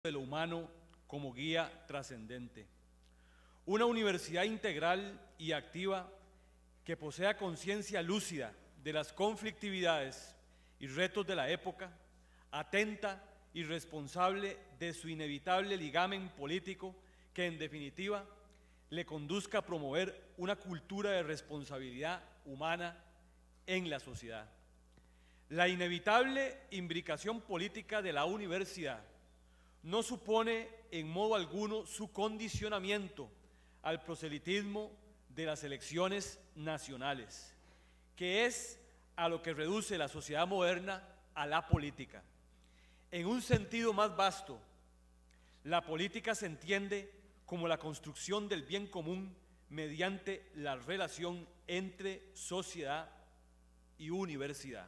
de lo humano como guía trascendente. Una universidad integral y activa que posea conciencia lúcida de las conflictividades y retos de la época, atenta y responsable de su inevitable ligamen político que en definitiva le conduzca a promover una cultura de responsabilidad humana en la sociedad. La inevitable imbricación política de la universidad no supone en modo alguno su condicionamiento al proselitismo de las elecciones nacionales, que es a lo que reduce la sociedad moderna a la política. En un sentido más vasto, la política se entiende como la construcción del bien común mediante la relación entre sociedad y universidad.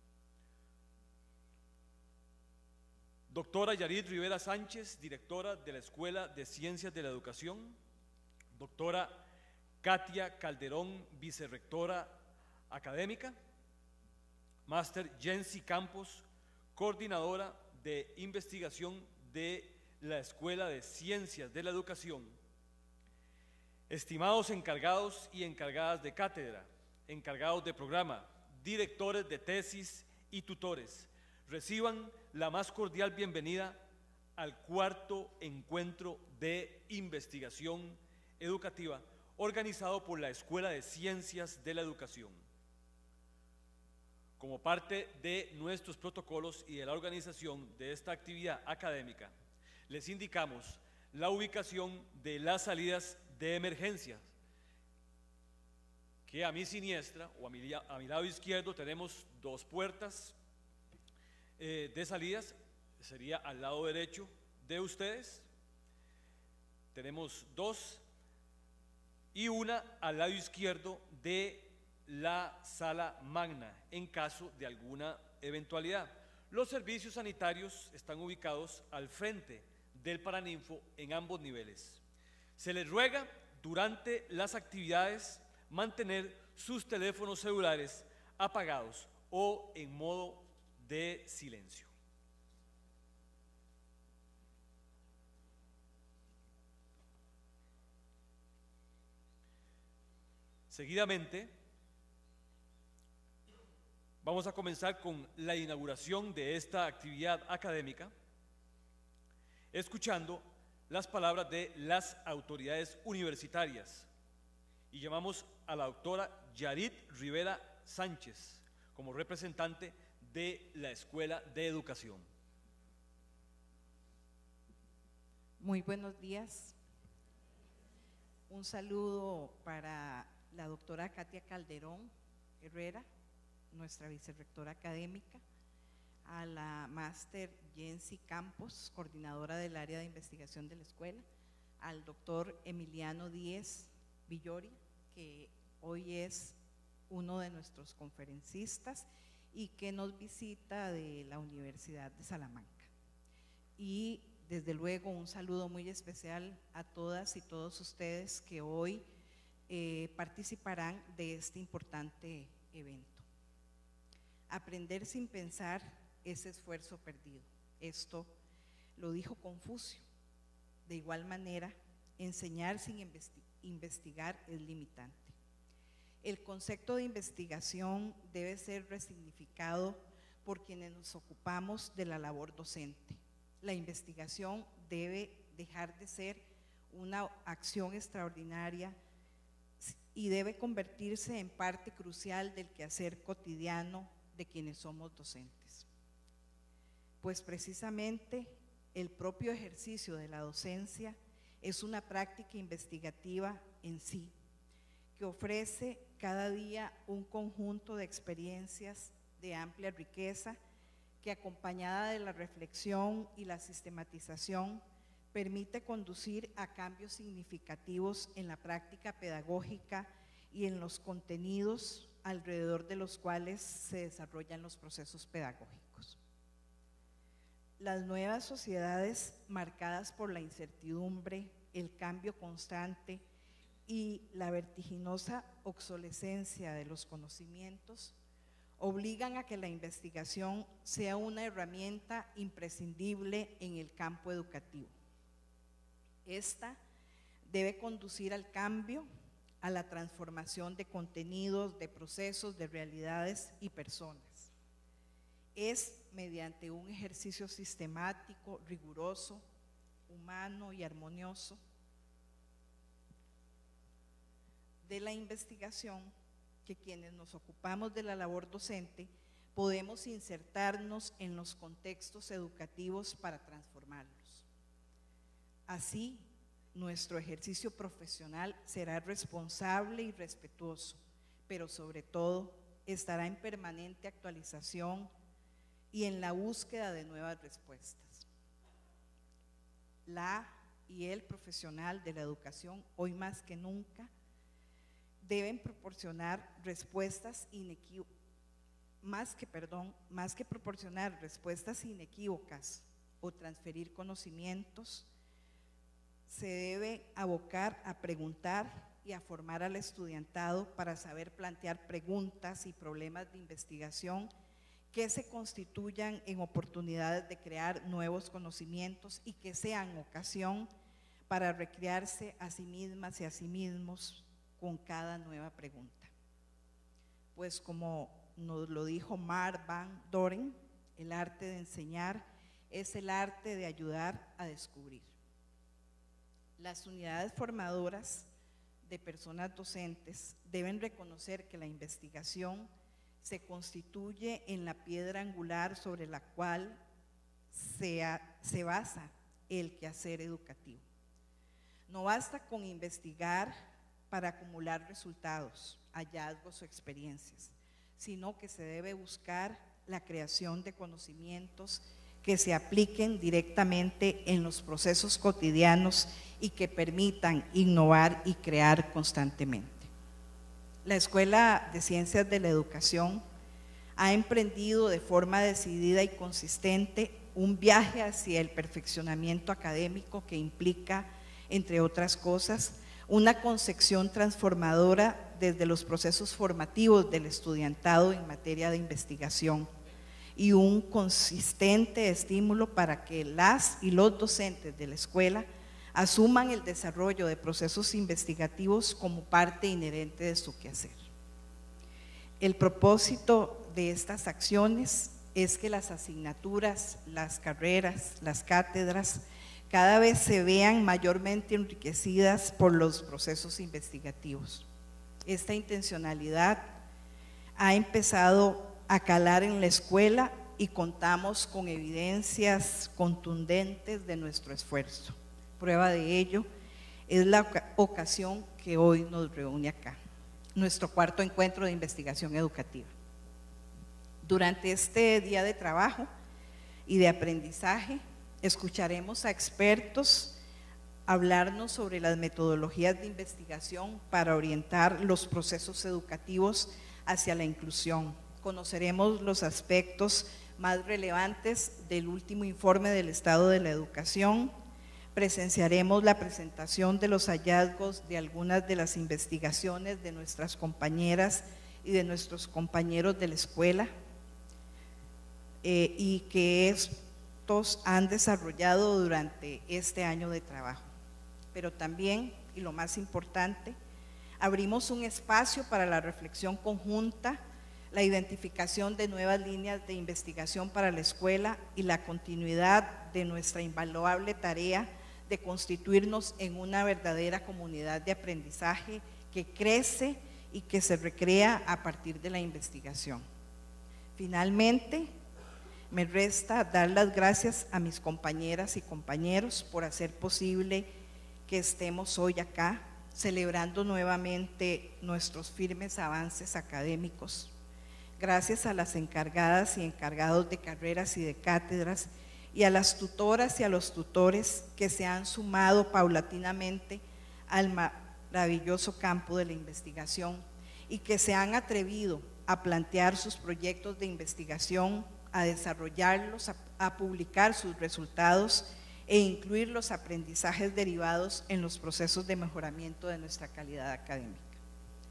Doctora Yarit Rivera Sánchez, directora de la Escuela de Ciencias de la Educación. Doctora Katia Calderón, vicerrectora académica. Máster Jensi Campos, coordinadora de investigación de la Escuela de Ciencias de la Educación. Estimados encargados y encargadas de cátedra, encargados de programa, directores de tesis y tutores, reciban la más cordial bienvenida al cuarto encuentro de investigación educativa organizado por la Escuela de Ciencias de la Educación. Como parte de nuestros protocolos y de la organización de esta actividad académica, les indicamos la ubicación de las salidas de emergencia, que a mi siniestra o a mi lado izquierdo tenemos dos puertas de salidas, sería al lado derecho de ustedes, tenemos dos, y una al lado izquierdo de la sala magna en caso de alguna eventualidad. Los servicios sanitarios están ubicados al frente del Paraninfo en ambos niveles. Se les ruega durante las actividades mantener sus teléfonos celulares apagados o en modo de silencio. Seguidamente, vamos a comenzar con la inauguración de esta actividad académica, escuchando las palabras de las autoridades universitarias, y llamamos a la doctora Yarit Rivera Sánchez como representante de la Escuela de Educación. Muy buenos días. Un saludo para la doctora Katia Calderón Herrera, nuestra vicerrectora académica, a la máster Jensi Campos, coordinadora del área de investigación de la escuela, al doctor Emiliano Díez Villori, que hoy es uno de nuestros conferencistas y que nos visita de la Universidad de Salamanca. Y desde luego un saludo muy especial a todas y todos ustedes que hoy participarán de este importante evento. Aprender sin pensar es esfuerzo perdido. Esto lo dijo Confucio. De igual manera, enseñar sin investigar es limitante. El concepto de investigación debe ser resignificado por quienes nos ocupamos de la labor docente. La investigación debe dejar de ser una acción extraordinaria y debe convertirse en parte crucial del quehacer cotidiano de quienes somos docentes. Pues precisamente el propio ejercicio de la docencia es una práctica investigativa en sí, que ofrece cada día un conjunto de experiencias de amplia riqueza que, acompañada de la reflexión y la sistematización, permite conducir a cambios significativos en la práctica pedagógica y en los contenidos alrededor de los cuales se desarrollan los procesos pedagógicos. Las nuevas sociedades marcadas por la incertidumbre, el cambio constante y la vertiginosa obsolescencia de los conocimientos obligan a que la investigación sea una herramienta imprescindible en el campo educativo. Esta debe conducir al cambio, a la transformación de contenidos, de procesos, de realidades y personas. Es mediante un ejercicio sistemático, riguroso, humano y armonioso de la investigación que quienes nos ocupamos de la labor docente podemos insertarnos en los contextos educativos para transformarlos. Así, nuestro ejercicio profesional será responsable y respetuoso, pero sobre todo estará en permanente actualización y en la búsqueda de nuevas respuestas. La y el profesional de la educación, hoy más que nunca, deben proporcionar respuestas inequívocas, más que proporcionar respuestas inequívocas o transferir conocimientos, se debe abocar a preguntar y a formar al estudiantado para saber plantear preguntas y problemas de investigación que se constituyan en oportunidades de crear nuevos conocimientos y que sean ocasión para recrearse a sí mismas y a sí mismos con cada nueva pregunta. Pues como nos lo dijo Mark Van Doren, el arte de enseñar es el arte de ayudar a descubrir. Las unidades formadoras de personas docentes deben reconocer que la investigación se constituye en la piedra angular sobre la cual se basa el quehacer educativo. No basta con investigar para acumular resultados, hallazgos o experiencias, sino que se debe buscar la creación de conocimientos que se apliquen directamente en los procesos cotidianos y que permitan innovar y crear constantemente. La Escuela de Ciencias de la Educación ha emprendido de forma decidida y consistente un viaje hacia el perfeccionamiento académico que implica, entre otras cosas, una concepción transformadora desde los procesos formativos del estudiantado en materia de investigación y un consistente estímulo para que las y los docentes de la escuela asuman el desarrollo de procesos investigativos como parte inherente de su quehacer. El propósito de estas acciones es que las asignaturas, las carreras, las cátedras cada vez se vean mayormente enriquecidas por los procesos investigativos. Esta intencionalidad ha empezado a calar en la escuela y contamos con evidencias contundentes de nuestro esfuerzo. Prueba de ello es la ocasión que hoy nos reúne acá, nuestro cuarto encuentro de investigación educativa. Durante este día de trabajo y de aprendizaje, escucharemos a expertos hablarnos sobre las metodologías de investigación para orientar los procesos educativos hacia la inclusión. Conoceremos los aspectos más relevantes del último informe del estado de la educación. Presenciaremos la presentación de los hallazgos de algunas de las investigaciones de nuestras compañeras y de nuestros compañeros de la escuela y que estos han desarrollado durante este año de trabajo. Pero también, y lo más importante, abrimos un espacio para la reflexión conjunta, la identificación de nuevas líneas de investigación para la escuela y la continuidad de nuestra invaluable tarea de constituirnos en una verdadera comunidad de aprendizaje que crece y que se recrea a partir de la investigación. Finalmente, me resta dar las gracias a mis compañeras y compañeros por hacer posible que estemos hoy acá, celebrando nuevamente nuestros firmes avances académicos. Gracias a las encargadas y encargados de carreras y de cátedras y a las tutoras y a los tutores que se han sumado paulatinamente al maravilloso campo de la investigación y que se han atrevido a plantear sus proyectos de investigación, a desarrollarlos, a publicar sus resultados e incluir los aprendizajes derivados en los procesos de mejoramiento de nuestra calidad académica.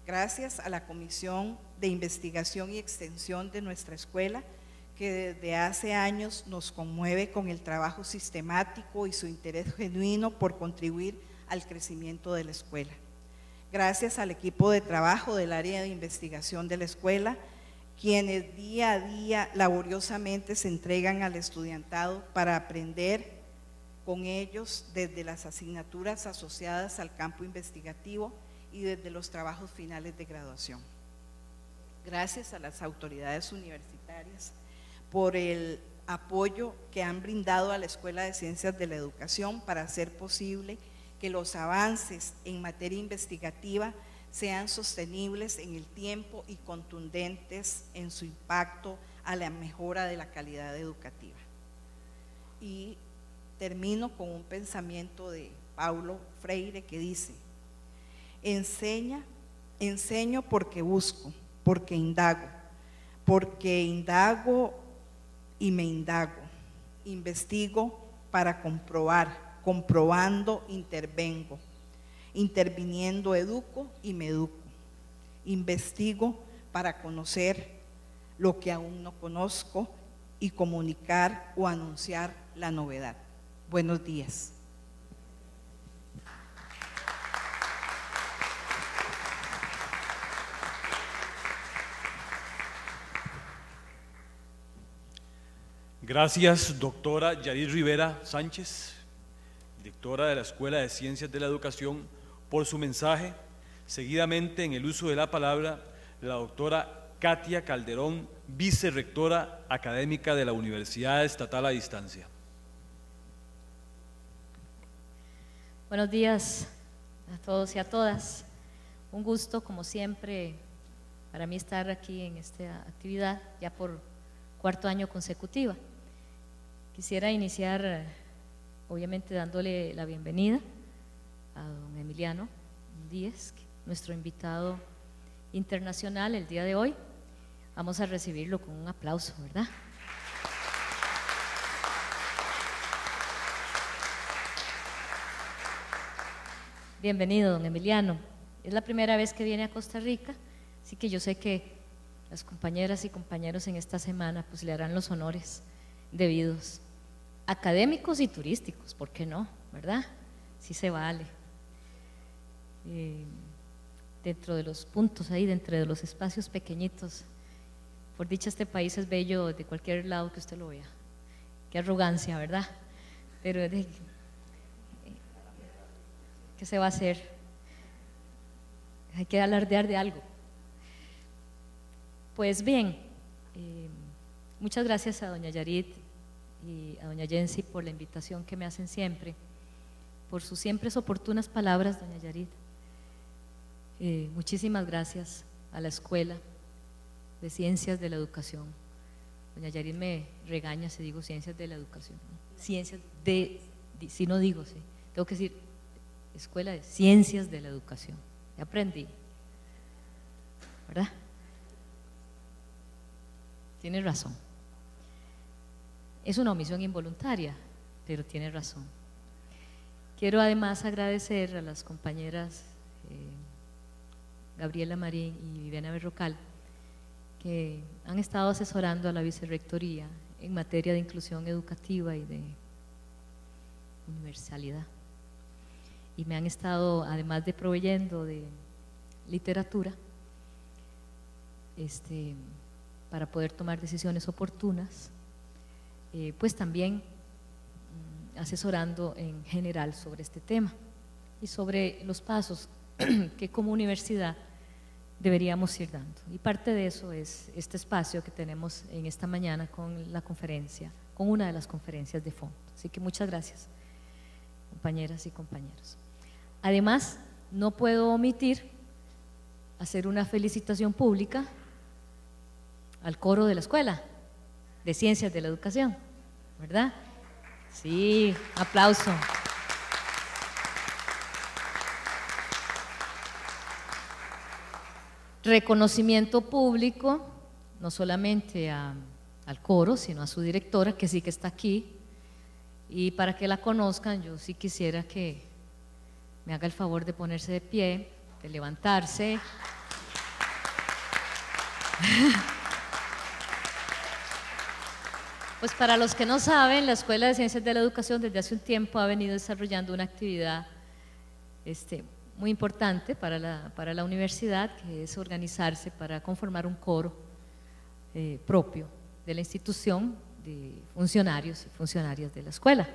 gracias a la Comisión de Investigación y Extensión de nuestra escuela, que desde hace años nos conmueve con el trabajo sistemático y su interés genuino por contribuir al crecimiento de la escuela. Gracias al equipo de trabajo del área de investigación de la escuela, quienes día a día laboriosamente se entregan al estudiantado para aprender con ellos desde las asignaturas asociadas al campo investigativo y desde los trabajos finales de graduación. Gracias a las autoridades universitarias por el apoyo que han brindado a la Escuela de Ciencias de la Educación para hacer posible que los avances en materia investigativa sean sostenibles en el tiempo y contundentes en su impacto a la mejora de la calidad educativa. Y termino con un pensamiento de Paulo Freire que dice: enseño porque busco, porque indago y me indago, investigo para comprobar, comprobando intervengo, interviniendo educo y me educo, investigo para conocer lo que aún no conozco y comunicar o anunciar la novedad. Buenos días. Gracias, doctora Yarit Rivera Sánchez, directora de la Escuela de Ciencias de la Educación, por su mensaje. Seguidamente, en el uso de la palabra, la doctora Katia Calderón, vicerrectora académica de la Universidad Estatal a Distancia. Buenos días a todos y a todas. Un gusto, como siempre, para mí estar aquí en esta actividad, ya por cuarto año consecutiva. Quisiera iniciar, obviamente, dándole la bienvenida a don Emiliano Díez, nuestro invitado internacional el día de hoy. Vamos a recibirlo con un aplauso, ¿verdad? Bienvenido, don Emiliano. Es la primera vez que viene a Costa Rica, así que yo sé que las compañeras y compañeros en esta semana pues le harán los honores debidos, académicos y turísticos, ¿por qué no? ¿Verdad? Sí se vale. Dentro de los puntos ahí, dentro de los espacios pequeñitos, por dicha este país es bello de cualquier lado que usted lo vea. Qué arrogancia, ¿verdad? Pero ¿qué se va a hacer? Hay que alardear de algo. Pues bien, muchas gracias a doña Yarit y a doña Jensi por la invitación que me hacen siempre, por sus siempre oportunas palabras, doña Yarit. Muchísimas gracias a la Escuela de Ciencias de la Educación. Doña Yarit me regaña si digo Ciencias de la Educación, ¿no? Ciencias de, si no digo, sí, tengo que decir Escuela de Ciencias de la Educación. Ya aprendí, ¿verdad? Tiene razón. Es una omisión involuntaria, pero tiene razón. Quiero además agradecer a las compañeras Gabriela Marín y Viviana Berrocal, que han estado asesorando a la vicerrectoría en materia de inclusión educativa y de universalidad. Y me han estado, además de proveyendo de literatura, para poder tomar decisiones oportunas, pues también asesorando en general sobre este tema y sobre los pasos que como universidad deberíamos ir dando. Y parte de eso es este espacio que tenemos en esta mañana con la conferencia, con una de las conferencias de fondo. Así que muchas gracias, compañeras y compañeros. Además, no puedo omitir hacer una felicitación pública al coro de la Escuela de Ciencias de la Educación, ¿verdad? Sí, aplauso. Reconocimiento público, no solamente al coro, sino a su directora, que sí que está aquí. Y para que la conozcan, yo sí quisiera que me haga el favor de ponerse de pie, de levantarse. Pues para los que no saben, la Escuela de Ciencias de la Educación desde hace un tiempo ha venido desarrollando una actividad muy importante para la universidad, que es organizarse para conformar un coro propio de la institución, de funcionarios y funcionarias de la escuela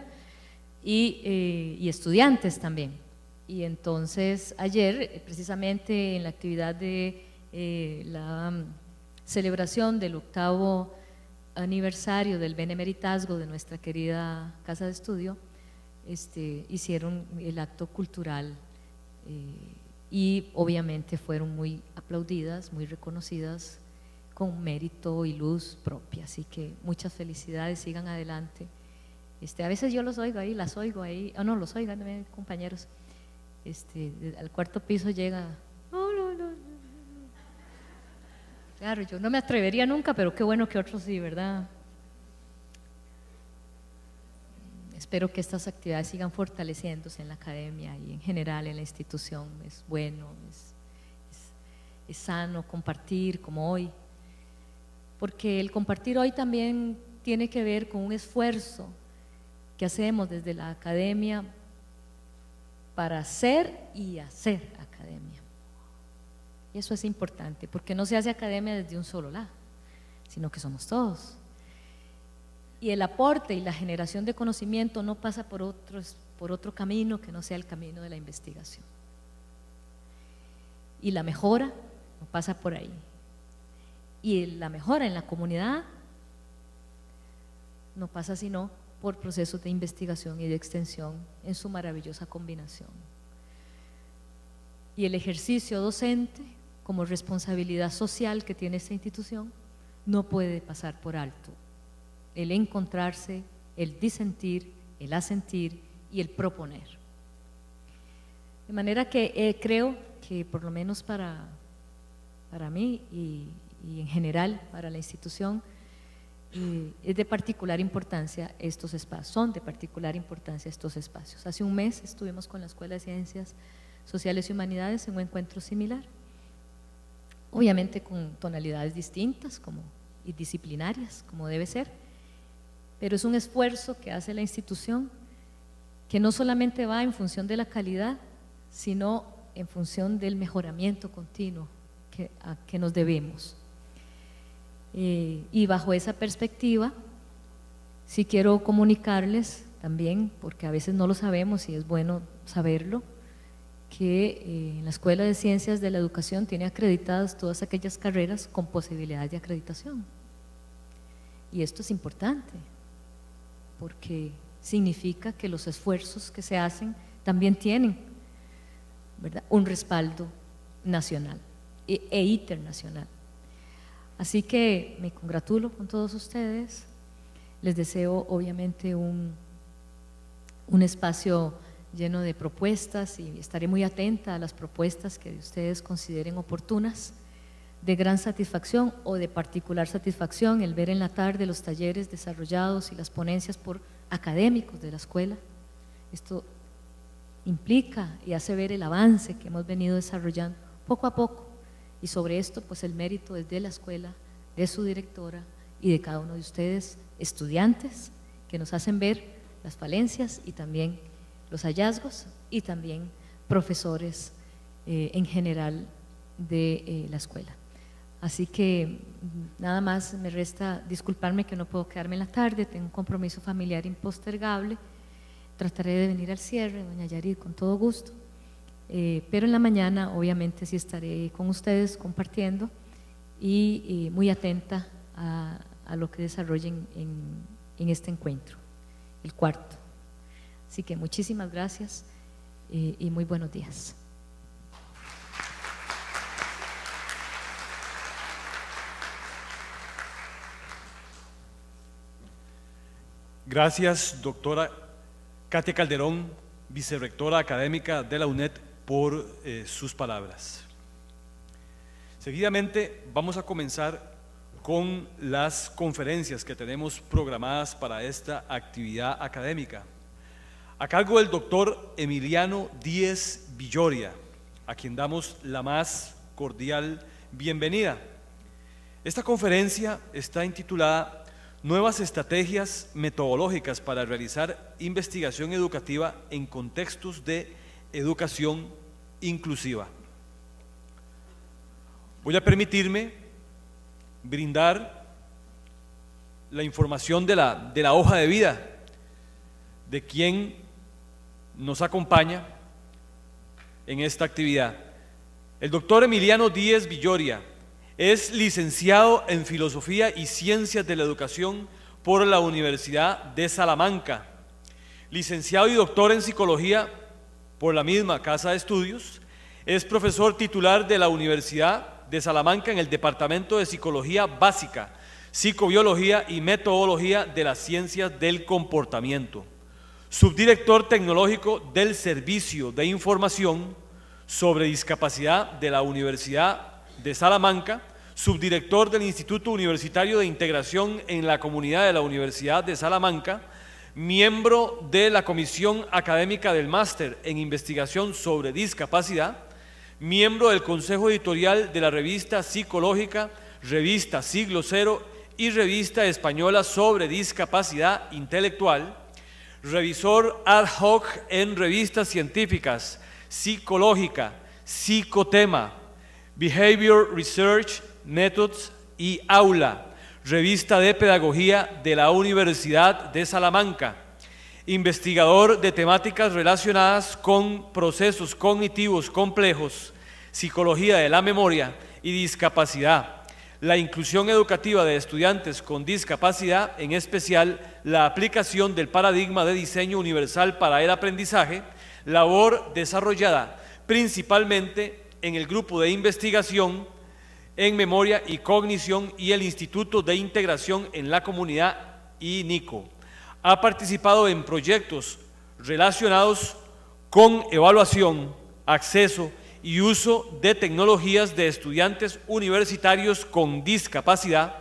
y estudiantes también. Y entonces ayer, precisamente en la actividad de la celebración del 8º aniversario del benemeritazgo de nuestra querida Casa de Estudio, hicieron el acto cultural y obviamente fueron muy aplaudidas, muy reconocidas, con mérito y luz propia. Así que muchas felicidades, sigan adelante. A veces yo los oigo ahí, las oigo ahí, no, los oigan compañeros. Al 4º piso llega, claro, yo no me atrevería nunca, pero qué bueno que otros sí, ¿verdad? Espero que estas actividades sigan fortaleciéndose en la academia y en general en la institución. Es bueno, es sano compartir como hoy, porque el compartir hoy también tiene que ver con un esfuerzo que hacemos desde la academia para hacer y hacer academia. Y eso es importante, porque no se hace academia desde un solo lado, sino que somos todos. Y el aporte y la generación de conocimiento no pasa por otro camino que no sea el camino de la investigación. Y la mejora no pasa por ahí. Y la mejora en la comunidad no pasa sino por procesos de investigación y de extensión en su maravillosa combinación. Y el ejercicio docente, como responsabilidad social que tiene esta institución, no puede pasar por alto el encontrarse, el disentir, el asentir y el proponer. De manera que creo que por lo menos para mí y en general para la institución, es de particular importancia estos espacios, son de particular importancia estos espacios. Hace un mes estuvimos con la Escuela de Ciencias Sociales y Humanidades en un encuentro similar, obviamente con tonalidades distintas y disciplinarias, como debe ser, pero es un esfuerzo que hace la institución que no solamente va en función de la calidad, sino en función del mejoramiento continuo a que nos debemos. Y bajo esa perspectiva, sí quiero comunicarles también, porque a veces no lo sabemos y es bueno saberlo, que en la Escuela de Ciencias de la Educación tiene acreditadas todas aquellas carreras con posibilidad de acreditación. Y esto es importante, porque significa que los esfuerzos que se hacen también tienen, ¿verdad?, un respaldo nacional e internacional. Así que me congratulo con todos ustedes, les deseo obviamente un espacio lleno de propuestas y estaré muy atenta a las propuestas que ustedes consideren oportunas, de gran satisfacción o de particular satisfacción el ver en la tarde los talleres desarrollados y las ponencias por académicos de la escuela. Esto implica y hace ver el avance que hemos venido desarrollando poco a poco. Y sobre esto, pues el mérito es de la escuela, de su directora y de cada uno de ustedes, estudiantes, que nos hacen ver las falencias y también los hallazgos, y también profesores en general de la escuela. Así que nada más me resta disculparme que no puedo quedarme en la tarde, tengo un compromiso familiar impostergable, trataré de venir al cierre, doña Yarid, con todo gusto. Pero en la mañana obviamente sí estaré con ustedes compartiendo y muy atenta a lo que desarrollen en este encuentro, el 4º. Así que muchísimas gracias y muy buenos días. Gracias, doctora Katia Calderón, vicerrectora académica de la UNED, por sus palabras. Seguidamente vamos a comenzar con las conferencias que tenemos programadas para esta actividad académica, a cargo del doctor Emiliano Díez Villoria, a quien damos la más cordial bienvenida. Esta conferencia está intitulada Nuevas estrategias metodológicas para realizar investigación educativa en contextos de educación inclusiva. Voy a permitirme brindar la información de la hoja de vida de quien nos acompaña en esta actividad. El doctor Emiliano Díez Villoria es licenciado en Filosofía y Ciencias de la Educación por la Universidad de Salamanca, licenciado y doctor en Psicología por la misma Casa de Estudios, es profesor titular de la Universidad de Salamanca en el Departamento de Psicología Básica, Psicobiología y Metodología de las Ciencias del Comportamiento, subdirector tecnológico del Servicio de Información sobre Discapacidad de la Universidad de Salamanca, subdirector del Instituto Universitario de Integración en la Comunidad de la Universidad de Salamanca, miembro de la Comisión Académica del Máster en Investigación sobre Discapacidad, miembro del Consejo Editorial de la revista psicológica, revista Siglo Cero y revista española sobre discapacidad intelectual, revisor ad hoc en revistas científicas, psicológica, psicotema, Behavior Research Methods y Aula, revista de pedagogía de la Universidad de Salamanca, investigador de temáticas relacionadas con procesos cognitivos complejos, psicología de la memoria y discapacidad, la inclusión educativa de estudiantes con discapacidad, en especial la aplicación del paradigma de diseño universal para el aprendizaje, labor desarrollada principalmente en el grupo de investigación en memoria y cognición y el Instituto de Integración en la Comunidad INICO. Ha participado en proyectos relacionados con evaluación, acceso y uso de tecnologías de estudiantes universitarios con discapacidad,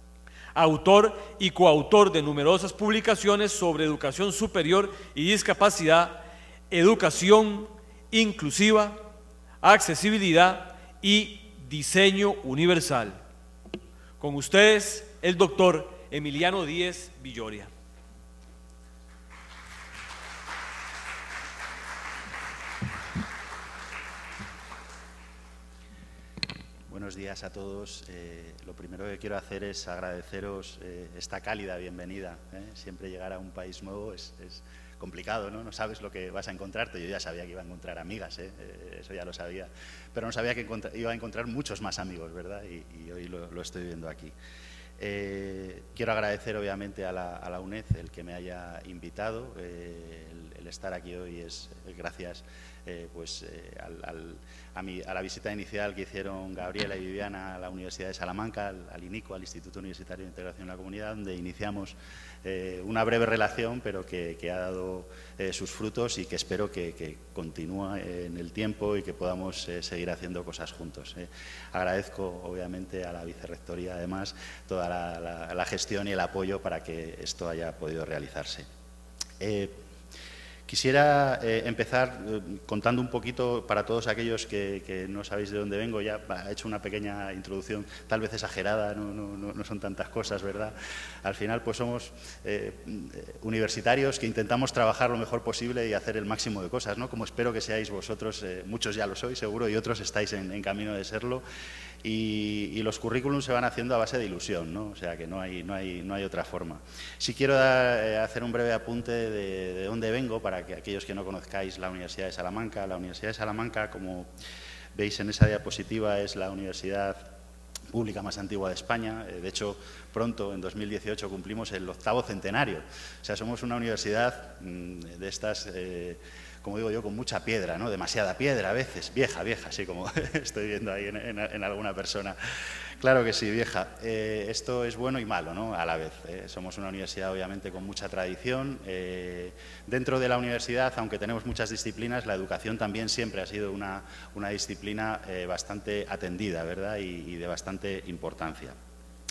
autor y coautor de numerosas publicaciones sobre educación superior y discapacidad, educación inclusiva, accesibilidad y diseño universal. Con ustedes, el doctor Emiliano Díez Villoria. Buenos días a todos. Lo primero que quiero hacer es agradeceros esta cálida bienvenida. Siempre llegar a un país nuevo es complicado, ¿no? No sabes lo que vas a encontrarte. Yo ya sabía que iba a encontrar amigas, eso ya lo sabía, pero no sabía que iba a encontrar muchos más amigos, ¿verdad? Y hoy lo estoy viendo aquí. Quiero agradecer obviamente a la UNED el que me haya invitado. El estar aquí hoy es gracias a la visita inicial que hicieron Gabriela y Viviana a la Universidad de Salamanca, al INICO, al Instituto Universitario de Integración en la Comunidad, donde iniciamos una breve relación, pero que ha dado sus frutos y que espero que continúe en el tiempo y que podamos seguir haciendo cosas juntos. Agradezco obviamente a la Vicerrectoría además toda la gestión y el apoyo para que esto haya podido realizarse. Quisiera empezar contando un poquito para todos aquellos que no sabéis de dónde vengo. Ya he hecho una pequeña introducción, tal vez exagerada, no son tantas cosas, ¿verdad? Al final pues somos universitarios que intentamos trabajar lo mejor posible y hacer el máximo de cosas, ¿no? Como espero que seáis vosotros, muchos ya lo sois seguro y otros estáis en camino de serlo. Y los currículums se van haciendo a base de ilusión, ¿no? O sea que no hay otra forma. Sí quiero hacer un breve apunte de dónde vengo para que aquellos que no conozcáis la Universidad de Salamanca. La Universidad de Salamanca, como veis en esa diapositiva, es la universidad pública más antigua de España. De hecho, pronto, en 2018, cumplimos el 8º centenario. O sea, somos una universidad de estas... como digo yo, con mucha piedra, ¿no? Demasiada piedra a veces, vieja, así como estoy viendo ahí en alguna persona. Claro que sí, vieja. Esto es bueno y malo, ¿no? A la vez. Somos una universidad, obviamente, con mucha tradición. Dentro de la universidad, aunque tenemos muchas disciplinas, la educación también siempre ha sido una disciplina bastante atendida, ¿verdad? Y de bastante importancia.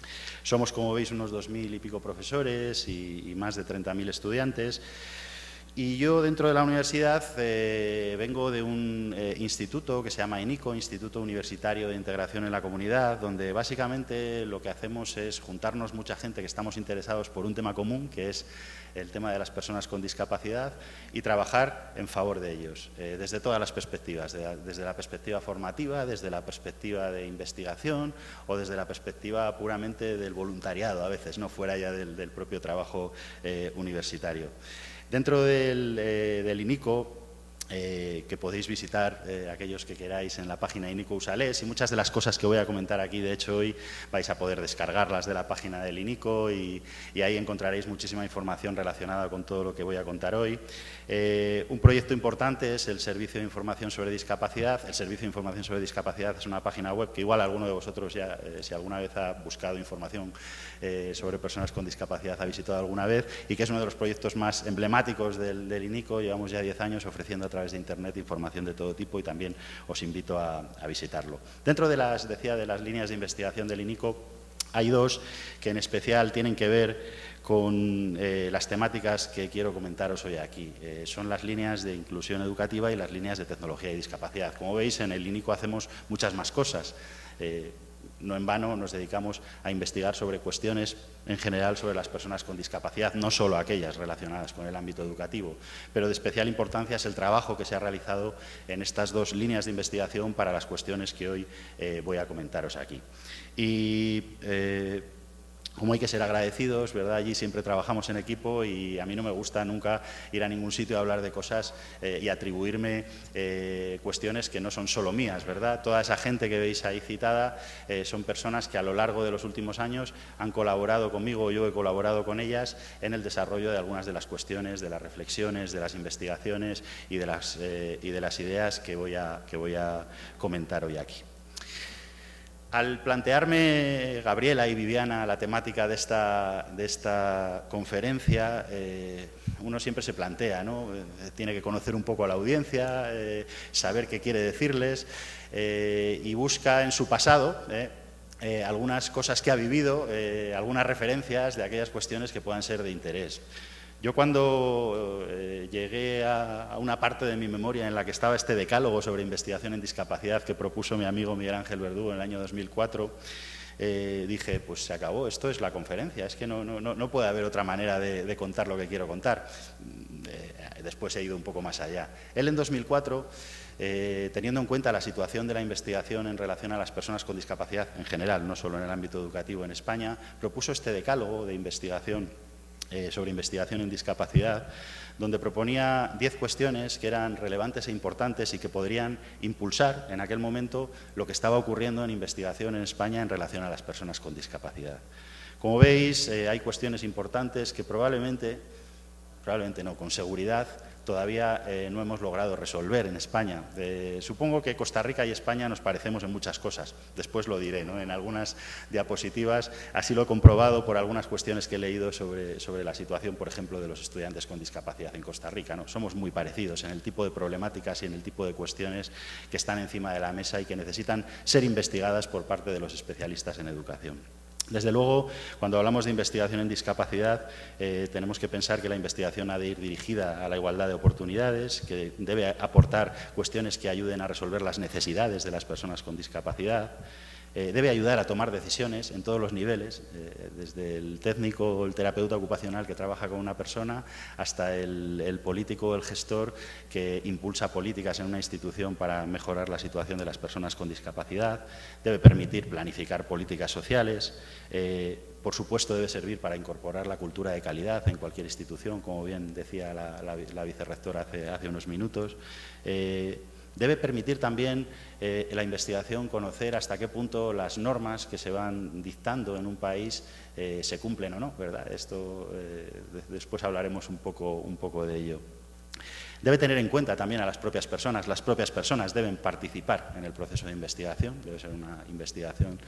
Somos, como veis, unos 2000 y pico profesores y más de 30.000 estudiantes. Y yo dentro de la universidad vengo de un instituto que se llama INICO, Instituto Universitario de Integración en la Comunidad, donde básicamente lo que hacemos es juntarnos mucha gente que estamos interesados por un tema común, que es el tema de las personas con discapacidad, y trabajar en favor de ellos, desde todas las perspectivas, desde la perspectiva formativa, desde la perspectiva de investigación o desde la perspectiva puramente del voluntariado, a veces, no fuera ya del propio trabajo universitario. Dentro del INICO, que podéis visitar aquellos que queráis en la página INICO Usales, y muchas de las cosas que voy a comentar aquí, de hecho hoy vais a poder descargarlas de la página del INICO y ahí encontraréis muchísima información relacionada con todo lo que voy a contar hoy. Un proyecto importante es el Servicio de Información sobre Discapacidad. El Servicio de Información sobre Discapacidad es una página web que igual alguno de vosotros ya, si alguna vez ha buscado información sobre personas con discapacidad, ha visitado alguna vez, y que es uno de los proyectos más emblemáticos del INICO. Llevamos ya 10 años ofreciendo a través de Internet información de todo tipo y también os invito a visitarlo. Dentro de las líneas de investigación del INICO hay dos que en especial tienen que ver con las temáticas que quiero comentaros hoy aquí. Son las líneas de inclusión educativa y las líneas de tecnología y discapacidad. Como veis, en el INICO hacemos muchas más cosas. No en vano nos dedicamos a investigar sobre cuestiones en general sobre las personas con discapacidad, no solo aquellas relacionadas con el ámbito educativo, pero de especial importancia es el trabajo que se ha realizado en estas dos líneas de investigación para las cuestiones que hoy voy a comentaros aquí. Y como hay que ser agradecidos, ¿verdad? Allí siempre trabajamos en equipo y a mí no me gusta nunca ir a ningún sitio a hablar de cosas y atribuirme cuestiones que no son solo mías, ¿verdad? Toda esa gente que veis ahí citada son personas que a lo largo de los últimos años han colaborado conmigo, yo he colaborado con ellas en el desarrollo de algunas de las cuestiones, de las reflexiones, de las investigaciones y de las ideas que voy a comentar hoy aquí. Al plantearme, Gabriela y Viviana, la temática de esta conferencia, uno siempre se plantea, ¿no? Tiene que conocer un poco a la audiencia, saber qué quiere decirles y busca en su pasado algunas cosas que ha vivido, algunas referencias de aquellas cuestiones que puedan ser de interés. Yo cuando llegué a una parte de mi memoria en la que estaba este decálogo sobre investigación en discapacidad que propuso mi amigo Miguel Ángel Verdú en el año 2004, dije, pues se acabó, esto es la conferencia, es que no puede haber otra manera de contar lo que quiero contar. Después he ido un poco más allá. Él en 2004, teniendo en cuenta la situación de la investigación en relación a las personas con discapacidad en general, no solo en el ámbito educativo en España, propuso este decálogo de investigación sobre investigación en discapacidad, donde proponía 10 cuestiones que eran relevantes e importantes y que podrían impulsar en aquel momento lo que estaba ocurriendo en investigación en España en relación a las personas con discapacidad. Como veis, hay cuestiones importantes que probablemente no, con seguridad, todavía no hemos logrado resolver en España. Supongo que Costa Rica y España nos parecemos en muchas cosas, después lo diré, ¿no? En algunas diapositivas, así lo he comprobado por algunas cuestiones que he leído sobre la situación, por ejemplo, de los estudiantes con discapacidad en Costa Rica, ¿no? Somos muy parecidos en el tipo de problemáticas y en el tipo de cuestiones que están encima de la mesa y que necesitan ser investigadas por parte de los especialistas en educación. Desde luego, cuando hablamos de investigación en discapacidad, tenemos que pensar que la investigación ha de ir dirigida a la igualdad de oportunidades, que debe aportar cuestiones que ayuden a resolver las necesidades de las personas con discapacidad, debe ayudar a tomar decisiones en todos los niveles, desde el técnico o el terapeuta ocupacional que trabaja con una persona hasta el político o el gestor que impulsa políticas en una institución para mejorar la situación de las personas con discapacidad, debe permitir planificar políticas sociales, por supuesto debe servir para incorporar la cultura de calidad en cualquier institución, como bien decía la vicerrectora hace unos minutos. Debe permitir también la investigación conocer hasta qué punto las normas que se van dictando en un país se cumplen o no, ¿verdad? Esto después hablaremos un poco de ello. Debe tener en cuenta también a las propias personas deben participar en el proceso de investigación, debe ser una investigación,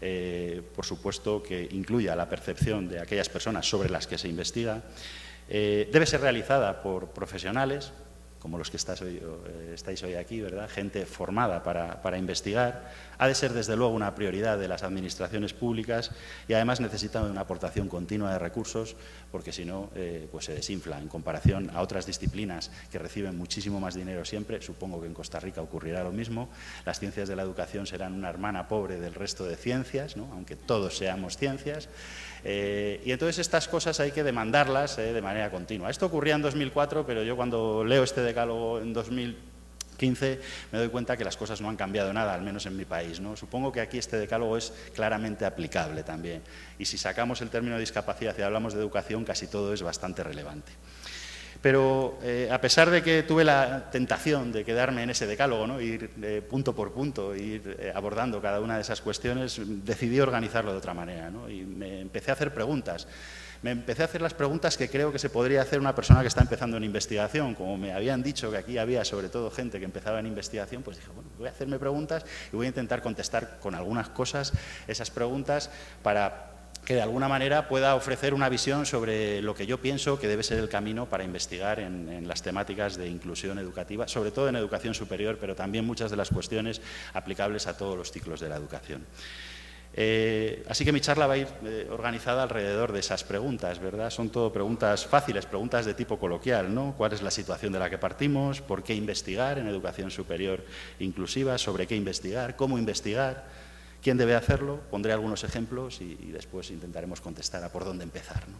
por supuesto, que incluya la percepción de aquellas personas sobre las que se investiga, debe ser realizada por profesionales, como los que estáis hoy aquí, ¿verdad? Gente formada para investigar, ha de ser desde luego una prioridad de las administraciones públicas y además necesita una aportación continua de recursos porque si no pues se desinfla en comparación a otras disciplinas que reciben muchísimo más dinero siempre. Supongo que en Costa Rica ocurrirá lo mismo. Las ciencias de la educación serán una hermana pobre del resto de ciencias, ¿no? Aunque todos seamos ciencias. Y entonces estas cosas hay que demandarlas de manera continua. Esto ocurría en 2004, pero yo cuando leo este decálogo en 2015 me doy cuenta que las cosas no han cambiado nada, al menos en mi país, ¿no? Supongo que aquí este decálogo es claramente aplicable también. Y si sacamos el término discapacidad y hablamos de educación, casi todo es bastante relevante. Pero a pesar de que tuve la tentación de quedarme en ese decálogo, ¿no? Ir punto por punto, ir abordando cada una de esas cuestiones, decidí organizarlo de otra manera, ¿no? Y me empecé a hacer preguntas. Me empecé a hacer las preguntas que creo que se podría hacer una persona que está empezando en investigación. Como me habían dicho que aquí había sobre todo gente que empezaba en investigación, pues dije, bueno, voy a hacerme preguntas y voy a intentar contestar con algunas cosas esas preguntas para que de alguna manera pueda ofrecer una visión sobre lo que yo pienso que debe ser el camino para investigar en las temáticas de inclusión educativa, sobre todo en educación superior, pero también muchas de las cuestiones aplicables a todos los ciclos de la educación. Así que mi charla va a ir organizada alrededor de esas preguntas, ¿verdad? Son todo preguntas fáciles, preguntas de tipo coloquial, ¿no? ¿Cuál es la situación de la que partimos? ¿Por qué investigar en educación superior inclusiva? ¿Sobre qué investigar? ¿Cómo investigar? ¿Quién debe hacerlo? Pondré algunos ejemplos y después intentaremos contestar a por dónde empezar, ¿no?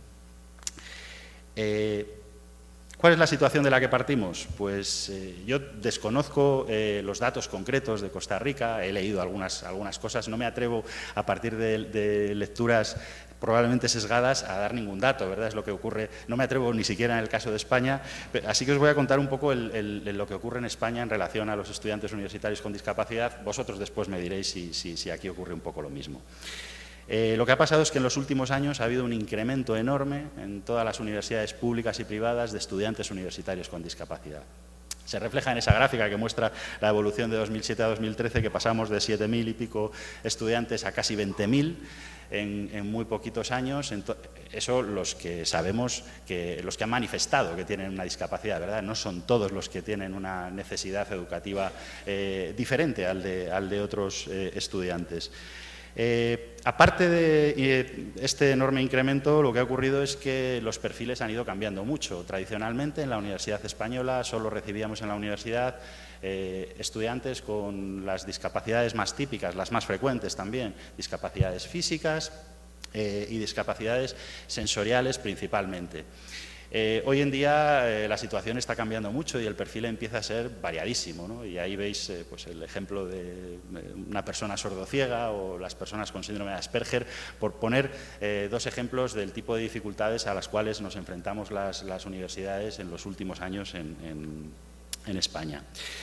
¿Cuál es la situación de la que partimos? Pues yo desconozco los datos concretos de Costa Rica, he leído algunas cosas, no me atrevo a partir de lecturas probablemente sesgadas a dar ningún dato, ¿verdad? Es lo que ocurre, no me atrevo ni siquiera en el caso de España, así que os voy a contar un poco lo que ocurre en España en relación a los estudiantes universitarios con discapacidad. Vosotros después me diréis si aquí ocurre un poco lo mismo. Lo que ha pasado es que en los últimos años ha habido un incremento enorme en todas las universidades públicas y privadas de estudiantes universitarios con discapacidad. Se refleja en esa gráfica que muestra la evolución de 2007 a 2013, que pasamos de 7.000 y pico estudiantes a casi 20.000 en muy poquitos años. Eso los que sabemos, los que han manifestado que tienen una discapacidad, ¿verdad? No son todos los que tienen una necesidad educativa diferente al de otros estudiantes. Aparte de este enorme incremento, lo que ha ocurrido es que los perfiles han ido cambiando mucho. Tradicionalmente, en la Universidad Española solo recibíamos en la universidad estudiantes con las discapacidades más típicas, las más frecuentes también, discapacidades físicas y discapacidades sensoriales principalmente. Hoy en día la situación está cambiando mucho y el perfil empieza a ser variadísimo, ¿no? Y ahí veis pues el ejemplo de una persona sordociega o las personas con síndrome de Asperger, por poner dos ejemplos del tipo de dificultades a las cuales nos enfrentamos las universidades en los últimos años en España.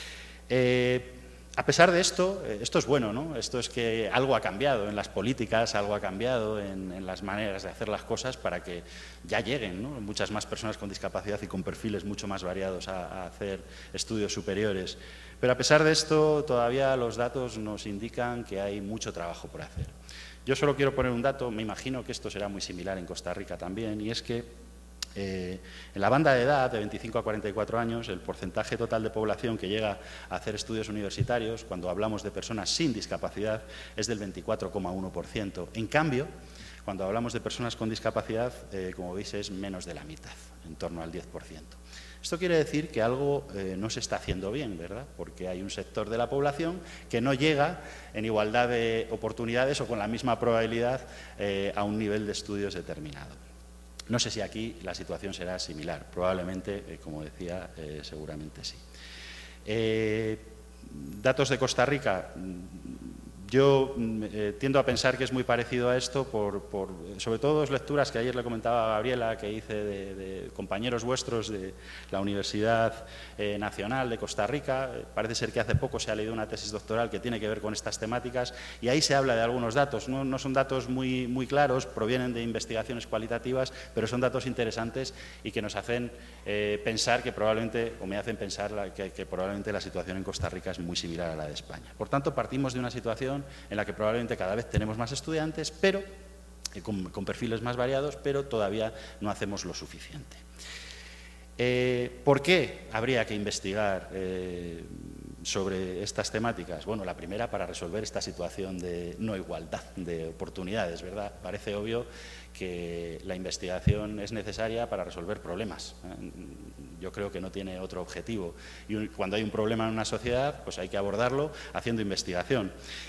A pesar de esto, esto es bueno, ¿no? Esto es que algo ha cambiado en las políticas, algo ha cambiado en las maneras de hacer las cosas para que ya lleguen, ¿no? Muchas más personas con discapacidad y con perfiles mucho más variados a hacer estudios superiores. Pero a pesar de esto, todavía los datos nos indican que hay mucho trabajo por hacer. Yo solo quiero poner un dato, me imagino que esto será muy similar en Costa Rica también, y es que en la banda de edad de 25 a 44 años, el porcentaje total de población que llega a hacer estudios universitarios, cuando hablamos de personas sin discapacidad, es del 24,1%. En cambio, cuando hablamos de personas con discapacidad, como veis, es menos de la mitad, en torno al 10%. Esto quiere decir que algo no se está haciendo bien, ¿verdad? Porque hay un sector de la población que no llega en igualdad de oportunidades o con la misma probabilidad a un nivel de estudios determinado. No sé si aquí la situación será similar, probablemente, como decía, seguramente sí. Datos de Costa Rica. Yo tiendo a pensar que es muy parecido a esto sobre todo dos lecturas que ayer le comentaba a Gabriela, que hice de compañeros vuestros de la Universidad Nacional de Costa Rica. Parece ser que hace poco se ha leído una tesis doctoral que tiene que ver con estas temáticas y ahí se habla de algunos datos. No son datos muy claros, provienen de investigaciones cualitativas, pero son datos interesantes y que nos hacen pensar que probablemente, o me hacen pensar que probablemente la situación en Costa Rica es muy similar a la de España. Por tanto, partimos de una situación en la que probablemente cada vez tenemos más estudiantes, pero con perfiles más variados, pero todavía no hacemos lo suficiente. ¿Por qué habría que investigar sobre estas temáticas? Bueno, la primera, para resolver esta situación de no igualdad de oportunidades, ¿verdad? Parece obvio que la investigación es necesaria para resolver problemas. Yo creo que no tiene otro objetivo. Y cuando hay un problema en una sociedad, pues hay que abordarlo haciendo investigación.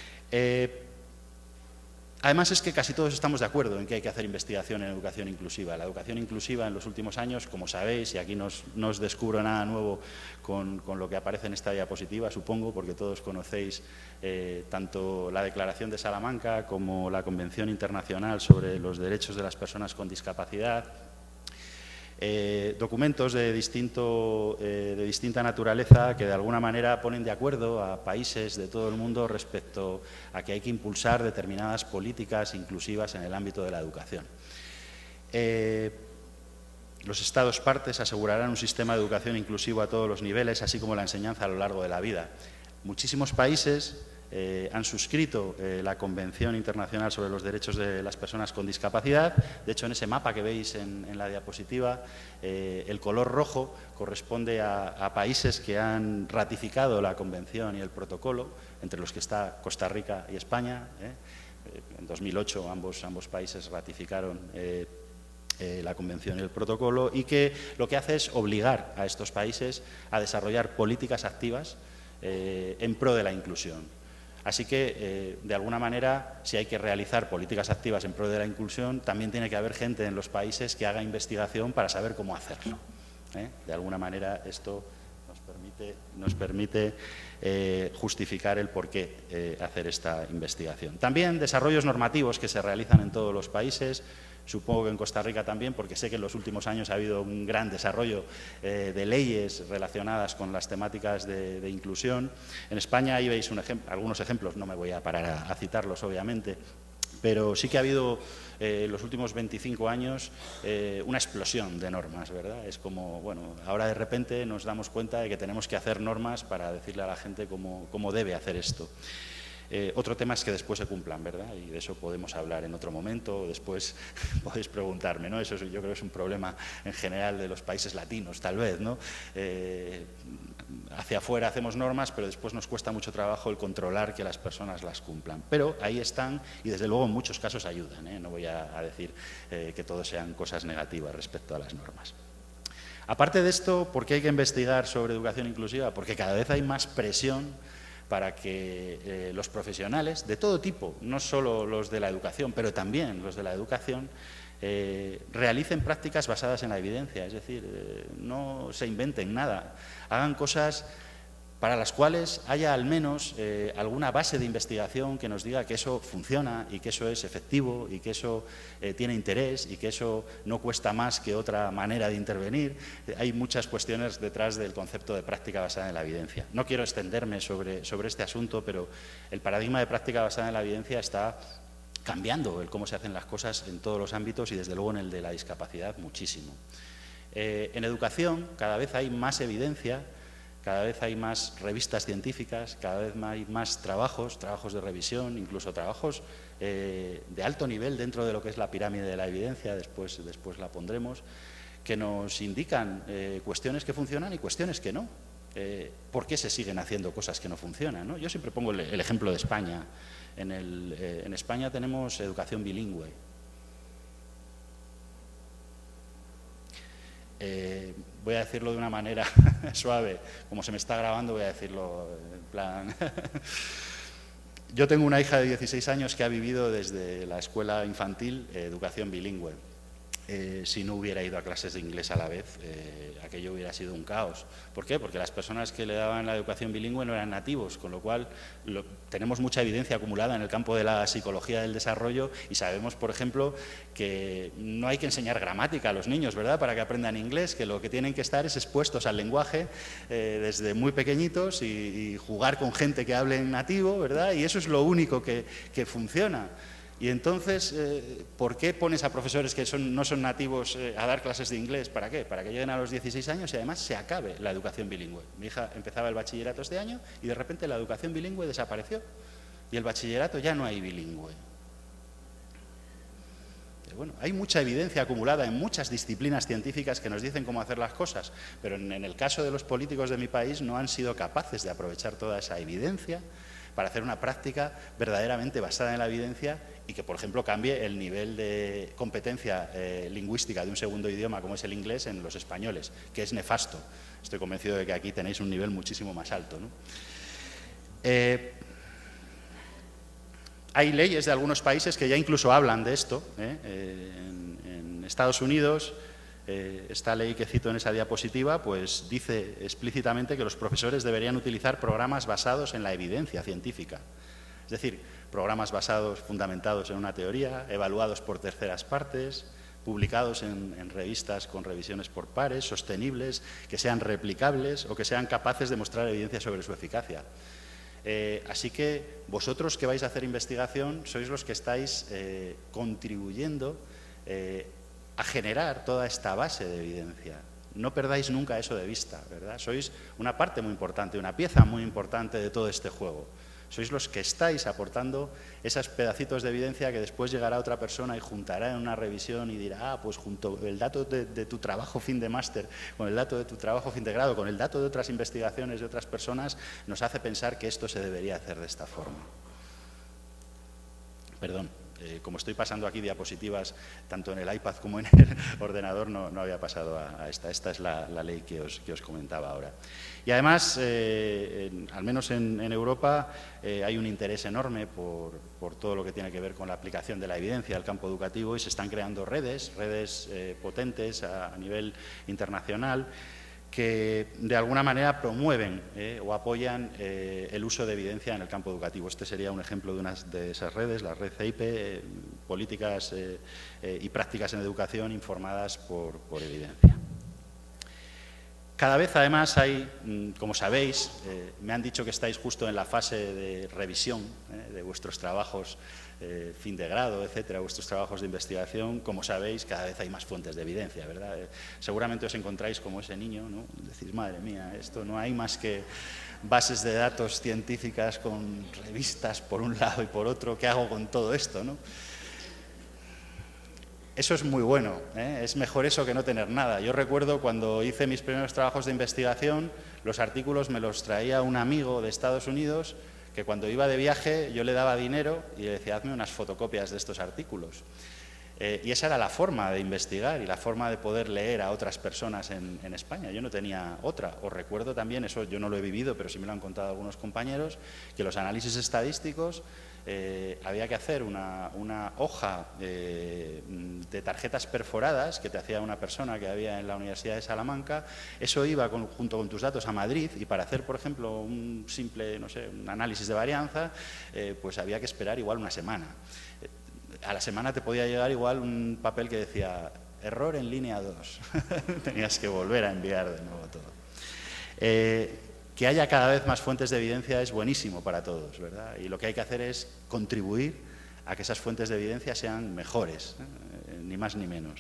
Además es que casi todos estamos de acuerdo en que hay que hacer investigación en educación inclusiva. La educación inclusiva en los últimos años, como sabéis, y aquí no os descubro nada nuevo con lo que aparece en esta diapositiva, supongo, porque todos conocéis tanto la Declaración de Salamanca como la Convención Internacional sobre los Derechos de las Personas con Discapacidad, documentos de distinta naturaleza que de alguna manera ponen de acuerdo a países de todo el mundo respecto a que hay que impulsar determinadas políticas inclusivas en el ámbito de la educación. Los Estados partes asegurarán un sistema de educación inclusivo a todos los niveles, así como la enseñanza a lo largo de la vida. Muchísimos países han suscrito la Convención Internacional sobre los Derechos de las Personas con Discapacidad. De hecho, en ese mapa que veis en la diapositiva, el color rojo corresponde a países que han ratificado la Convención y el protocolo, entre los que está Costa Rica y España. En 2008 ambos países ratificaron la Convención y el protocolo, y que lo que hace es obligar a estos países a desarrollar políticas activas en pro de la inclusión. Así que, de alguna manera, si hay que realizar políticas activas en pro de la inclusión, también tiene que haber gente en los países que haga investigación para saber cómo hacerlo. De alguna manera, esto nos permite justificar el por qué hacer esta investigación. También desarrollos normativos que se realizan en todos los países. Supongo que en Costa Rica también, porque sé que en los últimos años ha habido un gran desarrollo de leyes relacionadas con las temáticas de inclusión. En España ahí veis algunos ejemplos, no me voy a parar a citarlos obviamente, pero sí que ha habido en los últimos 25 años una explosión de normas, ¿verdad? Es como, bueno, ahora de repente nos damos cuenta de que tenemos que hacer normas para decirle a la gente cómo debe hacer esto. Otro tema es que después se cumplan, ¿verdad? Y de eso podemos hablar en otro momento, o después podéis preguntarme, ¿no? Eso yo creo que es un problema en general de los países latinos, tal vez, ¿no? Hacia afuera hacemos normas, pero después nos cuesta mucho trabajo el controlar que las personas las cumplan. Pero ahí están y desde luego en muchos casos ayudan, ¿eh? No voy a decir que todo sean cosas negativas respecto a las normas. Aparte de esto, ¿por qué hay que investigar sobre educación inclusiva? Porque cada vez hay más presión para que los profesionales de todo tipo, no solo los de la educación, pero también los de la educación, realicen prácticas basadas en la evidencia, es decir, no se inventen nada, hagan cosas para las cuales haya al menos alguna base de investigación que nos diga que eso funciona y que eso es efectivo y que eso tiene interés y que eso no cuesta más que otra manera de intervenir. Hay muchas cuestiones detrás del concepto de práctica basada en la evidencia. No quiero extenderme sobre este asunto, pero el paradigma de práctica basada en la evidencia está cambiando el cómo se hacen las cosas en todos los ámbitos y desde luego en el de la discapacidad muchísimo. En educación cada vez hay más evidencia, cada vez hay más revistas científicas, cada vez hay más trabajos de revisión, incluso trabajos de alto nivel dentro de lo que es la pirámide de la evidencia, después la pondremos, que nos indican cuestiones que funcionan y cuestiones que no. ¿Por qué se siguen haciendo cosas que no funcionan, ¿no? Yo siempre pongo el ejemplo de España. En España tenemos educación bilingüe. Voy a decirlo de una manera suave, como se me está grabando voy a decirlo en plan... Yo tengo una hija de 16 años que ha vivido desde la escuela infantil educación bilingüe. Si no hubiera ido a clases de inglés a la vez, aquello hubiera sido un caos. ¿Por qué? Porque las personas que le daban la educación bilingüe no eran nativos, con lo cual tenemos mucha evidencia acumulada en el campo de la psicología del desarrollo y sabemos, por ejemplo, que no hay que enseñar gramática a los niños, ¿verdad?, para que aprendan inglés, que lo que tienen que estar es expuestos al lenguaje desde muy pequeñitos y jugar con gente que hable en nativo, ¿verdad?, y eso es lo único que funciona. Y entonces, ¿por qué pones a profesores que no son nativos a dar clases de inglés? ¿Para qué? Para que lleguen a los 16 años y además se acabe la educación bilingüe. Mi hija empezaba el bachillerato este año y de repente la educación bilingüe desapareció y el bachillerato ya no hay bilingüe. Bueno, hay mucha evidencia acumulada en muchas disciplinas científicas que nos dicen cómo hacer las cosas, pero en el caso de los políticos de mi país no han sido capaces de aprovechar toda esa evidencia para hacer una práctica verdaderamente basada en la evidencia y que, por ejemplo, cambie el nivel de competencia lingüística de un segundo idioma como es el inglés en los españoles, que es nefasto. Estoy convencido de que aquí tenéis un nivel muchísimo más alto, ¿no? Hay leyes de algunos países que ya incluso hablan de esto. En Estados Unidos, esta ley que cito en esa diapositiva, pues dice explícitamente que los profesores deberían utilizar programas basados en la evidencia científica. Es decir, programas fundamentados en una teoría, evaluados por terceras partes, publicados en revistas con revisiones por pares, sostenibles, que sean replicables o que sean capaces de mostrar evidencia sobre su eficacia. Así que vosotros que vais a hacer investigación sois los que estáis contribuyendo a generar toda esta base de evidencia. No perdáis nunca eso de vista, ¿verdad? Sois una parte muy importante, una pieza muy importante de todo este juego. Sois los que estáis aportando esos pedacitos de evidencia que después llegará otra persona y juntará en una revisión y dirá, ah, pues junto el dato de tu trabajo fin de máster, con el dato de tu trabajo fin de grado, con el dato de otras investigaciones de otras personas, nos hace pensar que esto se debería hacer de esta forma. Perdón. Como estoy pasando aquí diapositivas tanto en el iPad como en el ordenador, no había pasado a esta. Esta es la ley que os comentaba ahora. Y además, al menos en Europa, hay un interés enorme por todo lo que tiene que ver con la aplicación de la evidencia al campo educativo y se están creando redes potentes a nivel internacional que de alguna manera promueven o apoyan el uso de evidencia en el campo educativo. Este sería un ejemplo de una de esas redes, la red CEIPE, políticas y prácticas en educación informadas por evidencia. Cada vez además hay, como sabéis, me han dicho que estáis justo en la fase de revisión de vuestros trabajos fin de grado, etcétera, vuestros trabajos de investigación. Como sabéis, cada vez hay más fuentes de evidencia, ¿verdad? Seguramente os encontráis como ese niño, ¿no? Decís, madre mía, esto no hay más que bases de datos científicas con revistas por un lado y por otro, ¿qué hago con todo esto, no? Eso es muy bueno, es mejor eso que no tener nada. Yo recuerdo cuando hice mis primeros trabajos de investigación, los artículos me los traía un amigo de Estados Unidos que cuando iba de viaje yo le daba dinero y le decía, hazme unas fotocopias de estos artículos. Y esa era la forma de investigar y la forma de poder leer a otras personas en España. Yo no tenía otra. Os recuerdo también, eso yo no lo he vivido, pero sí me lo han contado algunos compañeros, que los análisis estadísticos había que hacer una hoja de tarjetas perforadas que te hacía una persona que había en la Universidad de Salamanca. Eso iba junto con tus datos a Madrid y para hacer, por ejemplo, un simple, no sé, un análisis de varianza, pues había que esperar igual una semana. A la semana te podía llegar igual un papel que decía error en línea 2. Tenías que volver a enviar de nuevo todo. Que haya cada vez más fuentes de evidencia es buenísimo para todos, ¿verdad? Y lo que hay que hacer es contribuir a que esas fuentes de evidencia sean mejores, ni más ni menos.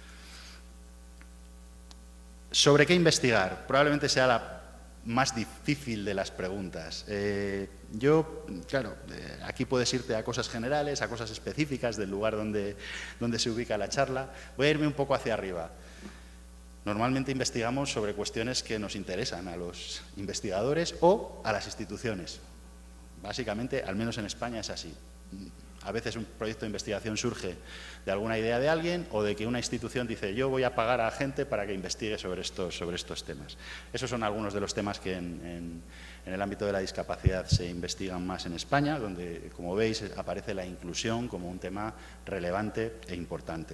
¿Sobre qué investigar? Probablemente sea la más difícil de las preguntas. Claro, aquí puedes irte a cosas generales, a cosas específicas del lugar donde se ubica la charla. Voy a irme un poco hacia arriba. Normalmente investigamos sobre cuestiones que nos interesan a los investigadores o a las instituciones. Básicamente, al menos en España es así. A veces un proyecto de investigación surge de alguna idea de alguien o de que una institución dice yo voy a pagar a gente para que investigue sobre estos temas. Esos son algunos de los temas que en el ámbito de la discapacidad se investigan más en España, donde, como veis, aparece la inclusión como un tema relevante e importante.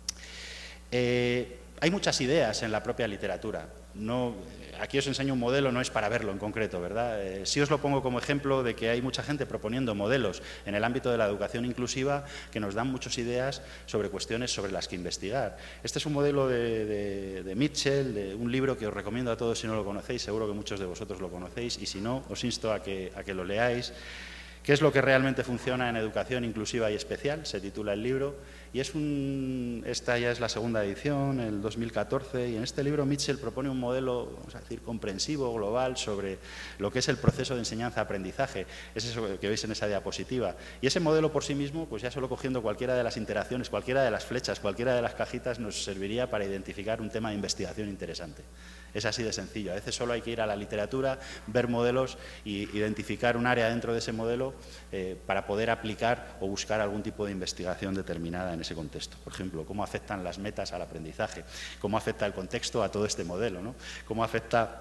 Hay muchas ideas en la propia literatura. Aquí os enseño un modelo, no es para verlo en concreto, ¿verdad? Sí os lo pongo como ejemplo de que hay mucha gente proponiendo modelos en el ámbito de la educación inclusiva que nos dan muchas ideas sobre cuestiones sobre las que investigar. Este es un modelo de Mitchell, de un libro que os recomiendo a todos si no lo conocéis, seguro que muchos de vosotros lo conocéis, y si no, os insto a que lo leáis. ¿Qué es lo que realmente funciona en educación inclusiva y especial? Se titula el libro. y esta ya es la segunda edición, el 2014, y en este libro Mitchell propone un modelo, vamos a decir, comprensivo, global, sobre lo que es el proceso de enseñanza-aprendizaje. Es eso que veis en esa diapositiva. Y ese modelo por sí mismo, pues ya solo cogiendo cualquiera de las interacciones, cualquiera de las flechas, cualquiera de las cajitas, nos serviría para identificar un tema de investigación interesante. Es así de sencillo. A veces solo hay que ir a la literatura, ver modelos y identificar un área dentro de ese modelo para poder aplicar o buscar algún tipo de investigación determinada en ese contexto. Por ejemplo, cómo afectan las metas al aprendizaje, cómo afecta el contexto a todo este modelo, ¿no? Cómo afecta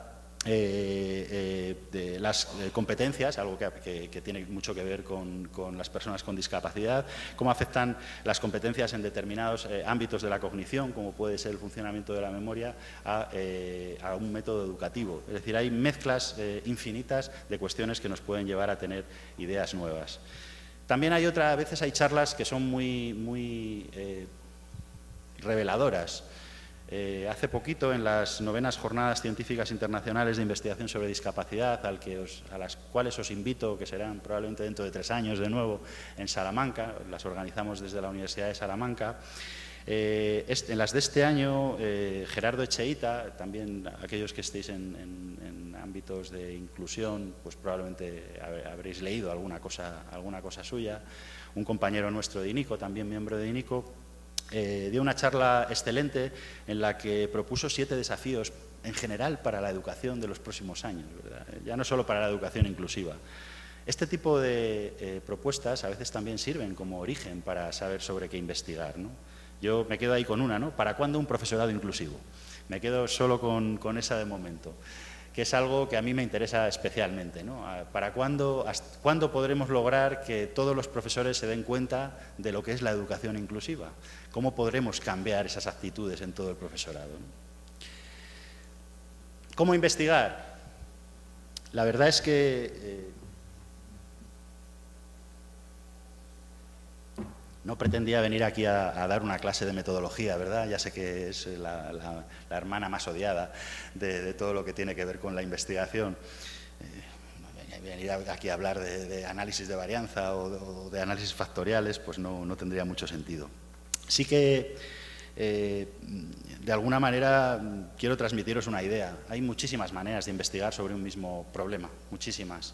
de las competencias, algo que tiene mucho que ver con las personas con discapacidad, cómo afectan las competencias en determinados ámbitos de la cognición, como puede ser el funcionamiento de la memoria, a un método educativo. Es decir, hay mezclas infinitas de cuestiones que nos pueden llevar a tener ideas nuevas. También hay a veces hay charlas que son muy reveladoras. Hace poquito, en las 9º Jornadas Científicas Internacionales de Investigación sobre Discapacidad, a las cuales os invito, que serán probablemente dentro de 3 años de nuevo, en Salamanca, las organizamos desde la Universidad de Salamanca. En las de este año, Gerardo Echeita, también aquellos que estéis en ámbitos de inclusión, pues probablemente habréis leído alguna cosa suya. Un compañero nuestro de INICO, también miembro de INICO, dio una charla excelente en la que propuso 7 desafíos en general para la educación de los próximos años, ¿verdad? Ya no solo para la educación inclusiva. Este tipo de propuestas a veces también sirven como origen para saber sobre qué investigar, ¿no? Yo me quedo ahí con una, ¿no? ¿Para cuándo un profesorado inclusivo? Me quedo solo con esa de momento, que es algo que a mí me interesa especialmente, ¿no? ¿Para cuándo podremos lograr que todos los profesores se den cuenta de lo que es la educación inclusiva? ¿Cómo podremos cambiar esas actitudes en todo el profesorado, ¿no? ¿Cómo investigar? La verdad es que no pretendía venir aquí a dar una clase de metodología, ¿verdad? Ya sé que es la hermana más odiada de todo lo que tiene que ver con la investigación. Venir aquí a hablar de análisis de varianza o de análisis factoriales, pues no tendría mucho sentido. Sí que, de alguna manera, quiero transmitiros una idea. Hay muchísimas maneras de investigar sobre un mismo problema, muchísimas.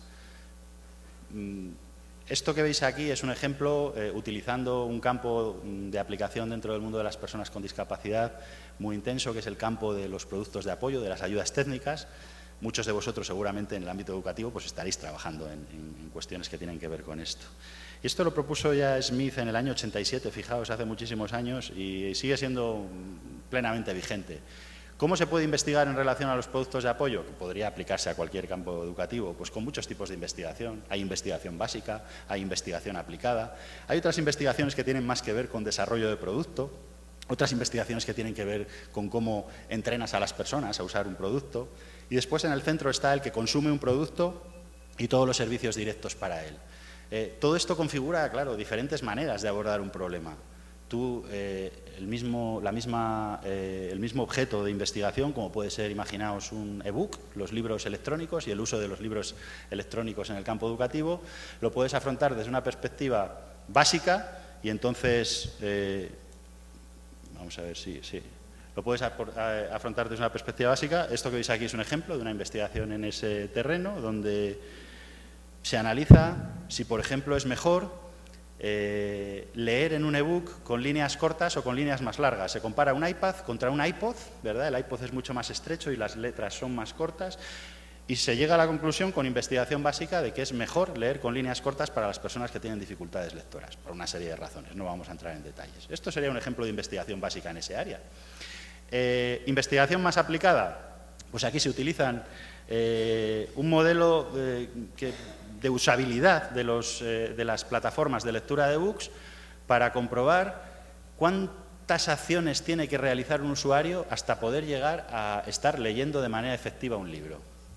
Esto que veis aquí es un ejemplo utilizando un campo de aplicación dentro del mundo de las personas con discapacidad muy intenso, que es el campo de los productos de apoyo, de las ayudas técnicas. Muchos de vosotros seguramente en el ámbito educativo pues estaréis trabajando en cuestiones que tienen que ver con esto. Y esto lo propuso ya Smith en el año 87, fijaos, hace muchísimos años, y sigue siendo plenamente vigente. ¿Cómo se puede investigar en relación a los productos de apoyo? Que podría aplicarse a cualquier campo educativo, pues con muchos tipos de investigación. Hay investigación básica, hay investigación aplicada, hay otras investigaciones que tienen más que ver con desarrollo de producto, otras investigaciones que tienen que ver con cómo entrenas a las personas a usar un producto, y después en el centro está el que consume un producto y todos los servicios directos para él. Todo esto configura, claro, diferentes maneras de abordar un problema. El mismo objeto de investigación, como puede ser, imaginaos, un ebook, los libros electrónicos y el uso de los libros electrónicos en el campo educativo, lo puedes afrontar desde una perspectiva básica y entonces, vamos a ver si lo puedes afrontar desde una perspectiva básica. Esto que veis aquí es un ejemplo de una investigación en ese terreno, donde se analiza si, por ejemplo, es mejor leer en un ebook con líneas cortas o con líneas más largas. Se compara un iPad contra un iPod, ¿verdad? El iPod es mucho más estrecho y las letras son más cortas, y se llega a la conclusión con investigación básica de que es mejor leer con líneas cortas para las personas que tienen dificultades lectoras, por una serie de razones. No vamos a entrar en detalles. Esto sería un ejemplo de investigación básica en ese área. Investigación más aplicada, pues aquí se utilizan un modelo de usabilidad de las plataformas de lectura de ebooks para comprobar cuántas acciones tiene que realizar un usuario hasta poder llegar a estar leyendo de manera efectiva un libro.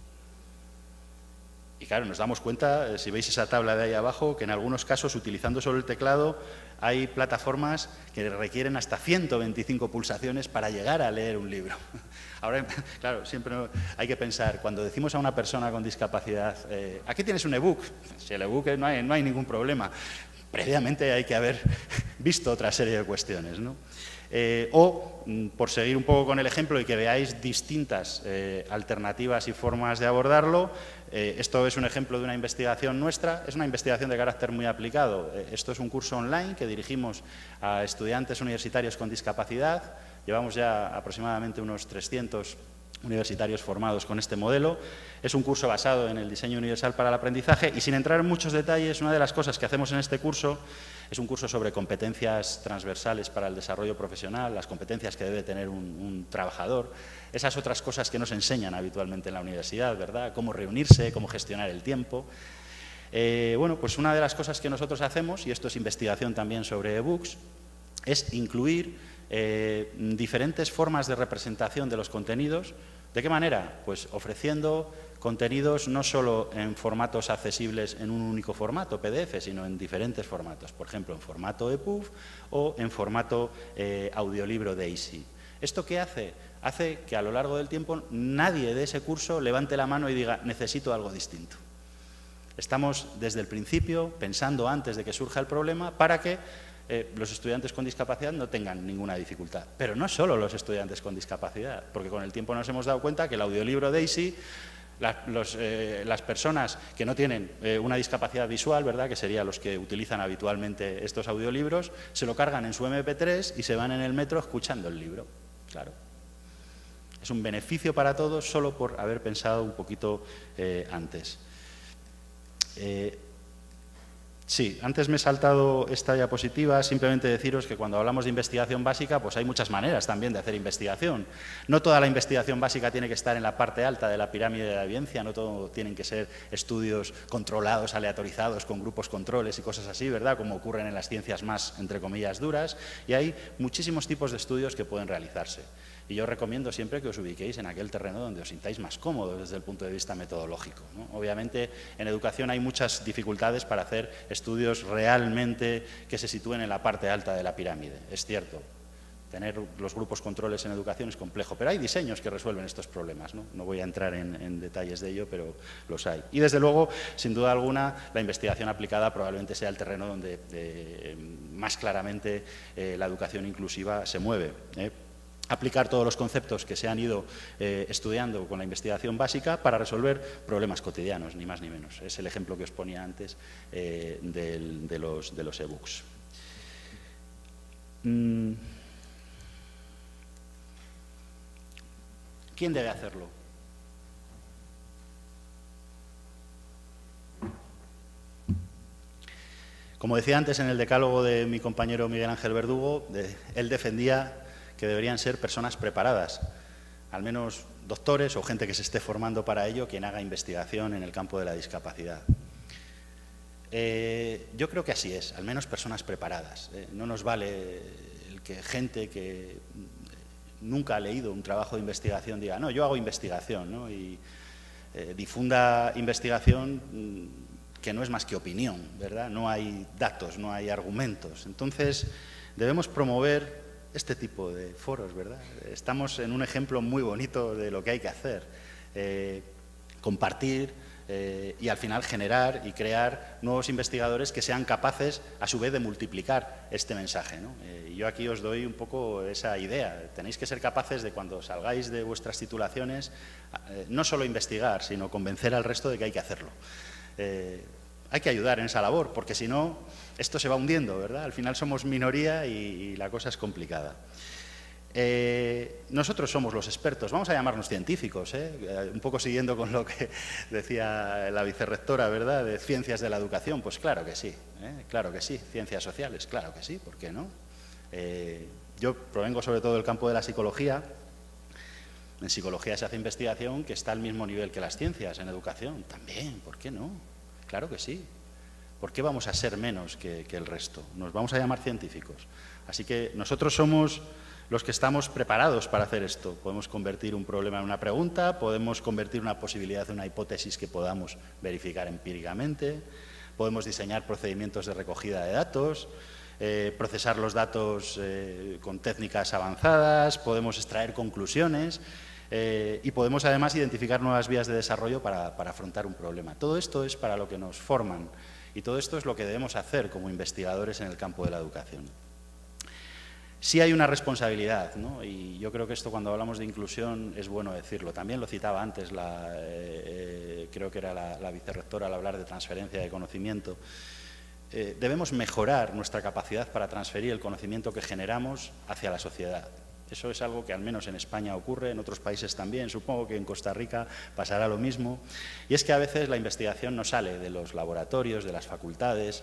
Y claro, nos damos cuenta, si veis esa tabla de ahí abajo, que en algunos casos, utilizando solo el teclado, hay plataformas que requieren hasta 125 pulsaciones para llegar a leer un libro. Ahora, claro, siempre hay que pensar, cuando decimos a una persona con discapacidad, aquí tienes un ebook, si el ebook no hay ningún problema, previamente hay que haber visto otra serie de cuestiones, ¿no? O, por seguir un poco con el ejemplo y que veáis distintas alternativas y formas de abordarlo, esto es un ejemplo de una investigación nuestra, es una investigación de carácter muy aplicado. Esto es un curso online que dirigimos a estudiantes universitarios con discapacidad. Llevamos ya aproximadamente unos 300 universitarios formados con este modelo. Es un curso basado en el diseño universal para el aprendizaje y, sin entrar en muchos detalles, una de las cosas que hacemos en este curso es un curso sobre competencias transversales para el desarrollo profesional, las competencias que debe tener un trabajador, esas otras cosas que nos enseñan habitualmente en la universidad, ¿verdad? Cómo reunirse, cómo gestionar el tiempo. Bueno, pues una de las cosas que nosotros hacemos, y esto es investigación también sobre ebooks, es incluir diferentes formas de representación de los contenidos. ¿De qué manera? Pues ofreciendo contenidos no solo en formatos accesibles en un único formato, PDF, sino en diferentes formatos. Por ejemplo, en formato EPUB o en formato audiolibro DAISY. ¿Esto qué hace? Hace que a lo largo del tiempo nadie de ese curso levante la mano y diga, necesito algo distinto. Estamos desde el principio pensando antes de que surja el problema para que los estudiantes con discapacidad no tengan ninguna dificultad. Pero no solo los estudiantes con discapacidad, porque con el tiempo nos hemos dado cuenta que el audiolibro DAISY, las personas que no tienen una discapacidad visual, ¿verdad?, que serían los que utilizan habitualmente estos audiolibros, se lo cargan en su MP3 y se van en el metro escuchando el libro. Claro. Es un beneficio para todos solo por haber pensado un poquito antes. Sí, antes me he saltado esta diapositiva, simplemente deciros que cuando hablamos de investigación básica, pues hay muchas maneras también de hacer investigación. No toda la investigación básica tiene que estar en la parte alta de la pirámide de la evidencia, no todo tienen que ser estudios controlados, aleatorizados, con grupos controles y cosas así, ¿verdad?, como ocurren en las ciencias más, entre comillas, duras, y hay muchísimos tipos de estudios que pueden realizarse. Y yo recomiendo siempre que os ubiquéis en aquel terreno donde os sintáis más cómodos desde el punto de vista metodológico, ¿no? Obviamente, en educación hay muchas dificultades para hacer estudios realmente que se sitúen en la parte alta de la pirámide. Es cierto, tener los grupos controles en educación es complejo, pero hay diseños que resuelven estos problemas, ¿no? No voy a entrar en detalles de ello, pero los hay. Y desde luego, sin duda alguna, la investigación aplicada probablemente sea el terreno donde más claramente la educación inclusiva se mueve, aplicar todos los conceptos que se han ido estudiando con la investigación básica para resolver problemas cotidianos, ni más ni menos. Es el ejemplo que os ponía antes de los ebooks. ¿Quién debe hacerlo? Como decía antes en el decálogo de mi compañero Miguel Ángel Verdugo, él defendía que deberían ser personas preparadas, al menos doctores o gente que se esté formando para ello, quien haga investigación en el campo de la discapacidad. Yo creo que así es, al menos personas preparadas. No nos vale el que gente que nunca ha leído un trabajo de investigación diga, no, yo hago investigación, ¿no? Y difunda investigación que no es más que opinión, ¿verdad? No hay datos, no hay argumentos. Entonces, debemos promover este tipo de foros, ¿verdad? Estamos en un ejemplo muy bonito de lo que hay que hacer. Compartir y al final generar y crear nuevos investigadores que sean capaces, a su vez, de multiplicar este mensaje, ¿no? Y yo aquí os doy un poco esa idea. Tenéis que ser capaces de, cuando salgáis de vuestras titulaciones, no solo investigar, sino convencer al resto de que hay que hacerlo. Hay que ayudar en esa labor, porque si no, esto se va hundiendo, ¿verdad? Al final somos minoría y la cosa es complicada. Nosotros somos los expertos, vamos a llamarnos científicos, un poco siguiendo con lo que decía la vicerrectora, ¿verdad?, de ciencias de la educación. Pues claro que sí, claro que sí. Ciencias sociales, claro que sí, ¿por qué no? Yo provengo sobre todo del campo de la psicología. En psicología se hace investigación que está al mismo nivel que las ciencias. En educación también, ¿por qué no? Claro que sí. ¿Por qué vamos a ser menos que el resto? Nos vamos a llamar científicos. Así que nosotros somos los que estamos preparados para hacer esto. Podemos convertir un problema en una pregunta, podemos convertir una posibilidad en una hipótesis que podamos verificar empíricamente, podemos diseñar procedimientos de recogida de datos, procesar los datos con técnicas avanzadas, podemos extraer conclusiones. y podemos además identificar nuevas vías de desarrollo para afrontar un problema. Todo esto es para lo que nos forman y todo esto es lo que debemos hacer como investigadores en el campo de la educación. Sí hay una responsabilidad, ¿no? Y yo creo que esto cuando hablamos de inclusión es bueno decirlo. También lo citaba antes, creo que era la vicerrectora al hablar de transferencia de conocimiento. Debemos mejorar nuestra capacidad para transferir el conocimiento que generamos hacia la sociedad. Eso es algo que al menos en España ocurre, en otros países también, supongo que en Costa Rica pasará lo mismo. Y es que a veces la investigación no sale de los laboratorios, de las facultades.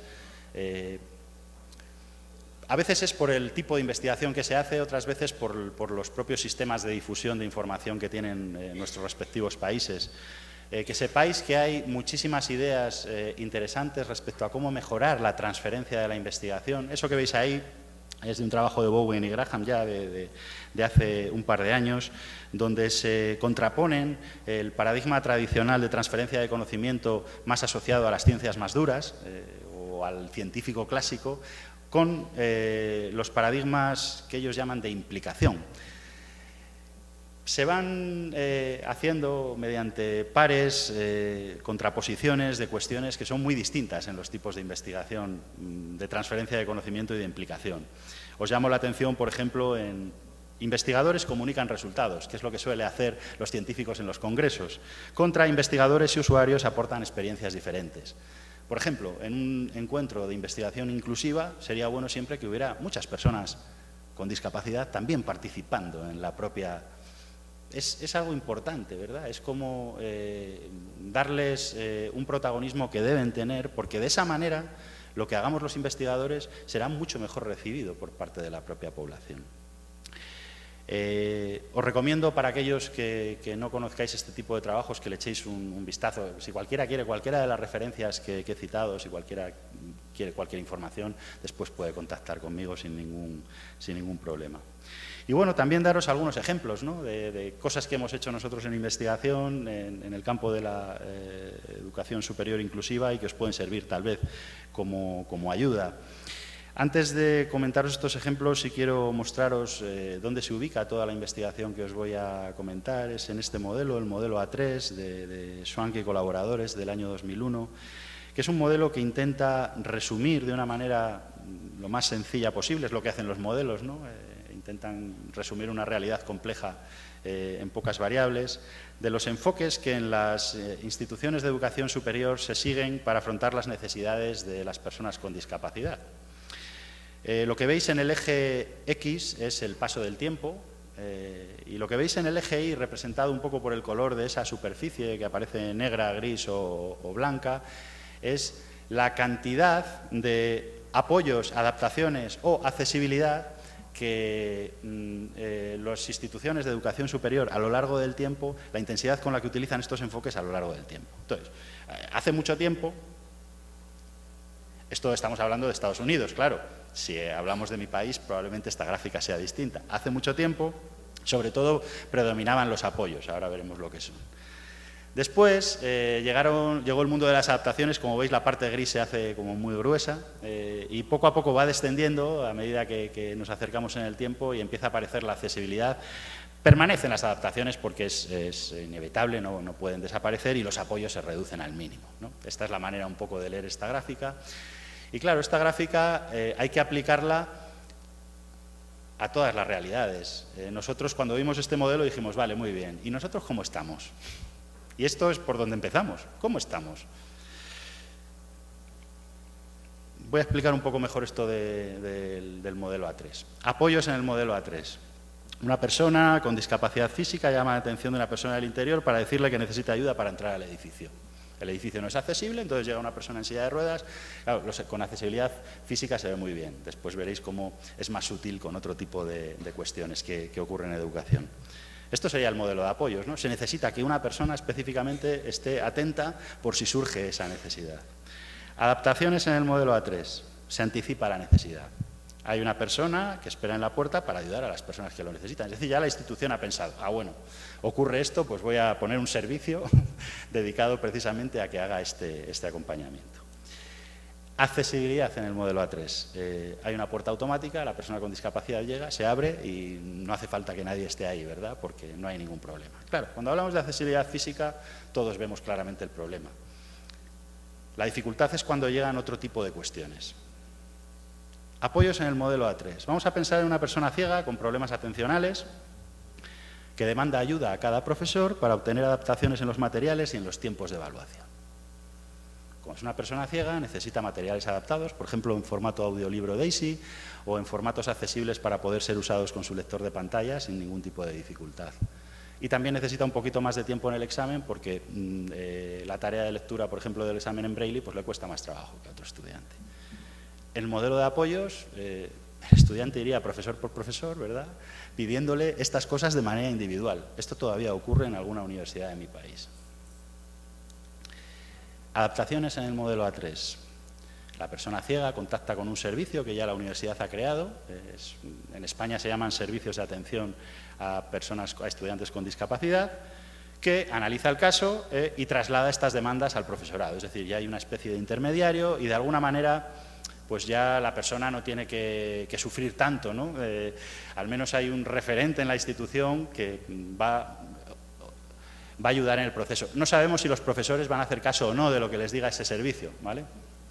A veces es por el tipo de investigación que se hace, otras veces por los propios sistemas de difusión de información que tienen nuestros respectivos países. Que sepáis que hay muchísimas ideas interesantes respecto a cómo mejorar la transferencia de la investigación. Eso que veis ahí es de un trabajo de Bowen y Graham ya de hace un par de años, donde se contraponen el paradigma tradicional de transferencia de conocimiento más asociado a las ciencias más duras o al científico clásico, con los paradigmas que ellos llaman de implicación. Se van haciendo mediante pares, contraposiciones de cuestiones que son muy distintas en los tipos de investigación, de transferencia de conocimiento y de implicación. Os llamo la atención, por ejemplo, en investigadores comunican resultados, que es lo que suele hacer los científicos en los congresos, contra investigadores y usuarios aportan experiencias diferentes. Por ejemplo, en un encuentro de investigación inclusiva sería bueno siempre que hubiera muchas personas con discapacidad también participando en la propia... Es algo importante, ¿verdad? Es como darles un protagonismo que deben tener, porque de esa manera lo que hagamos los investigadores será mucho mejor recibido por parte de la propia población. Os recomiendo para aquellos que no conozcáis este tipo de trabajos que le echéis un vistazo. Si cualquiera quiere cualquiera de las referencias que he citado, si cualquiera quiere cualquier información, después puede contactar conmigo sin ningún problema. Y bueno, también daros algunos ejemplos, ¿no? de cosas que hemos hecho nosotros en investigación, en el campo de la educación superior inclusiva y que os pueden servir tal vez como ayuda. Antes de comentaros estos ejemplos, sí quiero mostraros dónde se ubica toda la investigación que os voy a comentar. Es en este modelo, el modelo A3 de Schwank y colaboradores del año 2001, que es un modelo que intenta resumir de una manera lo más sencilla posible, es lo que hacen los modelos, ¿no? Intentan resumir una realidad compleja en pocas variables, de los enfoques que en las instituciones de educación superior se siguen para afrontar las necesidades de las personas con discapacidad. Lo que veis en el eje X es el paso del tiempo y lo que veis en el eje Y, representado un poco por el color de esa superficie que aparece negra, gris o blanca, es la cantidad de apoyos, adaptaciones o accesibilidad que las instituciones de educación superior a lo largo del tiempo, la intensidad con la que utilizan estos enfoques a lo largo del tiempo. Entonces, hace mucho tiempo, esto estamos hablando de Estados Unidos, claro, si hablamos de mi país probablemente esta gráfica sea distinta. Hace mucho tiempo, sobre todo, predominaban los apoyos, ahora veremos lo que son. Después llegó el mundo de las adaptaciones, como veis la parte gris se hace como muy gruesa y poco a poco va descendiendo a medida que nos acercamos en el tiempo y empieza a aparecer la accesibilidad. Permanecen las adaptaciones porque es inevitable, no pueden desaparecer y los apoyos se reducen al mínimo, ¿no? Esta es la manera un poco de leer esta gráfica. Y claro, esta gráfica hay que aplicarla a todas las realidades. Nosotros cuando vimos este modelo dijimos, vale, muy bien, ¿y nosotros cómo estamos? Y esto es por donde empezamos. ¿Cómo estamos? Voy a explicar un poco mejor esto del modelo A3. Apoyos en el modelo A3. Una persona con discapacidad física llama la atención de una persona del interior para decirle que necesita ayuda para entrar al edificio. El edificio no es accesible, entonces llega una persona en silla de ruedas. Claro, con accesibilidad física se ve muy bien. Después veréis cómo es más sutil con otro tipo de cuestiones que ocurren en educación. Esto sería el modelo de apoyos, ¿no? Se necesita que una persona específicamente esté atenta por si surge esa necesidad. Adaptaciones en el modelo A3. Se anticipa la necesidad. Hay una persona que espera en la puerta para ayudar a las personas que lo necesitan. Es decir, ya la institución ha pensado, bueno, ocurre esto, pues voy a poner un servicio dedicado precisamente a que haga este acompañamiento. Accesibilidad en el modelo A3. Hay una puerta automática, la persona con discapacidad llega, se abre y no hace falta que nadie esté ahí, ¿verdad? Porque no hay ningún problema. Claro, cuando hablamos de accesibilidad física, todos vemos claramente el problema. La dificultad es cuando llegan otro tipo de cuestiones. Apoyos en el modelo A3. Vamos a pensar en una persona ciega con problemas atencionales que demanda ayuda a cada profesor para obtener adaptaciones en los materiales y en los tiempos de evaluación. Como es una persona ciega, necesita materiales adaptados, por ejemplo, en formato audiolibro DAISY o en formatos accesibles para poder ser usados con su lector de pantalla sin ningún tipo de dificultad. Y también necesita un poquito más de tiempo en el examen porque la tarea de lectura, por ejemplo, del examen en Braille, pues le cuesta más trabajo que a otro estudiante. El modelo de apoyos, el estudiante iría profesor por profesor, ¿verdad?, pidiéndole estas cosas de manera individual. Esto todavía ocurre en alguna universidad de mi país. Adaptaciones en el modelo A3. La persona ciega contacta con un servicio que ya la universidad ha creado. En España se llaman servicios de atención a estudiantes con discapacidad, que analiza el caso y traslada estas demandas al profesorado. Es decir, ya hay una especie de intermediario y de alguna manera pues ya la persona no tiene que sufrir tanto, ¿no? Al menos hay un referente en la institución que va a ayudar en el proceso. No sabemos si los profesores van a hacer caso o no de lo que les diga ese servicio, ¿vale?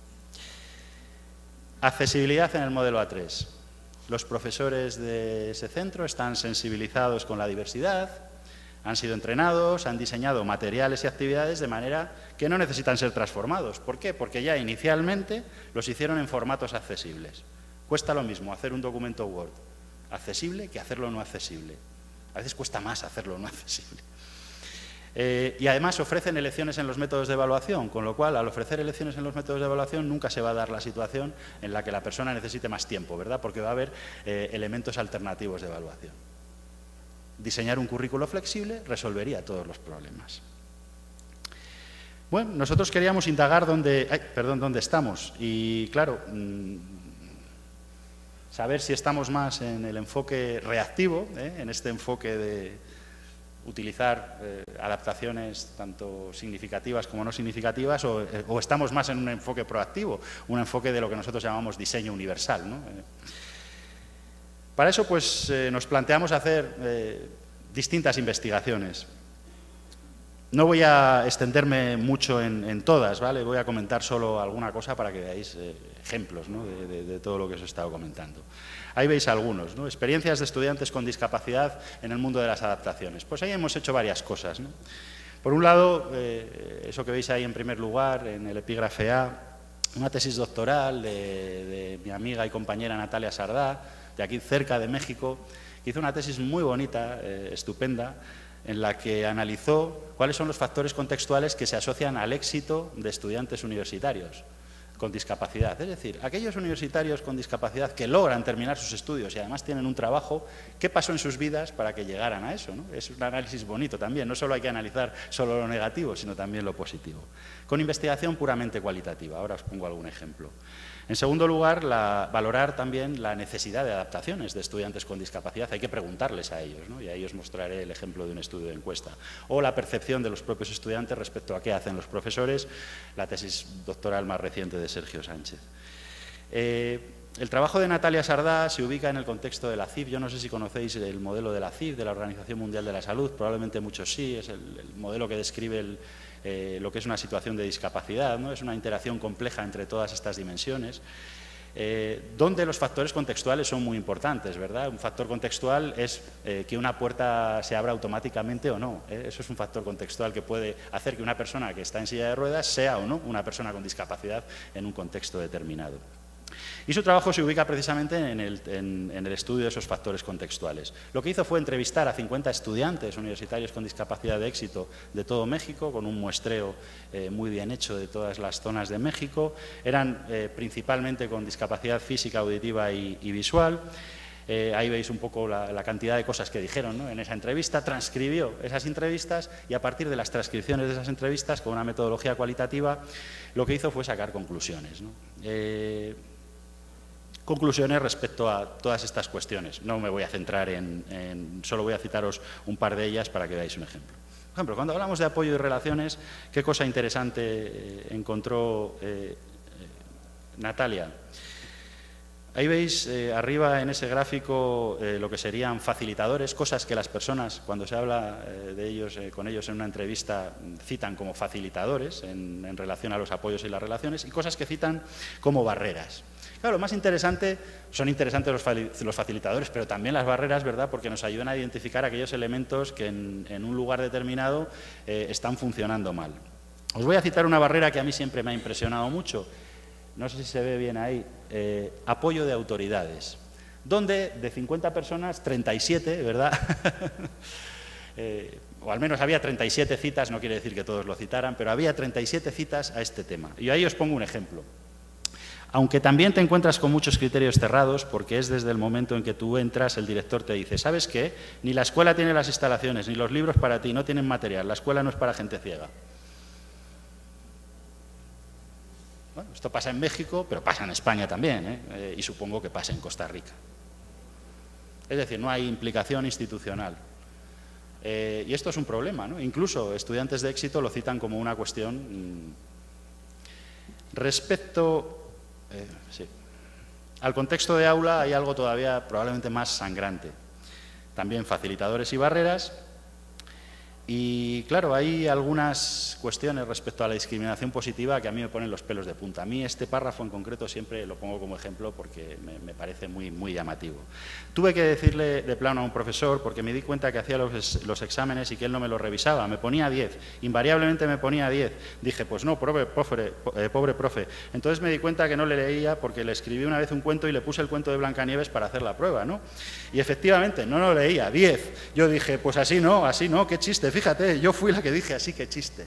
Accesibilidad en el modelo A3. Los profesores de ese centro están sensibilizados con la diversidad, han sido entrenados, han diseñado materiales y actividades de manera que no necesitan ser transformados. ¿Por qué? Porque ya inicialmente los hicieron en formatos accesibles. Cuesta lo mismo hacer un documento Word accesible que hacerlo no accesible. A veces cuesta más hacerlo no accesible. Y además ofrecen elecciones en los métodos de evaluación, con lo cual al ofrecer elecciones en los métodos de evaluación nunca se va a dar la situación en la que la persona necesite más tiempo, ¿verdad? Porque va a haber elementos alternativos de evaluación. Diseñar un currículo flexible resolvería todos los problemas. Bueno, nosotros queríamos indagar dónde estamos y claro, saber si estamos más en el enfoque reactivo, en este enfoque de utilizar adaptaciones tanto significativas como no significativas o estamos más en un enfoque proactivo, un enfoque de lo que nosotros llamamos diseño universal, ¿no? Para eso pues nos planteamos hacer distintas investigaciones. No voy a extenderme mucho en todas, ¿vale? Voy a comentar solo alguna cosa para que veáis ejemplos, ¿no?, de todo lo que os he estado comentando. Ahí veis algunos, ¿no? Experiencias de estudiantes con discapacidad en el mundo de las adaptaciones. Pues ahí hemos hecho varias cosas, ¿no? Por un lado, eso que veis ahí en primer lugar, en el epígrafe A, una tesis doctoral de mi amiga y compañera Natalia Sardá, de aquí cerca de México, que hizo una tesis muy bonita, estupenda, en la que analizó cuáles son los factores contextuales que se asocian al éxito de estudiantes universitarios con discapacidad. Es decir, aquellos universitarios con discapacidad que logran terminar sus estudios y además tienen un trabajo, ¿qué pasó en sus vidas para que llegaran a eso, ¿no? Es un análisis bonito también, no solo hay que analizar solo lo negativo, sino también lo positivo. Con investigación puramente cualitativa, ahora os pongo algún ejemplo. En segundo lugar, valorar también la necesidad de adaptaciones de estudiantes con discapacidad. Hay que preguntarles a ellos, ¿no? Y ahí os mostraré el ejemplo de un estudio de encuesta. O la percepción de los propios estudiantes respecto a qué hacen los profesores, la tesis doctoral más reciente de Sergio Sánchez. El trabajo de Natalia Sardá se ubica en el contexto de la CIF. Yo no sé si conocéis el modelo de la CIF, de la Organización Mundial de la Salud, probablemente muchos sí, es el modelo que describe lo que es una situación de discapacidad, ¿no? Es una interacción compleja entre todas estas dimensiones, donde los factores contextuales son muy importantes, ¿verdad? Un factor contextual es que una puerta se abra automáticamente o no, Eso es un factor contextual que puede hacer que una persona que está en silla de ruedas sea o no una persona con discapacidad en un contexto determinado. Y su trabajo se ubica precisamente en el estudio de esos factores contextuales. Lo que hizo fue entrevistar a 50 estudiantes universitarios con discapacidad de éxito de todo México, con un muestreo muy bien hecho de todas las zonas de México. Eran principalmente con discapacidad física, auditiva y visual. Ahí veis un poco la cantidad de cosas que dijeron, ¿no?, en esa entrevista. Transcribió esas entrevistas y a partir de las transcripciones de esas entrevistas, con una metodología cualitativa, lo que hizo fue sacar conclusiones, ¿no? Conclusiones respecto a todas estas cuestiones. No me voy a centrar solo voy a citaros un par de ellas para que veáis un ejemplo. Por ejemplo, cuando hablamos de apoyo y relaciones, ¿qué cosa interesante encontró Natalia. Ahí veis arriba en ese gráfico lo que serían facilitadores, cosas que las personas, cuando se habla de ellos, con ellos en una entrevista, citan como facilitadores en relación a los apoyos y las relaciones, y cosas que citan como barreras. Claro, lo más interesante, son interesantes los facilitadores, pero también las barreras, ¿verdad?, porque nos ayudan a identificar aquellos elementos que en un lugar determinado están funcionando mal. Os voy a citar una barrera que a mí siempre me ha impresionado mucho. No sé si se ve bien ahí, apoyo de autoridades, donde de 50 personas, 37, ¿verdad? O al menos había 37 citas, no quiere decir que todos lo citaran, pero había 37 citas a este tema. Y ahí os pongo un ejemplo. Aunque también te encuentras con muchos criterios cerrados, porque es desde el momento en que tú entras, el director te dice, ¿sabes qué? Ni la escuela tiene las instalaciones, ni los libros para ti, no tienen material, la escuela no es para gente ciega. Bueno, esto pasa en México, pero pasa en España también, y supongo que pasa en Costa Rica. Es decir, no hay implicación institucional. Y esto es un problema, ¿no? Incluso estudiantes de éxito lo citan como una cuestión. Respecto al contexto de aula hay algo todavía probablemente más sangrante. También facilitadores y barreras. Y claro, hay algunas cuestiones respecto a la discriminación positiva que a mí me ponen los pelos de punta. A mí este párrafo en concreto siempre lo pongo como ejemplo porque me parece muy llamativo. Tuve que decirle de plano a un profesor porque me di cuenta que hacía los exámenes y que él no me los revisaba. Me ponía 10, invariablemente me ponía 10. Dije, pues no, pobre profe. Entonces me di cuenta que no le leía porque le escribí una vez un cuento y le puse el cuento de Blancanieves para hacer la prueba, ¿no? Y efectivamente, no lo leía, 10. Yo dije, pues así no, qué chiste. Fíjate, yo fui la que dije así, qué chiste.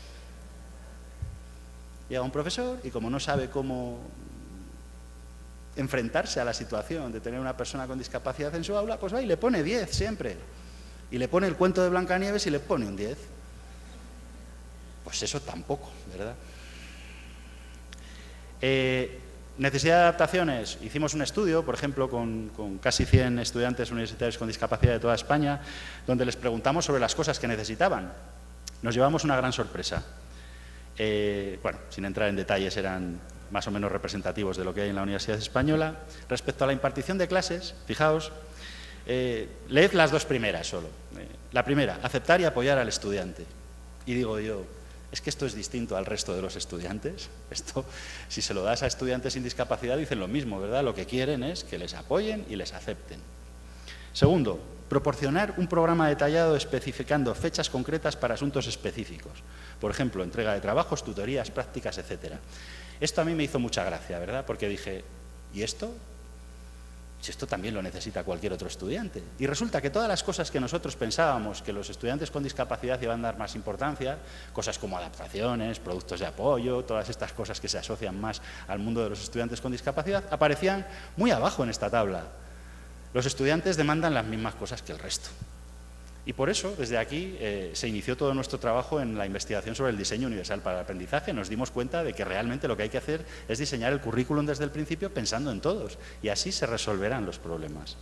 Llega un profesor y como no sabe cómo enfrentarse a la situación de tener una persona con discapacidad en su aula, pues va y le pone 10 siempre. Y le pone el cuento de Blancanieves y le pone un 10. Pues eso tampoco, ¿verdad? Necesidad de adaptaciones. Hicimos un estudio, por ejemplo, con casi 100 estudiantes universitarios con discapacidad de toda España, donde les preguntamos sobre las cosas que necesitaban. Nos llevamos una gran sorpresa. Bueno, sin entrar en detalles, eran más o menos representativos de lo que hay en la Universidad Española. Respecto a la impartición de clases, fijaos, leed las dos primeras solo. La primera, aceptar y apoyar al estudiante. Y digo yo, ¿es que esto es distinto al resto de los estudiantes? Esto, si se lo das a estudiantes sin discapacidad, dicen lo mismo, ¿verdad? Lo que quieren es que les apoyen y les acepten. Segundo, proporcionar un programa detallado especificando fechas concretas para asuntos específicos. Por ejemplo, entrega de trabajos, tutorías, prácticas, etc. Esto a mí me hizo mucha gracia, ¿verdad? Porque dije, ¿y esto? Si esto también lo necesita cualquier otro estudiante. Y resulta que todas las cosas que nosotros pensábamos que los estudiantes con discapacidad iban a dar más importancia, cosas como adaptaciones, productos de apoyo, todas estas cosas que se asocian más al mundo de los estudiantes con discapacidad, aparecían muy abajo en esta tabla. Los estudiantes demandan las mismas cosas que el resto. Y por eso, desde aquí, se inició todo nuestro trabajo en la investigación sobre el diseño universal para el aprendizaje. Nos dimos cuenta de que realmente lo que hay que hacer es diseñar el currículum desde el principio pensando en todos, y así se resolverán los problemas.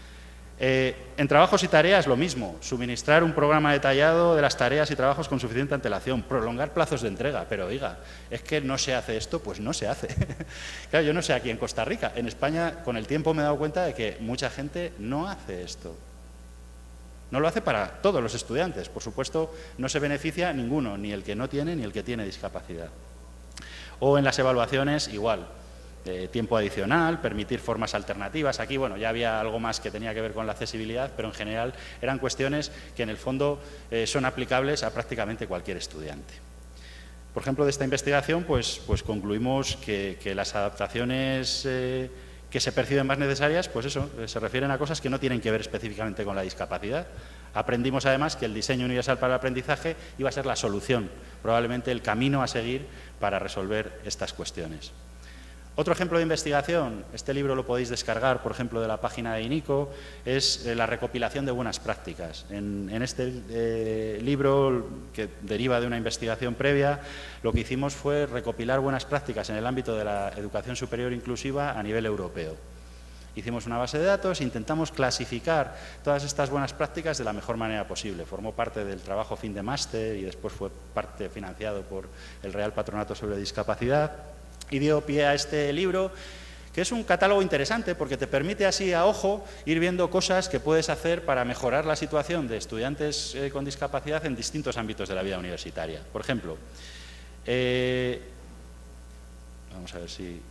En trabajos y tareas, lo mismo. Suministrar un programa detallado de las tareas y trabajos con suficiente antelación. Prolongar plazos de entrega. Pero, oiga, ¿es que no se hace esto? Pues no se hace. Claro, yo no sé aquí en Costa Rica. En España, con el tiempo me he dado cuenta de que mucha gente no hace esto. No lo hace para todos los estudiantes. Por supuesto, no se beneficia ninguno, ni el que no tiene ni el que tiene discapacidad. O en las evaluaciones, igual. Tiempo adicional, permitir formas alternativas. Aquí, bueno, ya había algo más que tenía que ver con la accesibilidad, pero en general eran cuestiones que en el fondo son aplicables a prácticamente cualquier estudiante. Por ejemplo, de esta investigación, pues concluimos que las adaptaciones que se perciben más necesarias, pues eso, se refieren a cosas que no tienen que ver específicamente con la discapacidad. Aprendimos además que el diseño universal para el aprendizaje iba a ser la solución, probablemente el camino a seguir para resolver estas cuestiones. Otro ejemplo de investigación, este libro lo podéis descargar, por ejemplo, de la página de INICO, es la recopilación de buenas prácticas. En este libro, que deriva de una investigación previa, lo que hicimos fue recopilar buenas prácticas en el ámbito de la educación superior inclusiva a nivel europeo. Hicimos una base de datos e intentamos clasificar todas estas buenas prácticas de la mejor manera posible. Formó parte del trabajo fin de máster y después fue parte financiado por el Real Patronato sobre Discapacidad. y dio pie a este libro, que es un catálogo interesante porque te permite así a ojo ir viendo cosas que puedes hacer para mejorar la situación de estudiantes con discapacidad en distintos ámbitos de la vida universitaria. Por ejemplo, vamos a ver si...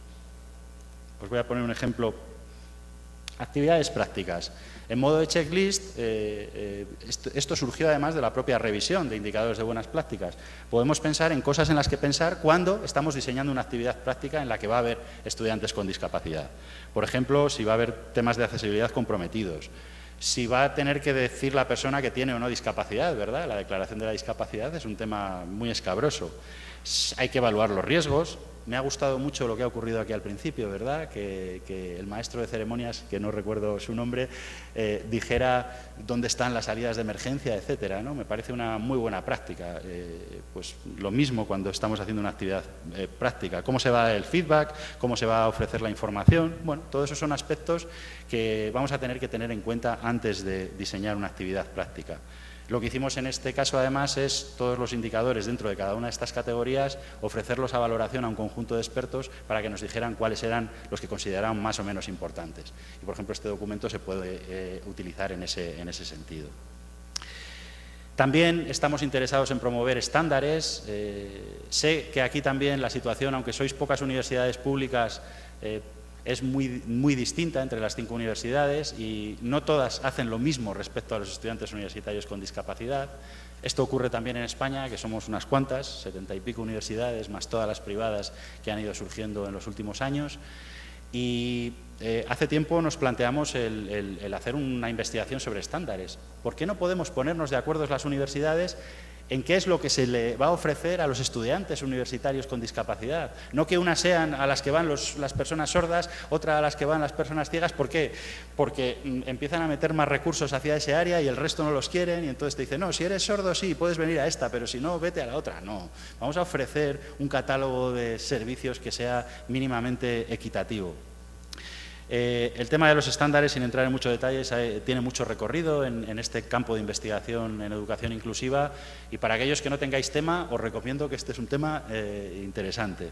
Os voy a poner un ejemplo. Actividades prácticas. En modo de checklist, esto surgió además de la propia revisión de indicadores de buenas prácticas. Podemos pensar en cosas en las que pensar cuando estamos diseñando una actividad práctica en la que va a haber estudiantes con discapacidad. Por ejemplo, si va a haber temas de accesibilidad comprometidos, si va a tener que decir la persona que tiene o no discapacidad, ¿verdad? La declaración de la discapacidad es un tema muy escabroso. Hay que evaluar los riesgos. Me ha gustado mucho lo que ha ocurrido aquí al principio, ¿verdad? Que el maestro de ceremonias, que no recuerdo su nombre, dijera dónde están las salidas de emergencia, etcétera, ¿no? Me parece una muy buena práctica. Pues lo mismo cuando estamos haciendo una actividad práctica. ¿Cómo se va el feedback? ¿Cómo se va a ofrecer la información? Bueno, todos esos son aspectos que vamos a tener que tener en cuenta antes de diseñar una actividad práctica. Lo que hicimos en este caso, además, es todos los indicadores dentro de cada una de estas categorías, ofrecerlos a valoración a un conjunto de expertos para que nos dijeran cuáles eran los que consideraban más o menos importantes. Y, por ejemplo, este documento se puede utilizar en ese sentido. También estamos interesados en promover estándares. Sé que aquí también la situación, aunque sois pocas universidades públicas, es muy distinta entre las 5 universidades y no todas hacen lo mismo respecto a los estudiantes universitarios con discapacidad. Esto ocurre también en España, que somos unas cuantas, 70 y pico universidades, más todas las privadas que han ido surgiendo en los últimos años. Y hace tiempo nos planteamos el hacer una investigación sobre estándares. ¿Por qué no podemos ponernos de acuerdo las universidades en qué es lo que se le va a ofrecer a los estudiantes universitarios con discapacidad? No que unas sean a las que van las personas sordas, otra a las que van las personas ciegas. ¿Por qué? Porque empiezan a meter más recursos hacia ese área y el resto no los quieren y entonces te dicen, no, si eres sordo sí, puedes venir a esta, pero si no, vete a la otra. No, vamos a ofrecer un catálogo de servicios que sea mínimamente equitativo. El tema de los estándares, sin entrar en muchos detalles, tiene mucho recorrido en este campo de investigación en educación inclusiva y para aquellos que no tengáis tema, os recomiendo que este es un tema interesante.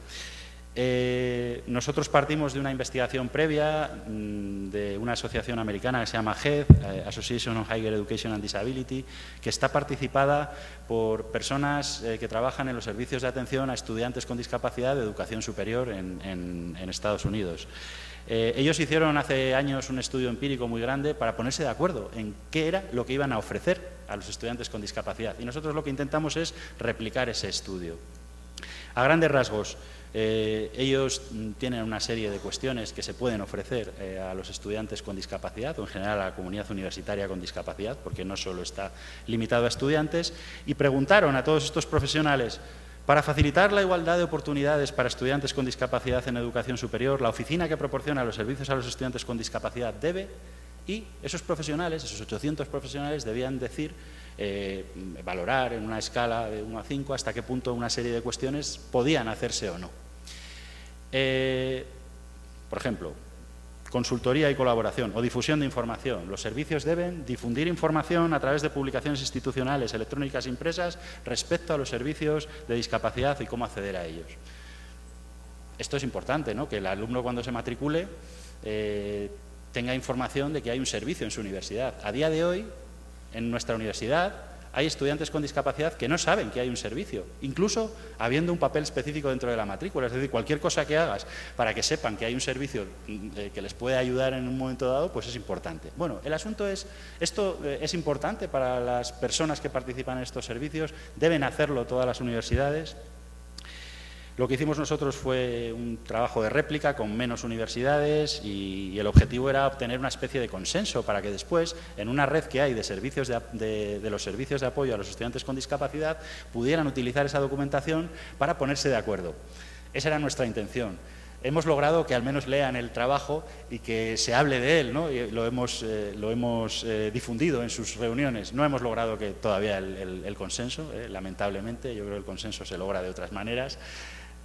Nosotros partimos de una investigación previa de una asociación americana que se llama HED, Association on Higher Education and Disability, que está participada por personas que trabajan en los servicios de atención a estudiantes con discapacidad de educación superior en Estados Unidos. Ellos hicieron hace años un estudio empírico muy grande para ponerse de acuerdo en qué era lo que iban a ofrecer a los estudiantes con discapacidad. Y nosotros lo que intentamos es replicar ese estudio. A grandes rasgos, ellos tienen una serie de cuestiones que se pueden ofrecer a los estudiantes con discapacidad o en general a la comunidad universitaria con discapacidad, porque no solo está limitado a estudiantes, y preguntaron a todos estos profesionales: para facilitar la igualdad de oportunidades para estudiantes con discapacidad en educación superior, la oficina que proporciona los servicios a los estudiantes con discapacidad debe, y esos profesionales, esos 800 profesionales, debían decir, valorar en una escala de 1 a 5 hasta qué punto una serie de cuestiones podían hacerse o no. Por ejemplo, consultoría y colaboración o difusión de información. Los servicios deben difundir información a través de publicaciones institucionales, electrónicas, impresas, respecto a los servicios de discapacidad y cómo acceder a ellos. Esto es importante, ¿no? Que el alumno cuando se matricule tenga información de que hay un servicio en su universidad. A día de hoy, en nuestra universidad, hay estudiantes con discapacidad que no saben que hay un servicio, incluso habiendo un papel específico dentro de la matrícula. Es decir, cualquier cosa que hagas para que sepan que hay un servicio que les puede ayudar en un momento dado, pues es importante. Bueno, el asunto es, esto es importante para las personas que participan en estos servicios, deben hacerlo todas las universidades. Lo que hicimos nosotros fue un trabajo de réplica con menos universidades y el objetivo era obtener una especie de consenso para que después, en una red que hay de servicios de los servicios de apoyo a los estudiantes con discapacidad, pudieran utilizar esa documentación para ponerse de acuerdo. Esa era nuestra intención. Hemos logrado que al menos lean el trabajo y que se hable de él, ¿no? Y lo hemos difundido en sus reuniones. No hemos logrado que todavía el consenso, lamentablemente. Yo creo que el consenso se logra de otras maneras.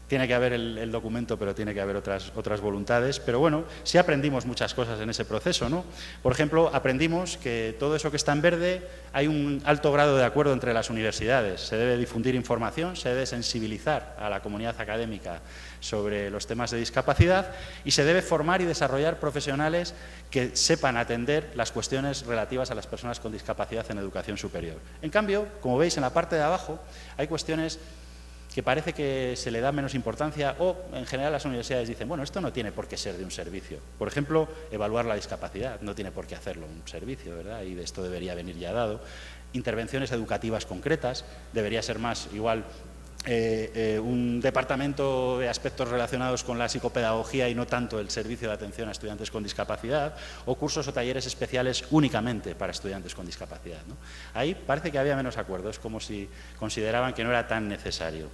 Tiene que haber el documento, pero tiene que haber otras voluntades. Pero bueno, sí aprendimos muchas cosas en ese proceso, ¿no? Por ejemplo, aprendimos que todo eso que está en verde, hay un alto grado de acuerdo entre las universidades. Se debe difundir información, se debe sensibilizar a la comunidad académica sobre los temas de discapacidad y se debe formar y desarrollar profesionales que sepan atender las cuestiones relativas a las personas con discapacidad en educación superior. En cambio, como veis en la parte de abajo, hay cuestiones que parece que se le da menos importancia o, en general, las universidades dicen, bueno, esto no tiene por qué ser de un servicio. Por ejemplo, evaluar la discapacidad, no tiene por qué hacerlo un servicio, ¿verdad? Y de esto debería venir ya dado. Intervenciones educativas concretas, debería ser más igual un departamento de aspectos relacionados con la psicopedagogía y no tanto el servicio de atención a estudiantes con discapacidad, o cursos o talleres especiales únicamente para estudiantes con discapacidad, ¿no? Ahí parece que había menos acuerdos, como si consideraban que no era tan necesario.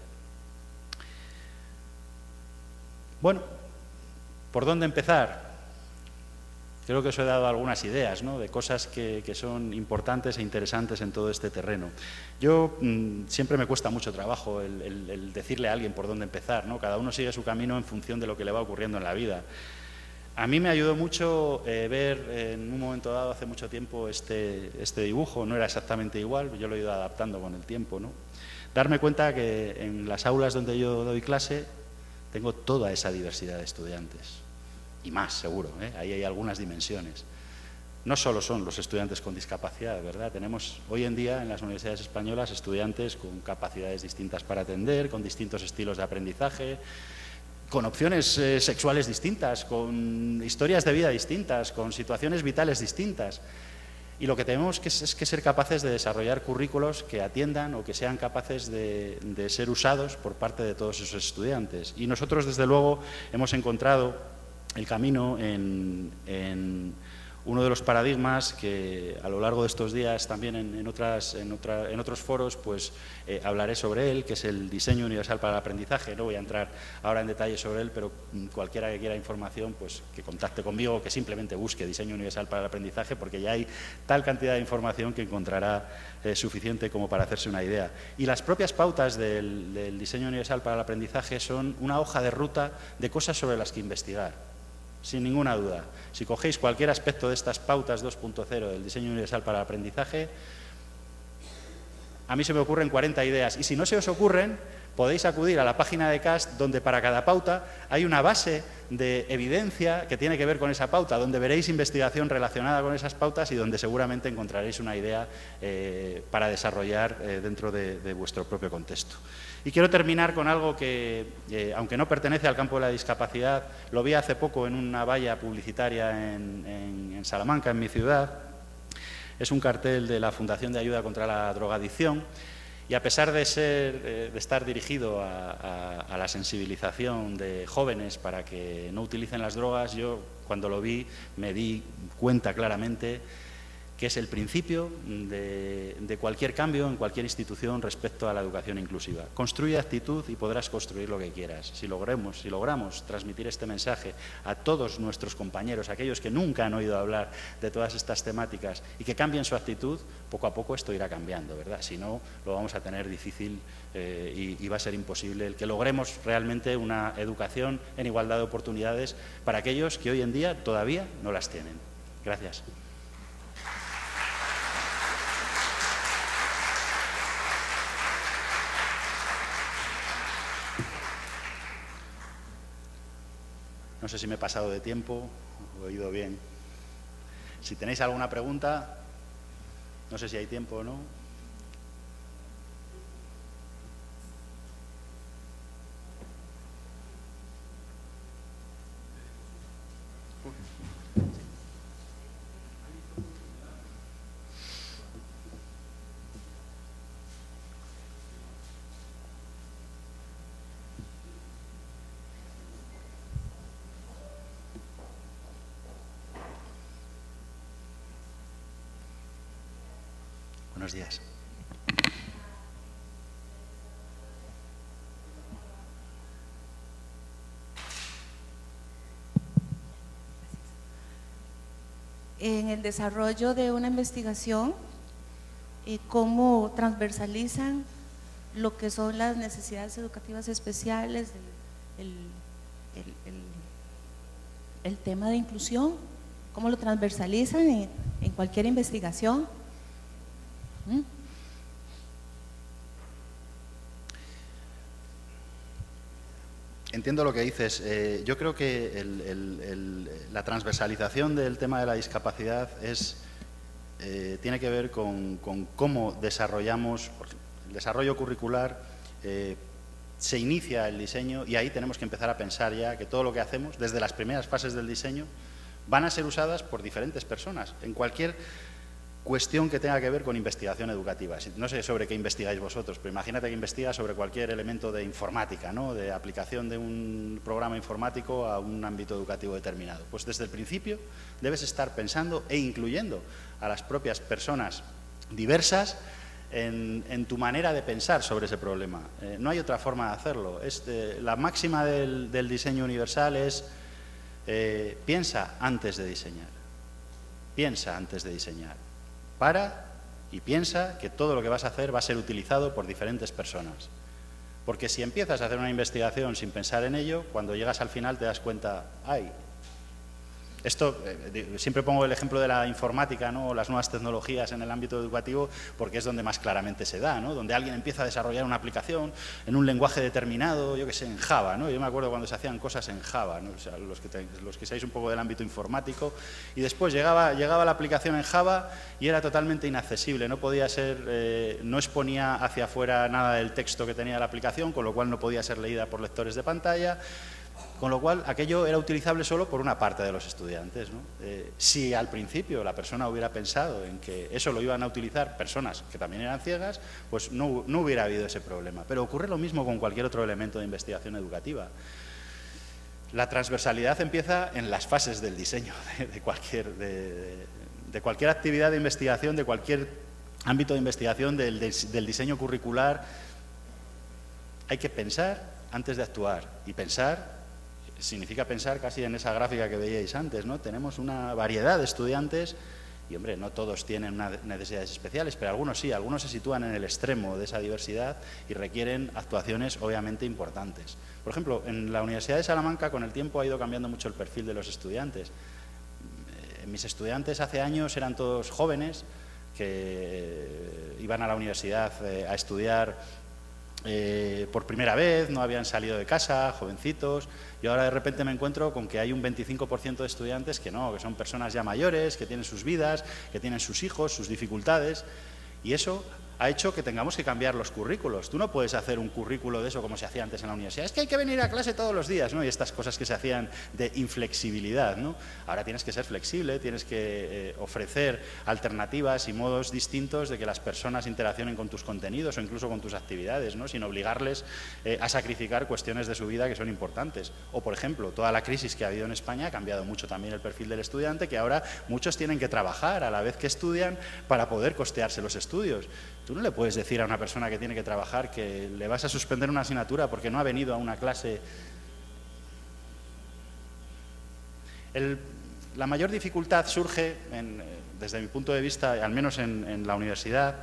Bueno, ¿por dónde empezar? Creo que os he dado algunas ideas, ¿no?, de cosas que son importantes e interesantes en todo este terreno. Yo siempre me cuesta mucho trabajo el decirle a alguien por dónde empezar, ¿no? Cada uno sigue su camino en función de lo que le va ocurriendo en la vida. A mí me ayudó mucho ver en un momento dado, hace mucho tiempo, este dibujo. No era exactamente igual, yo lo he ido adaptando con el tiempo, ¿no? Darme cuenta que en las aulas donde yo doy clase tengo toda esa diversidad de estudiantes. Y más, seguro, ¿eh? Ahí hay algunas dimensiones. No solo son los estudiantes con discapacidad, ¿verdad? Tenemos hoy en día en las universidades españolas estudiantes con capacidades distintas para atender, con distintos estilos de aprendizaje, con opciones sexuales distintas, con historias de vida distintas, con situaciones vitales distintas. Y lo que tenemos es que ser capaces de desarrollar currículos que atiendan o que sean capaces de ser usados por parte de todos esos estudiantes. Y nosotros, desde luego, hemos encontrado el camino en uno de los paradigmas que a lo largo de estos días también en otros foros pues hablaré sobre él, que es el diseño universal para el aprendizaje. No voy a entrar ahora en detalle sobre él, pero cualquiera que quiera información pues que contacte conmigo o que simplemente busque diseño universal para el aprendizaje, porque ya hay tal cantidad de información que encontrará suficiente como para hacerse una idea. Y las propias pautas del diseño universal para el aprendizaje son una hoja de ruta de cosas sobre las que investigar. Sin ninguna duda. Si cogéis cualquier aspecto de estas pautas 2.0 del diseño universal para el aprendizaje, a mí se me ocurren 40 ideas. Y si no se os ocurren, podéis acudir a la página de CAST, donde para cada pauta hay una base de evidencia que tiene que ver con esa pauta, donde veréis investigación relacionada con esas pautas y donde seguramente encontraréis una idea para desarrollar dentro de vuestro propio contexto. Y quiero terminar con algo que, aunque no pertenece al campo de la discapacidad, lo vi hace poco en una valla publicitaria en Salamanca, en mi ciudad. Es un cartel de la Fundación de Ayuda contra la Drogadicción y, a pesar de estar dirigido a la sensibilización de jóvenes para que no utilicen las drogas, yo cuando lo vi me di cuenta claramente que es el principio de cualquier cambio en cualquier institución respecto a la educación inclusiva. Construye actitud y podrás construir lo que quieras. Si logramos transmitir este mensaje a todos nuestros compañeros, aquellos que nunca han oído hablar de todas estas temáticas y que cambien su actitud, poco a poco esto irá cambiando, ¿verdad? Si no, lo vamos a tener difícil y va a ser imposible el que logremos realmente una educación en igualdad de oportunidades para aquellos que hoy en día todavía no las tienen. Gracias. No sé si me he pasado de tiempo, o he ido bien. Si tenéis alguna pregunta, no sé si hay tiempo o no. Buenos días. En el desarrollo de una investigación, cómo transversalizan lo que son las necesidades educativas especiales el tema de inclusión, cómo lo transversalizan en cualquier investigación. Entiendo lo que dices. Yo creo que la transversalización del tema de la discapacidad tiene que ver con cómo desarrollamos el desarrollo curricular. Se inicia el diseño y ahí tenemos que empezar a pensar ya que todo lo que hacemos, desde las primeras fases del diseño, van a ser usadas por diferentes personas en cualquier cuestión que tenga que ver con investigación educativa. No sé sobre qué investigáis vosotros, pero imagínate que investigas sobre cualquier elemento de informática, ¿no? De aplicación de un programa informático a un ámbito educativo determinado. Pues desde el principio debes estar pensando e incluyendo a las propias personas diversas en tu manera de pensar sobre ese problema. No hay otra forma de hacerlo. La máxima del diseño universal es piensa antes de diseñar. Piensa antes de diseñar. Para y piensa que todo lo que vas a hacer va a ser utilizado por diferentes personas. Porque si empiezas a hacer una investigación sin pensar en ello, cuando llegas al final te das cuenta, ¡ay! Esto, siempre pongo el ejemplo de la informática, ¿no? O las nuevas tecnologías en el ámbito educativo, porque es donde más claramente se da, ¿no? Donde alguien empieza a desarrollar una aplicación en un lenguaje determinado, yo que sé, en Java, ¿no? Yo me acuerdo cuando se hacían cosas en Java, ¿no? O sea, los que seáis un poco del ámbito informático, y después llegaba la aplicación en Java y era totalmente inaccesible, no podía ser, no exponía hacia afuera nada del texto que tenía la aplicación, con lo cual no podía ser leída por lectores de pantalla. Con lo cual, aquello era utilizable solo por una parte de los estudiantes, ¿no? Si al principio la persona hubiera pensado en que eso lo iban a utilizar personas que también eran ciegas, pues no hubiera habido ese problema. Pero ocurre lo mismo con cualquier otro elemento de investigación educativa. La transversalidad empieza en las fases del diseño de cualquier actividad de investigación, de cualquier ámbito de investigación, del diseño curricular. Hay que pensar antes de actuar, y pensar significa pensar casi en esa gráfica que veíais antes, ¿no? Tenemos una variedad de estudiantes y, hombre, no todos tienen necesidades especiales, pero algunos sí, algunos se sitúan en el extremo de esa diversidad y requieren actuaciones obviamente importantes. Por ejemplo, en la Universidad de Salamanca con el tiempo ha ido cambiando mucho el perfil de los estudiantes. Mis estudiantes hace años eran todos jóvenes que iban a la universidad a estudiar por primera vez, no habían salido de casa, jovencitos, y ahora de repente me encuentro con que hay un 25% de estudiantes que no, que son personas ya mayores, que tienen sus vidas, que tienen sus hijos, sus dificultades, y eso ha hecho que tengamos que cambiar los currículos. Tú no puedes hacer un currículo de eso como se hacía antes en la universidad. Es que hay que venir a clase todos los días, ¿no? Y estas cosas que se hacían de inflexibilidad, ¿no? Ahora tienes que ser flexible, tienes que ofrecer alternativas y modos distintos de que las personas interaccionen con tus contenidos o incluso con tus actividades, ¿no? Sin obligarles a sacrificar cuestiones de su vida que son importantes. O, por ejemplo, toda la crisis que ha habido en España ha cambiado mucho también el perfil del estudiante, que ahora muchos tienen que trabajar a la vez que estudian para poder costearse los estudios. Tú no le puedes decir a una persona que tiene que trabajar que le vas a suspender una asignatura porque no ha venido a una clase. La mayor dificultad surge, desde mi punto de vista, al menos en la universidad,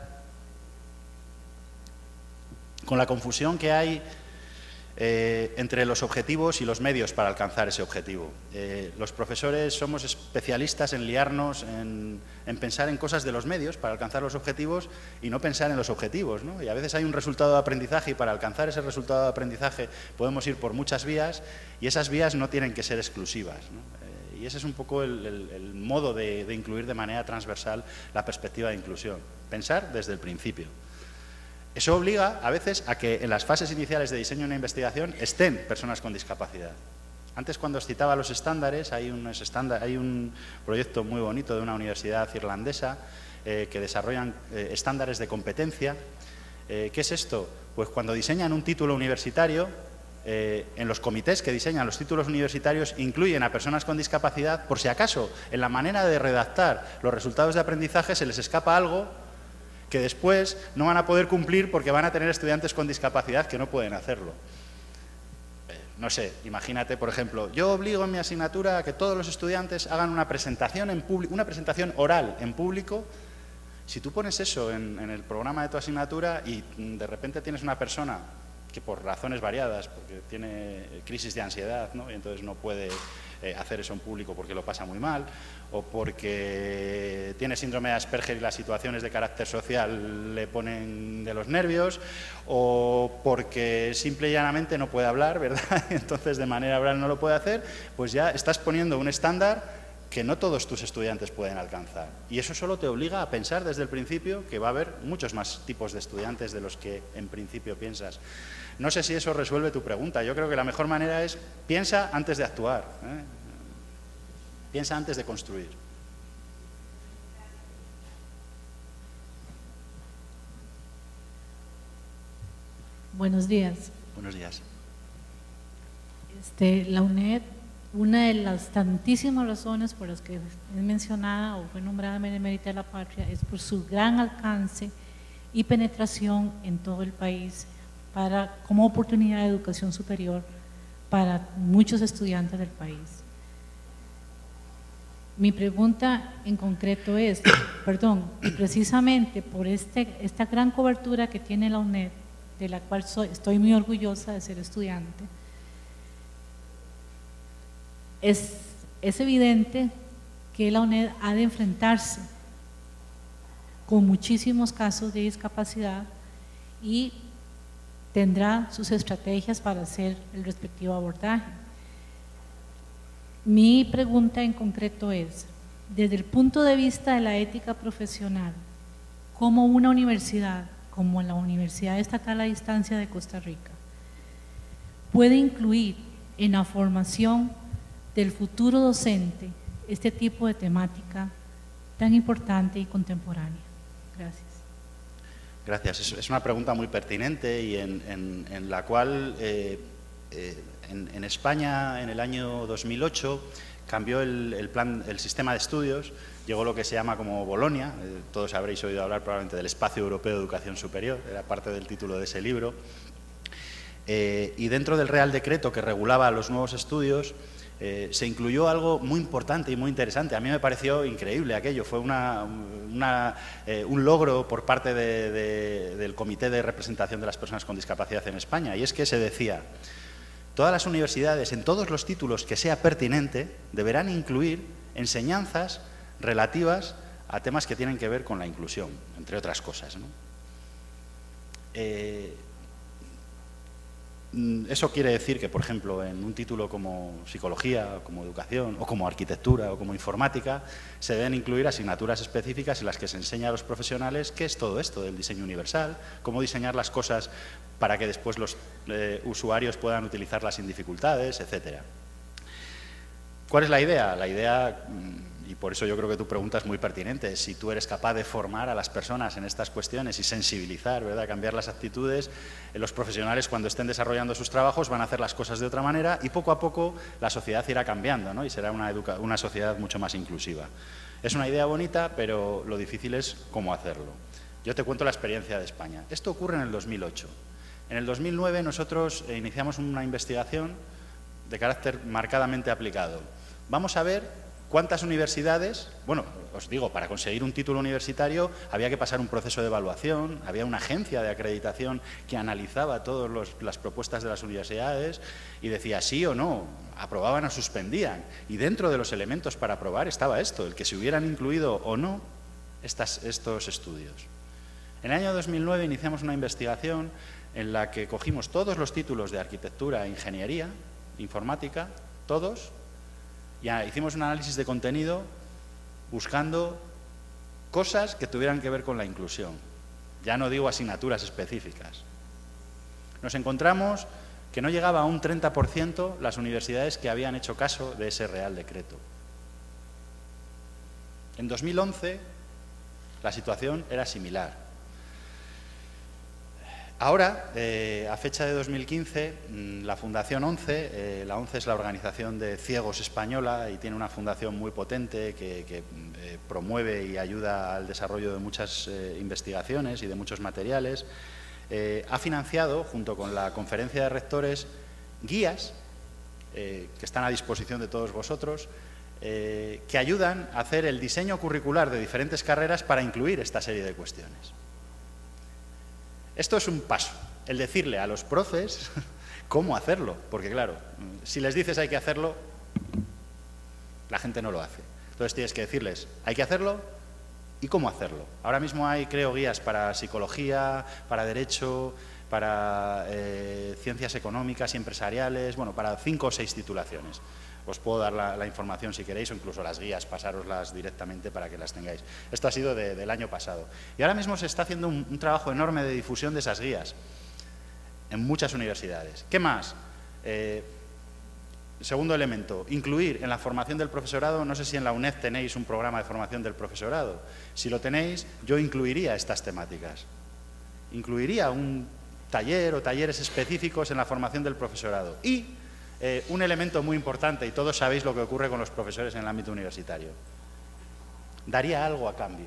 con la confusión que hay entre los objetivos y los medios para alcanzar ese objetivo. Los profesores somos especialistas en liarnos, en pensar en cosas de los medios para alcanzar los objetivos y no pensar en los objetivos, ¿no? Y a veces hay un resultado de aprendizaje y para alcanzar ese resultado de aprendizaje podemos ir por muchas vías y esas vías no tienen que ser exclusivas, ¿no? Y ese es un poco el modo de incluir de manera transversal la perspectiva de inclusión. Pensar desde el principio. Eso obliga a veces a que en las fases iniciales de diseño de una investigación estén personas con discapacidad. Antes, cuando os citaba los estándares, hay un proyecto muy bonito de una universidad irlandesa que desarrollan estándares de competencia. ¿Qué es esto? Pues cuando diseñan un título universitario, en los comités que diseñan los títulos universitarios incluyen a personas con discapacidad por si acaso en la manera de redactar los resultados de aprendizaje se les escapa algo que después no van a poder cumplir porque van a tener estudiantes con discapacidad que no pueden hacerlo. No sé, imagínate, por ejemplo, yo obligo en mi asignatura a que todos los estudiantes hagan una presentación en público, una presentación oral en público. Si tú pones eso en el programa de tu asignatura y de repente tienes una persona que por razones variadas, porque tiene crisis de ansiedad, ¿no? Y entonces no puede hacer eso en público porque lo pasa muy mal, o porque tiene síndrome de Asperger y las situaciones de carácter social le ponen de los nervios, o porque simple y llanamente no puede hablar, ¿verdad? Entonces de manera oral no lo puede hacer, pues ya estás poniendo un estándar que no todos tus estudiantes pueden alcanzar. Y eso solo te obliga a pensar desde el principio que va a haber muchos más tipos de estudiantes de los que en principio piensas. No sé si eso resuelve tu pregunta. Yo creo que la mejor manera es piensa antes de actuar, ¿eh? Piensa antes de construir. Buenos días. Buenos días. La UNED, una de las tantísimas razones por las que es mencionada o fue nombrada Benemérita de la Patria es por su gran alcance y penetración en todo el país como oportunidad de educación superior para muchos estudiantes del país. Mi pregunta en concreto es, y precisamente por esta gran cobertura que tiene la UNED, de la cual estoy muy orgullosa de ser estudiante, es evidente que la UNED ha de enfrentarse con muchísimos casos de discapacidad y tendrá sus estrategias para hacer el respectivo abordaje. Mi pregunta en concreto es, desde el punto de vista de la ética profesional, ¿cómo una universidad como la Universidad Estatal a Distancia de Costa Rica puede incluir en la formación del futuro docente este tipo de temática tan importante y contemporánea? Gracias. Gracias. Es una pregunta muy pertinente y en la cual en España en el año 2008 cambió el sistema de estudios, llegó lo que se llama como Bolonia, todos habréis oído hablar probablemente del Espacio Europeo de Educación Superior, era parte del título de ese libro, y dentro del Real Decreto que regulaba los nuevos estudios se incluyó algo muy importante y muy interesante. A mí me pareció increíble aquello, fue un logro por parte del Comité de Representación de las Personas con Discapacidad en España, y es que se decía: todas las universidades, en todos los títulos que sea pertinente, deberán incluir enseñanzas relativas a temas que tienen que ver con la inclusión, entre otras cosas, ¿no? Eso quiere decir que, por ejemplo, en un título como Psicología, o como Educación, o como Arquitectura, o como Informática, se deben incluir asignaturas específicas en las que se enseña a los profesionales qué es todo esto del diseño universal, cómo diseñar las cosas para que después los usuarios puedan utilizarlas sin dificultades, etcétera. ¿Cuál es la idea? La idea, y por eso yo creo que tu pregunta es muy pertinente, si tú eres capaz de formar a las personas en estas cuestiones y sensibilizar, ¿verdad?, cambiar las actitudes, los profesionales cuando estén desarrollando sus trabajos van a hacer las cosas de otra manera y poco a poco la sociedad irá cambiando, ¿no?, y será una sociedad mucho más inclusiva. Es una idea bonita, pero lo difícil es cómo hacerlo. Yo te cuento la experiencia de España. Esto ocurre en el 2008. En el 2009 nosotros iniciamos una investigación de carácter marcadamente aplicado. Vamos a ver cuántas universidades, bueno, os digo, para conseguir un título universitario había que pasar un proceso de evaluación, había una agencia de acreditación que analizaba todas las propuestas de las universidades y decía sí o no, aprobaban o suspendían. Y dentro de los elementos para aprobar estaba esto, el que se hubieran incluido o no estos estudios. En el año 2009 iniciamos una investigación en la que cogimos todos los títulos de arquitectura, ingeniería, informática, todos, y hicimos un análisis de contenido buscando cosas que tuvieran que ver con la inclusión. Ya no digo asignaturas específicas. Nos encontramos que no llegaba a un 30% las universidades que habían hecho caso de ese Real Decreto. En 2011 la situación era similar. Ahora, a fecha de 2015, la Fundación ONCE, la ONCE es la Organización de Ciegos Española y tiene una fundación muy potente que promueve y ayuda al desarrollo de muchas investigaciones y de muchos materiales, ha financiado, junto con la Conferencia de Rectores, guías que están a disposición de todos vosotros, que ayudan a hacer el diseño curricular de diferentes carreras para incluir esta serie de cuestiones. Esto es un paso. el decirle a los profes cómo hacerlo, porque claro, si les dices hay que hacerlo, la gente no lo hace. Entonces tienes que decirles hay que hacerlo y cómo hacerlo. Ahora mismo hay, creo, guías para psicología, para derecho, para ciencias económicas y empresariales, bueno, para 5 o 6 titulaciones. Os puedo dar la información si queréis, o incluso las guías, pasároslas directamente para que las tengáis. Esto ha sido del año pasado. Y ahora mismo se está haciendo un trabajo enorme de difusión de esas guías en muchas universidades. ¿Qué más? Segundo elemento, incluir en la formación del profesorado. No sé si en la UNED tenéis un programa de formación del profesorado. Si lo tenéis, yo incluiría estas temáticas. Incluiría un taller o talleres específicos en la formación del profesorado. Y un elemento muy importante, y todos sabéis lo que ocurre con los profesores en el ámbito universitario. Daría algo a cambio.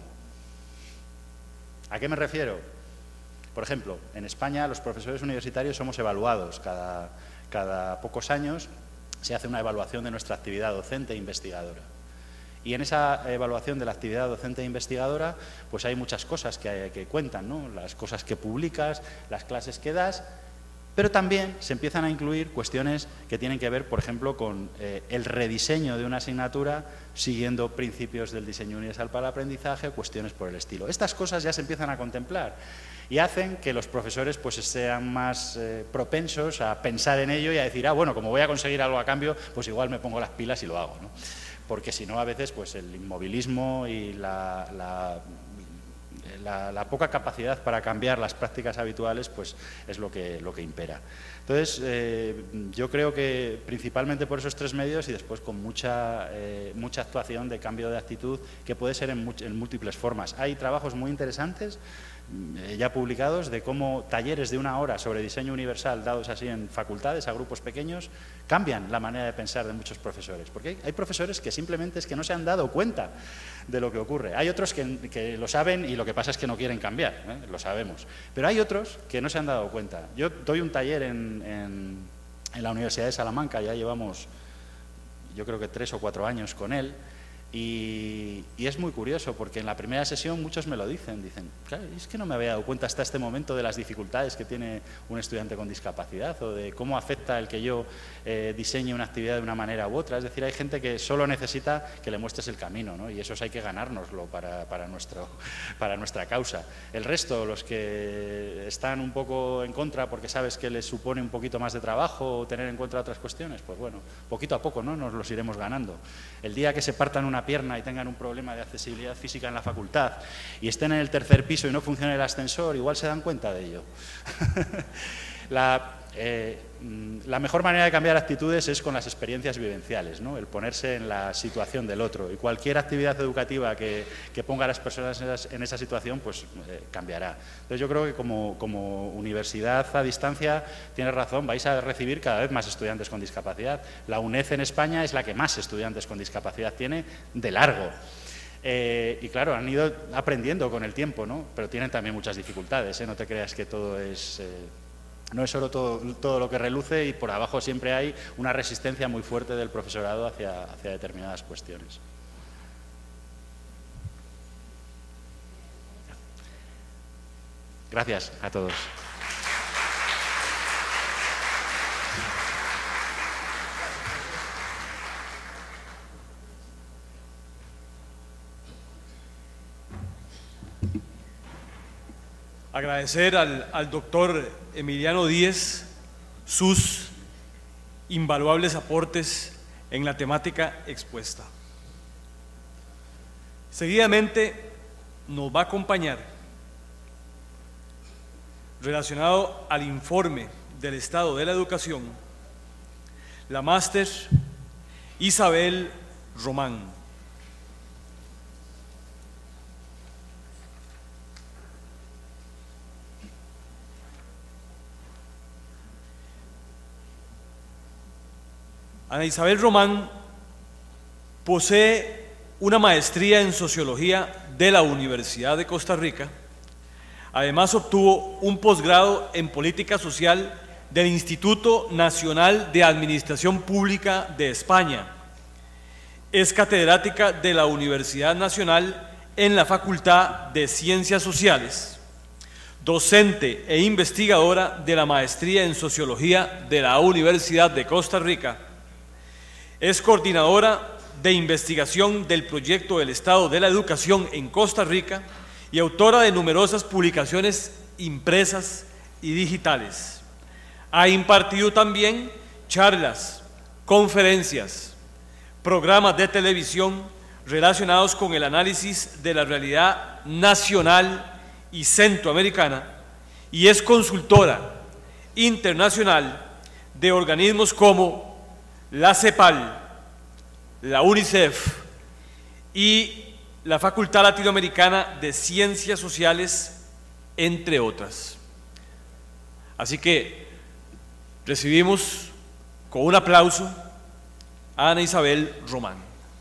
¿A qué me refiero? Por ejemplo, en España los profesores universitarios somos evaluados. Cada pocos años se hace una evaluación de nuestra actividad docente e investigadora. Y en esa evaluación de la actividad docente e investigadora, pues hay muchas cosas que cuentan, ¿no? Las cosas que publicas, las clases que das, pero también se empiezan a incluir cuestiones que tienen que ver, por ejemplo, con el rediseño de una asignatura siguiendo principios del diseño universal para el aprendizaje, cuestiones por el estilo. Estas cosas ya se empiezan a contemplar y hacen que los profesores pues sean más propensos a pensar en ello y a decir, bueno, como voy a conseguir algo a cambio, pues igual me pongo las pilas y lo hago, ¿no? Porque si no, a veces pues el inmovilismo y la poca capacidad para cambiar las prácticas habituales pues es lo que impera. Entonces, yo creo que principalmente por esos 3 medios y después con mucha actuación de cambio de actitud que puede ser en múltiples formas. Hay trabajos muy interesantes ya publicados de cómo talleres de 1 hora sobre diseño universal dados así en facultades a grupos pequeños cambian la manera de pensar de muchos profesores, porque hay profesores que simplemente es que no se han dado cuenta de lo que ocurre. Hay otros que lo saben y lo que pasa es que no quieren cambiar, lo sabemos, pero hay otros que no se han dado cuenta. Yo doy un taller en la Universidad de Salamanca, ya llevamos yo creo que 3 o 4 años con él. Y es muy curioso porque en la primera sesión muchos me lo dicen, claro, es que no me había dado cuenta hasta este momento de las dificultades que tiene un estudiante con discapacidad o de cómo afecta el que yo diseñe una actividad de una manera u otra. Es decir, hay gente que solo necesita que le muestres el camino, ¿no? Y esos hay que ganárnoslo para nuestra causa. El resto, los que están un poco en contra porque sabes que les supone un poquito más de trabajo o tener en cuenta otras cuestiones, pues bueno, poquito a poco, ¿no? Nos los iremos ganando. El día que se partan una pierna y tengan un problema de accesibilidad física en la facultad y estén en el 3er piso y no funcione el ascensor, igual se dan cuenta de ello. La mejor manera de cambiar actitudes es con las experiencias vivenciales, ¿no? El ponerse en la situación del otro, y cualquier actividad educativa que ponga a las personas en esa situación pues cambiará. Entonces yo creo que como universidad a distancia tienes razón, vais a recibir cada vez más estudiantes con discapacidad. La UNED en España es la que más estudiantes con discapacidad tiene de largo. Y claro, han ido aprendiendo con el tiempo, ¿no? Pero tienen también muchas dificultades, ¿eh? No te creas que todo es... no es solo todo lo que reluce, y por abajo siempre hay una resistencia muy fuerte del profesorado hacia determinadas cuestiones. Gracias a todos. Agradecer al doctor Emiliano Díez sus invaluables aportes en la temática expuesta. Seguidamente nos va a acompañar, relacionado al informe del estado de la educación, la máster Isabel Román. Ana Isabel Román posee una maestría en Sociología de la Universidad de Costa Rica. Además obtuvo un posgrado en Política Social del Instituto Nacional de Administración Pública de España. Es catedrática de la Universidad Nacional en la Facultad de Ciencias Sociales. docente e investigadora de la Maestría en Sociología de la Universidad de Costa Rica. Es coordinadora de investigación del Proyecto del Estado de la Educación en Costa Rica y autora de numerosas publicaciones impresas y digitales. Ha impartido también charlas, conferencias, programas de televisión relacionados con el análisis de la realidad nacional y centroamericana, y es consultora internacional de organismos como la CEPAL, la UNICEF y la Facultad Latinoamericana de Ciencias Sociales, entre otras. Así que recibimos con un aplauso a Ana Isabel Román.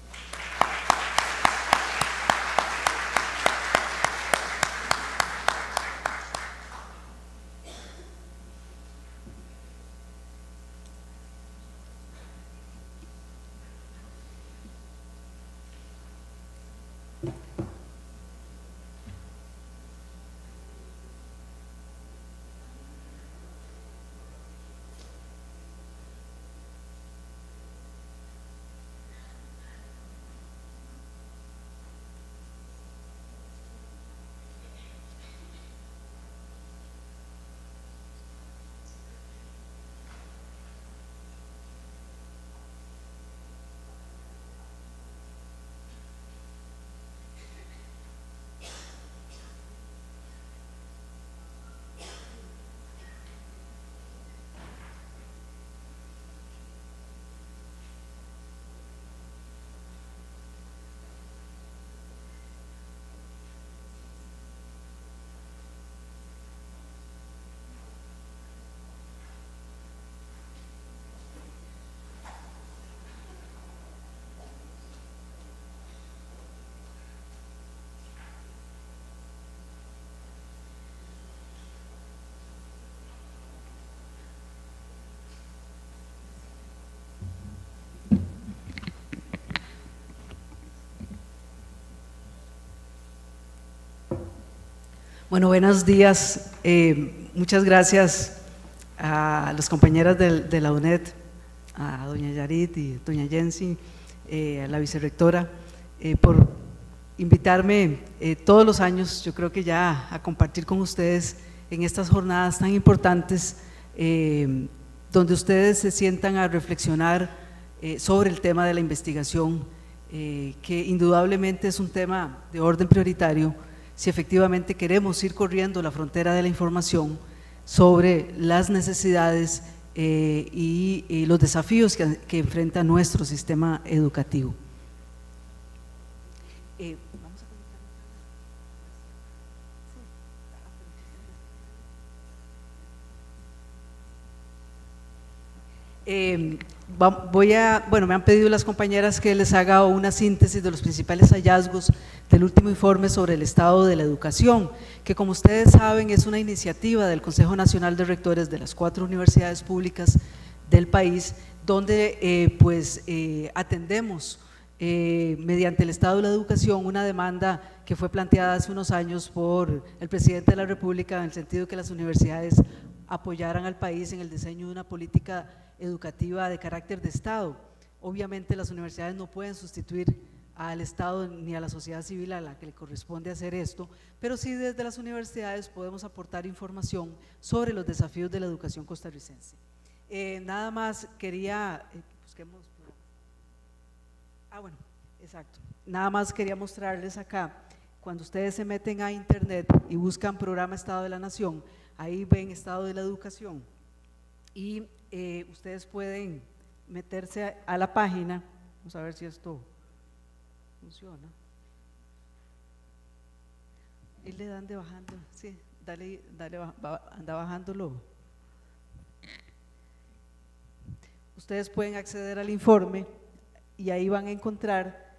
Bueno, buenos días. Muchas gracias a las compañeras de la UNED, a doña Yarit y doña Jensi, a la vicerrectora, por invitarme todos los años, yo creo que ya a compartir con ustedes en estas jornadas tan importantes, donde ustedes se sientan a reflexionar sobre el tema de la investigación, que indudablemente es un tema de orden prioritario si efectivamente queremos ir corriendo la frontera de la información sobre las necesidades y los desafíos que enfrenta nuestro sistema educativo. Me han pedido las compañeras que les haga una síntesis de los principales hallazgos del último informe sobre el estado de la educación, que como ustedes saben es una iniciativa del Consejo Nacional de Rectores de las 4 universidades públicas del país, donde atendemos mediante el estado de la educación una demanda que fue planteada hace unos años por el presidente de la República, en el sentido que las universidades apoyaran al país en el diseño de una política educativa de carácter de Estado. Obviamente las universidades no pueden sustituir al Estado ni a la sociedad civil a la que le corresponde hacer esto, pero sí desde las universidades podemos aportar información sobre los desafíos de la educación costarricense. Nada más quería, nada más quería mostrarles acá, cuando ustedes se meten a internet y buscan programa Estado de la Nación, ahí ven Estado de la Educación y ustedes pueden meterse a la página. Vamos a ver si esto funciona. Y le dan de bajando, sí, anda bajándolo. Ustedes pueden acceder al informe y ahí van a encontrar,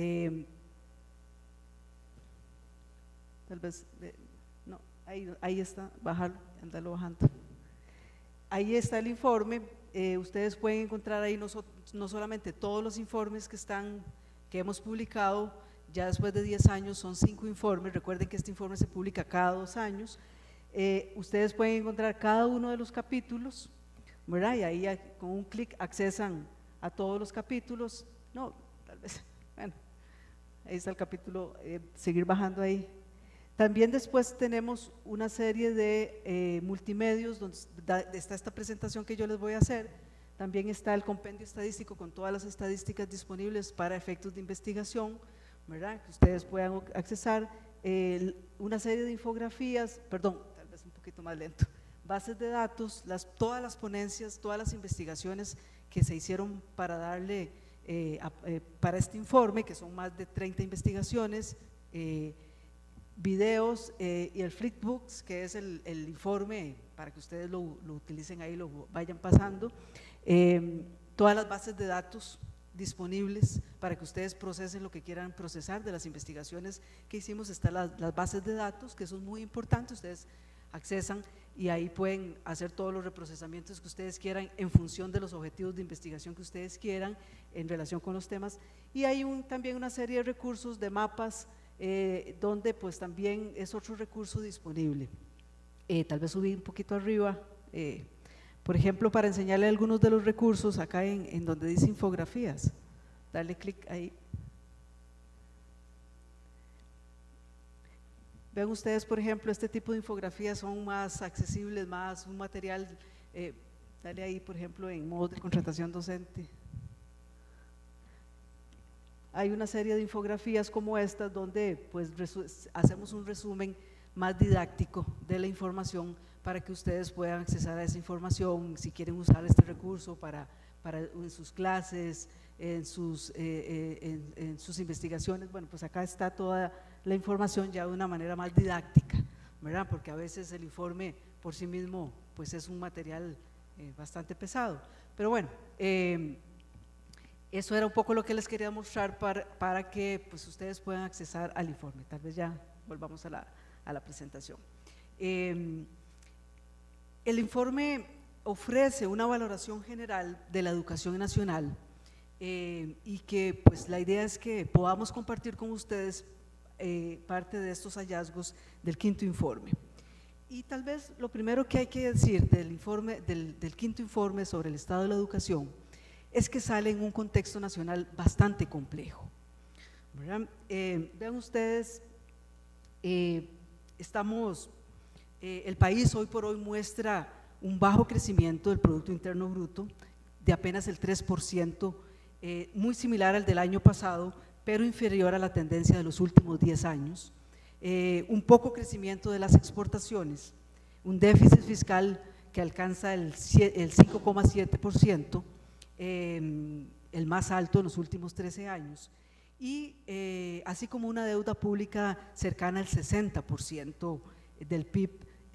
tal vez, no, ahí está, bajarlo, andarlo bajando. Ahí está el informe. Ustedes pueden encontrar ahí no solamente todos los informes que hemos publicado, ya después de 10 años son 5 informes, recuerden que este informe se publica cada 2 años, Ustedes pueden encontrar cada uno de los capítulos, ¿verdad? Y ahí con un clic accesan a todos los capítulos. No, tal vez, bueno, ahí está el capítulo, seguir bajando ahí. También después tenemos una serie de multimedios donde está esta presentación que yo les voy a hacer. También está el compendio estadístico con todas las estadísticas disponibles para efectos de investigación, ¿verdad? Que ustedes puedan accesar. Una serie de infografías, perdón, tal vez un poquito más lento, bases de datos, todas las ponencias, todas las investigaciones que se hicieron para darle, para este informe, que son más de 30 investigaciones, videos y el Flipbooks, que es el informe para que ustedes lo utilicen ahí, lo vayan pasando, todas las bases de datos disponibles para que ustedes procesen lo que quieran procesar de las investigaciones que hicimos. Están las bases de datos, que son muy importantes, ustedes accesan y ahí pueden hacer todos los reprocesamientos que ustedes quieran en función de los objetivos de investigación que ustedes quieran en relación con los temas. Y hay también una serie de recursos de mapas, donde pues también es otro recurso disponible. Tal vez subí un poquito arriba, por ejemplo, para enseñarle algunos de los recursos acá en donde dice infografías, darle clic ahí. Vean ustedes, por ejemplo, este tipo de infografías son más accesibles, más un material, dale ahí, por ejemplo, en modo de contratación docente. Hay una serie de infografías como estas donde pues hacemos un resumen más didáctico de la información para que ustedes puedan accesar a esa información, si quieren usar este recurso en sus clases, en sus investigaciones. Bueno, pues acá está toda la información ya de una manera más didáctica, ¿verdad? Porque a veces el informe por sí mismo pues es un material bastante pesado, pero bueno, eso era un poco lo que les quería mostrar para que pues ustedes puedan accesar al informe. Tal vez ya volvamos a la presentación. El informe ofrece una valoración general de la educación nacional, y que pues la idea es que podamos compartir con ustedes parte de estos hallazgos del quinto informe. Y tal vez lo primero que hay que decir del informe, del quinto informe sobre el estado de la educación, es que sale en un contexto nacional bastante complejo, ¿verdad? Vean ustedes, el país hoy por hoy muestra un bajo crecimiento del Producto Interno Bruto de apenas el 3%, muy similar al del año pasado, pero inferior a la tendencia de los últimos 10 años, un poco crecimiento de las exportaciones, un déficit fiscal que alcanza el 5,7%, el más alto en los últimos 13 años, y así como una deuda pública cercana al 60% del PIB.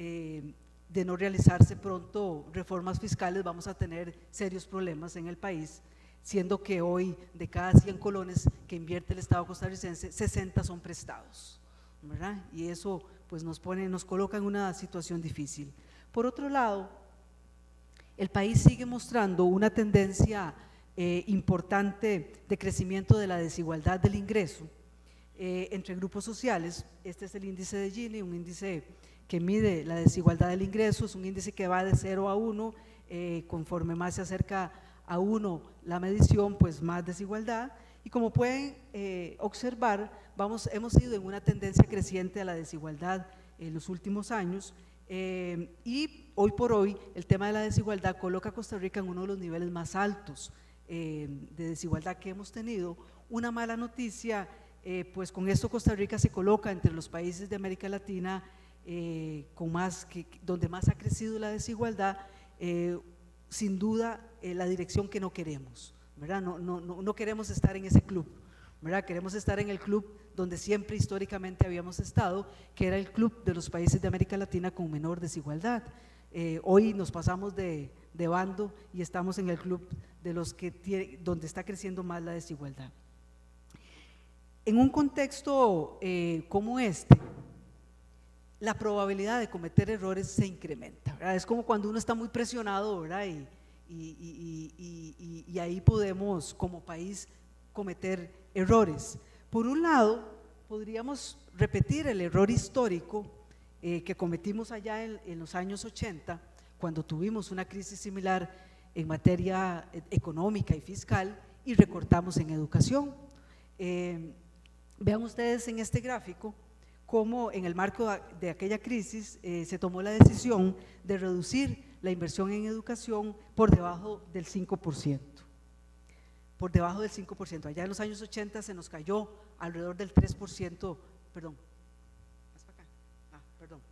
De no realizarse pronto reformas fiscales, vamos a tener serios problemas en el país, siendo que hoy de cada 100 colones que invierte el Estado costarricense, 60 son prestados, ¿verdad? Y eso pues nos coloca en una situación difícil. Por otro lado, el país sigue mostrando una tendencia importante de crecimiento de la desigualdad del ingreso entre grupos sociales. Este es el índice de Gini, un índice que mide la desigualdad del ingreso, es un índice que va de 0 a 1, conforme más se acerca a 1 la medición, pues más desigualdad, y como pueden observar, hemos ido en una tendencia creciente a la desigualdad en los últimos años, y hoy por hoy el tema de la desigualdad coloca a Costa Rica en uno de los niveles más altos de desigualdad que hemos tenido. Una mala noticia, pues con esto Costa Rica se coloca entre los países de América Latina donde más ha crecido la desigualdad, sin duda la dirección que no queremos, ¿verdad? No queremos estar en ese club, ¿verdad? Queremos estar en el club donde siempre históricamente habíamos estado, que era el club de los países de América Latina con menor desigualdad. Hoy nos pasamos de bando y estamos en el club de los donde está creciendo más la desigualdad. En un contexto como este, la probabilidad de cometer errores se incrementa, ¿verdad? Es como cuando uno está muy presionado, ¿verdad? Y ahí podemos como país cometer errores. Por un lado, podríamos repetir el error histórico que cometimos allá en los años 80, cuando tuvimos una crisis similar en materia económica y fiscal y recortamos en educación. Vean ustedes en este gráfico cómo en el marco de aquella crisis se tomó la decisión de reducir la inversión en educación por debajo del 5%. Por debajo del 5%. Allá en los años 80 se nos cayó alrededor del 3%, perdón, más para acá, perdón.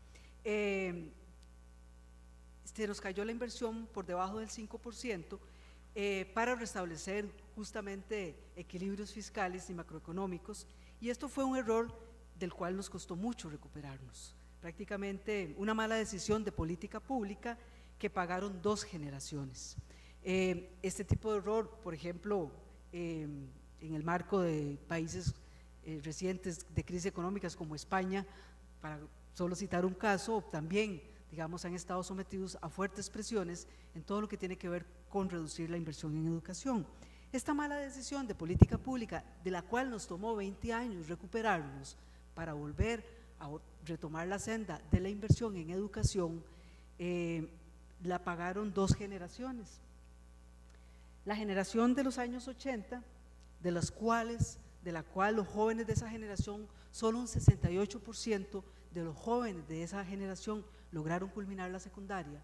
Se nos cayó la inversión por debajo del 5% para restablecer justamente equilibrios fiscales y macroeconómicos, y esto fue un error del cual nos costó mucho recuperarnos, prácticamente una mala decisión de política pública que pagaron 2 generaciones. Este tipo de error, por ejemplo, en el marco de países recientes de crisis económicas como España, para solo citar un caso, también, digamos, han estado sometidos a fuertes presiones en todo lo que tiene que ver con reducir la inversión en educación. Esta mala decisión de política pública, de la cual nos tomó 20 años recuperarnos para volver a retomar la senda de la inversión en educación, la pagaron 2 generaciones. La generación de los años 80, de la cual los jóvenes de esa generación, solo un 68% de los jóvenes de esa generación lograron culminar la secundaria.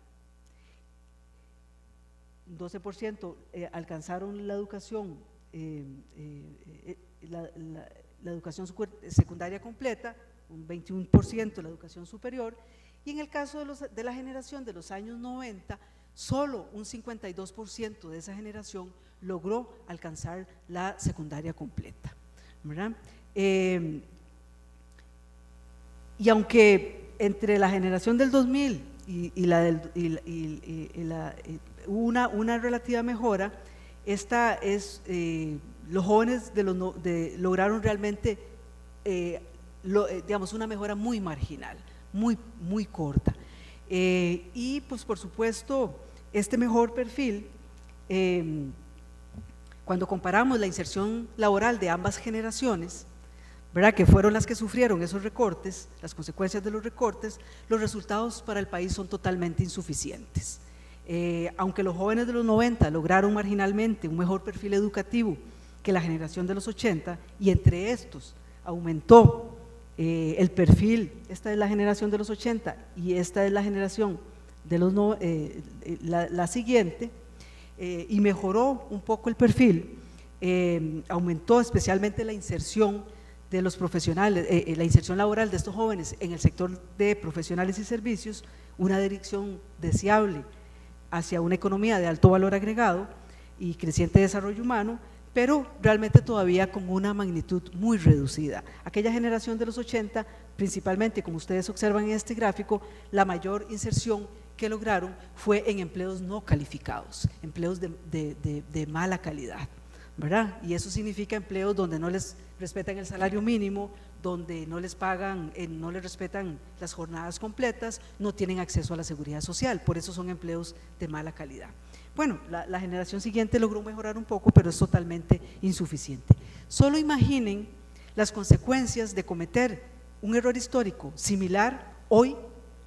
12% alcanzaron la educación, la educación secundaria completa, un 21% la educación superior, y en el caso de la generación de los años 90, solo un 52% de esa generación logró alcanzar la secundaria completa, ¿verdad? Y aunque entre la generación del 2000 hubo una relativa mejora, esta es, los jóvenes lograron realmente, digamos, una mejora muy marginal, muy corta. Y pues por supuesto este mejor perfil, cuando comparamos la inserción laboral de ambas generaciones, ¿verdad?, que fueron las que sufrieron esos recortes, las consecuencias de los recortes, los resultados para el país son totalmente insuficientes. Aunque los jóvenes de los 90 lograron marginalmente un mejor perfil educativo que la generación de los 80, y entre estos aumentó el perfil, esta es la generación de los 80 y esta es la generación de los la siguiente, y mejoró un poco el perfil, aumentó especialmente la inserción de los profesionales, la inserción laboral de estos jóvenes en el sector de profesionales y servicios, una dirección deseable hacia una economía de alto valor agregado y creciente desarrollo humano, pero realmente todavía con una magnitud muy reducida. Aquella generación de los 80, principalmente, como ustedes observan en este gráfico, la mayor inserción que lograron fue en empleos no calificados, empleos de mala calidad, ¿verdad? Y eso significa empleos donde no les respetan el salario mínimo, donde no les pagan, no les respetan las jornadas completas, no tienen acceso a la seguridad social, por eso son empleos de mala calidad. Bueno, la generación siguiente logró mejorar un poco, pero es totalmente insuficiente. Solo imaginen las consecuencias de cometer un error histórico similar hoy,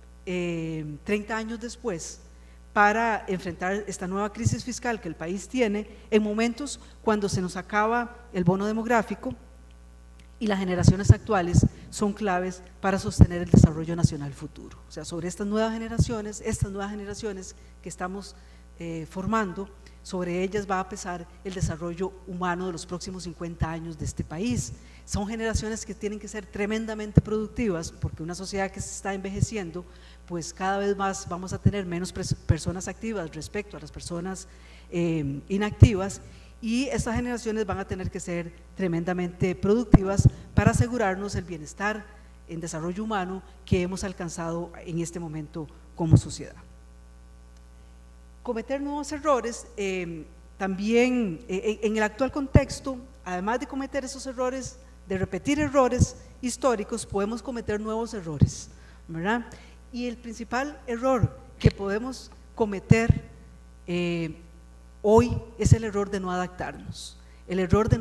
30 años después, para enfrentar esta nueva crisis fiscal que el país tiene en momentos cuando se nos acaba el bono demográfico y las generaciones actuales son claves para sostener el desarrollo nacional futuro. O sea, sobre estas nuevas generaciones que estamos formando, sobre ellas va a pesar el desarrollo humano de los próximos 50 años de este país. Son generaciones que tienen que ser tremendamente productivas, porque una sociedad que se está envejeciendo, pues cada vez más vamos a tener menos personas activas respecto a las personas inactivas, y estas generaciones van a tener que ser tremendamente productivas para asegurarnos el bienestar en desarrollo humano que hemos alcanzado en este momento como sociedad. Cometer nuevos errores, también en el actual contexto, además de cometer esos errores, de repetir errores históricos, podemos cometer nuevos errores, ¿verdad? Y el principal error que podemos cometer hoy es el error de no adaptarnos,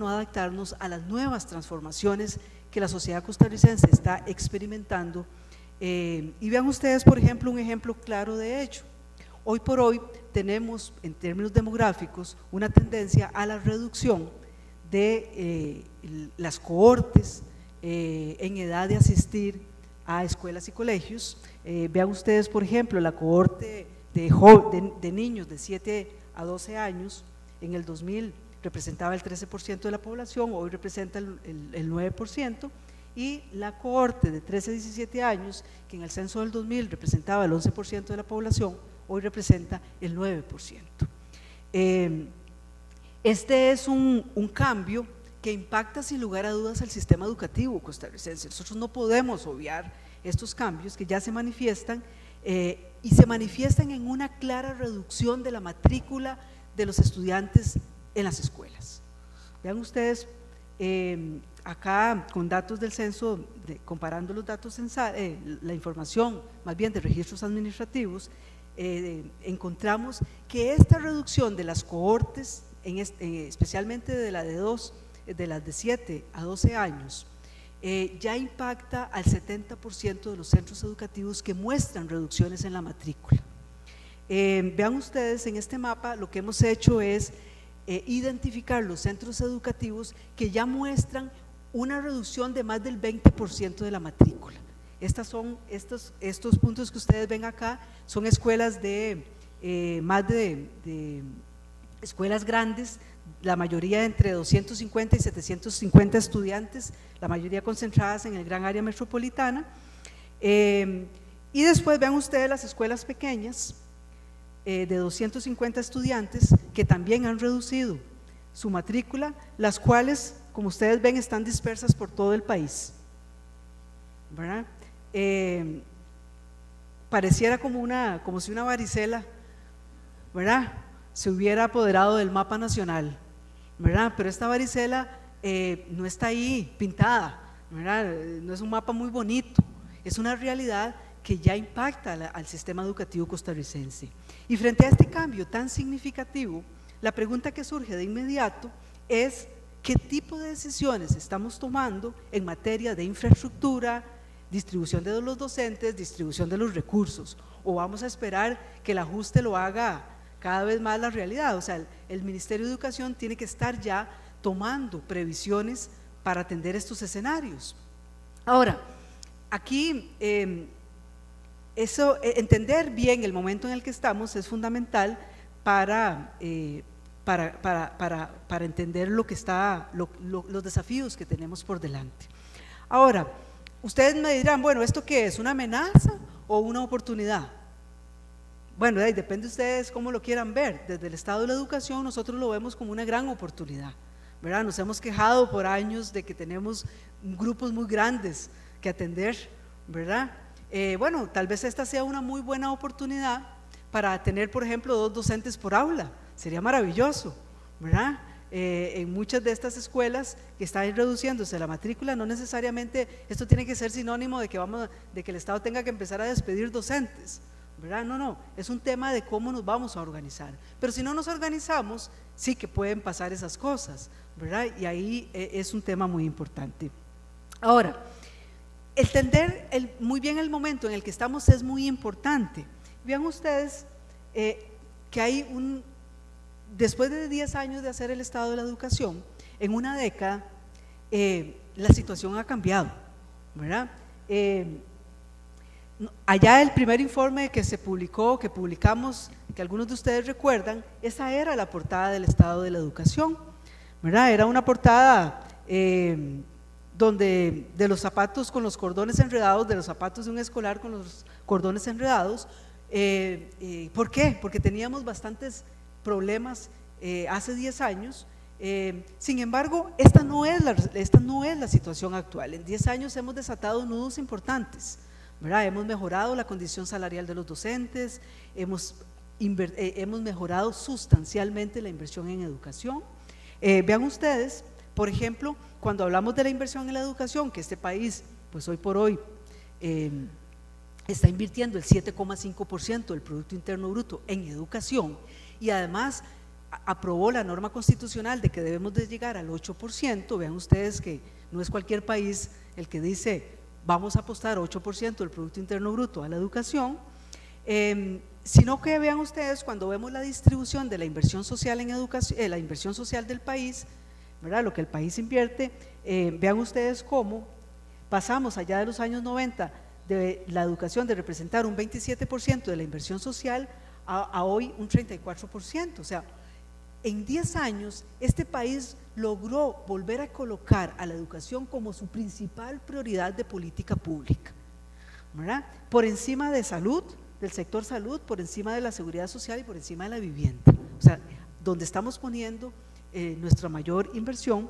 a las nuevas transformaciones que la sociedad costarricense está experimentando Y vean ustedes, por ejemplo, un ejemplo claro de ello. Hoy por hoy tenemos, en términos demográficos, una tendencia a la reducción de las cohortes en edad de asistir a escuelas y colegios. Vean ustedes, por ejemplo, la cohorte de niños de 7 a 12 años, en el 2000 representaba el 13% de la población, hoy representa el 9%, y la cohorte de 13 a 17 años, que en el censo del 2000 representaba el 11% de la población, hoy representa el 9%. Este es un cambio que impacta sin lugar a dudas al sistema educativo costarricense. Nosotros no podemos obviar estos cambios que ya se manifiestan y se manifiestan en una clara reducción de la matrícula de los estudiantes en las escuelas. Vean ustedes, acá con datos del censo, comparando los datos, la información más bien de registros administrativos, encontramos que esta reducción de las cohortes, especialmente de las de 7 a 12 años, ya impacta al 70% de los centros educativos que muestran reducciones en la matrícula. Vean ustedes, en este mapa lo que hemos hecho es identificar los centros educativos que ya muestran una reducción de más del 20% de la matrícula. Estos puntos que ustedes ven acá son escuelas escuelas grandes, la mayoría entre 250 y 750 estudiantes, la mayoría concentradas en el gran área metropolitana. Y después vean ustedes las escuelas pequeñas de 250 estudiantes que también han reducido su matrícula, las cuales, como ustedes ven, están dispersas por todo el país, ¿verdad? Pareciera como si una varicela, ¿verdad?, se hubiera apoderado del mapa nacional, ¿verdad? Pero esta varicela no está ahí pintada, ¿verdad? No es un mapa muy bonito, es una realidad que ya impacta al sistema educativo costarricense. Y frente a este cambio tan significativo, la pregunta que surge de inmediato es ¿qué tipo de decisiones estamos tomando en materia de infraestructura, distribución de los docentes, distribución de los recursos? ¿O vamos a esperar que el ajuste lo haga cada vez más la realidad? O sea, el Ministerio de Educación tiene que estar ya tomando previsiones para atender estos escenarios. Ahora, aquí entender bien el momento en el que estamos es fundamental para entender los desafíos que tenemos por delante. Ahora, ustedes me dirán, bueno, ¿esto qué es? ¿Una amenaza o una oportunidad? Bueno, depende de ustedes cómo lo quieran ver. Desde el estado de la educación nosotros lo vemos como una gran oportunidad, ¿verdad? Nos hemos quejado por años de que tenemos grupos muy grandes que atender, ¿verdad? Bueno, tal vez esta sea una muy buena oportunidad para tener, por ejemplo, 2 docentes por aula. Sería maravilloso, ¿verdad? En muchas de estas escuelas que están reduciéndose la matrícula, no necesariamente esto tiene que ser sinónimo de que el Estado tenga que empezar a despedir docentes, ¿verdad? No, es un tema de cómo nos vamos a organizar. Pero si no nos organizamos, sí que pueden pasar esas cosas, ¿verdad? Y ahí es un tema muy importante. Ahora, entender muy bien el momento en el que estamos es muy importante. Vean ustedes que hay después de 10 años de hacer el estado de la educación, en una década la situación ha cambiado, ¿verdad? Allá el primer informe que publicamos, que algunos de ustedes recuerdan, esa era la portada del estado de la educación, ¿verdad? Era una portada donde de los zapatos con los cordones enredados, de los zapatos de un escolar con los cordones enredados. ¿Por qué? Porque teníamos bastantes problemas hace 10 años. Sin embargo, esta no es la situación actual. En 10 años hemos desatado nudos importantes, ¿verdad? Hemos mejorado la condición salarial de los docentes, hemos mejorado sustancialmente la inversión en educación. Vean ustedes, por ejemplo, cuando hablamos de la inversión en la educación, que este país, pues hoy por hoy, está invirtiendo el 7,5% del Producto Interno Bruto en educación, y además aprobó la norma constitucional de que debemos de llegar al 8%, vean ustedes que no es cualquier país el que dice vamos a apostar 8% del Producto Interno Bruto a la educación, sino que vean ustedes, cuando vemos la distribución de la inversión social en educación, la inversión social del país, ¿verdad?, lo que el país invierte, vean ustedes cómo pasamos allá de los años 90 de la educación de representar un 27% de la inversión social a hoy un 34%, o sea, en 10 años, este país logró volver a colocar a la educación como su principal prioridad de política pública, ¿verdad?, por encima de salud, del sector salud, por encima de la seguridad social y por encima de la vivienda. O sea, donde estamos poniendo nuestra mayor inversión.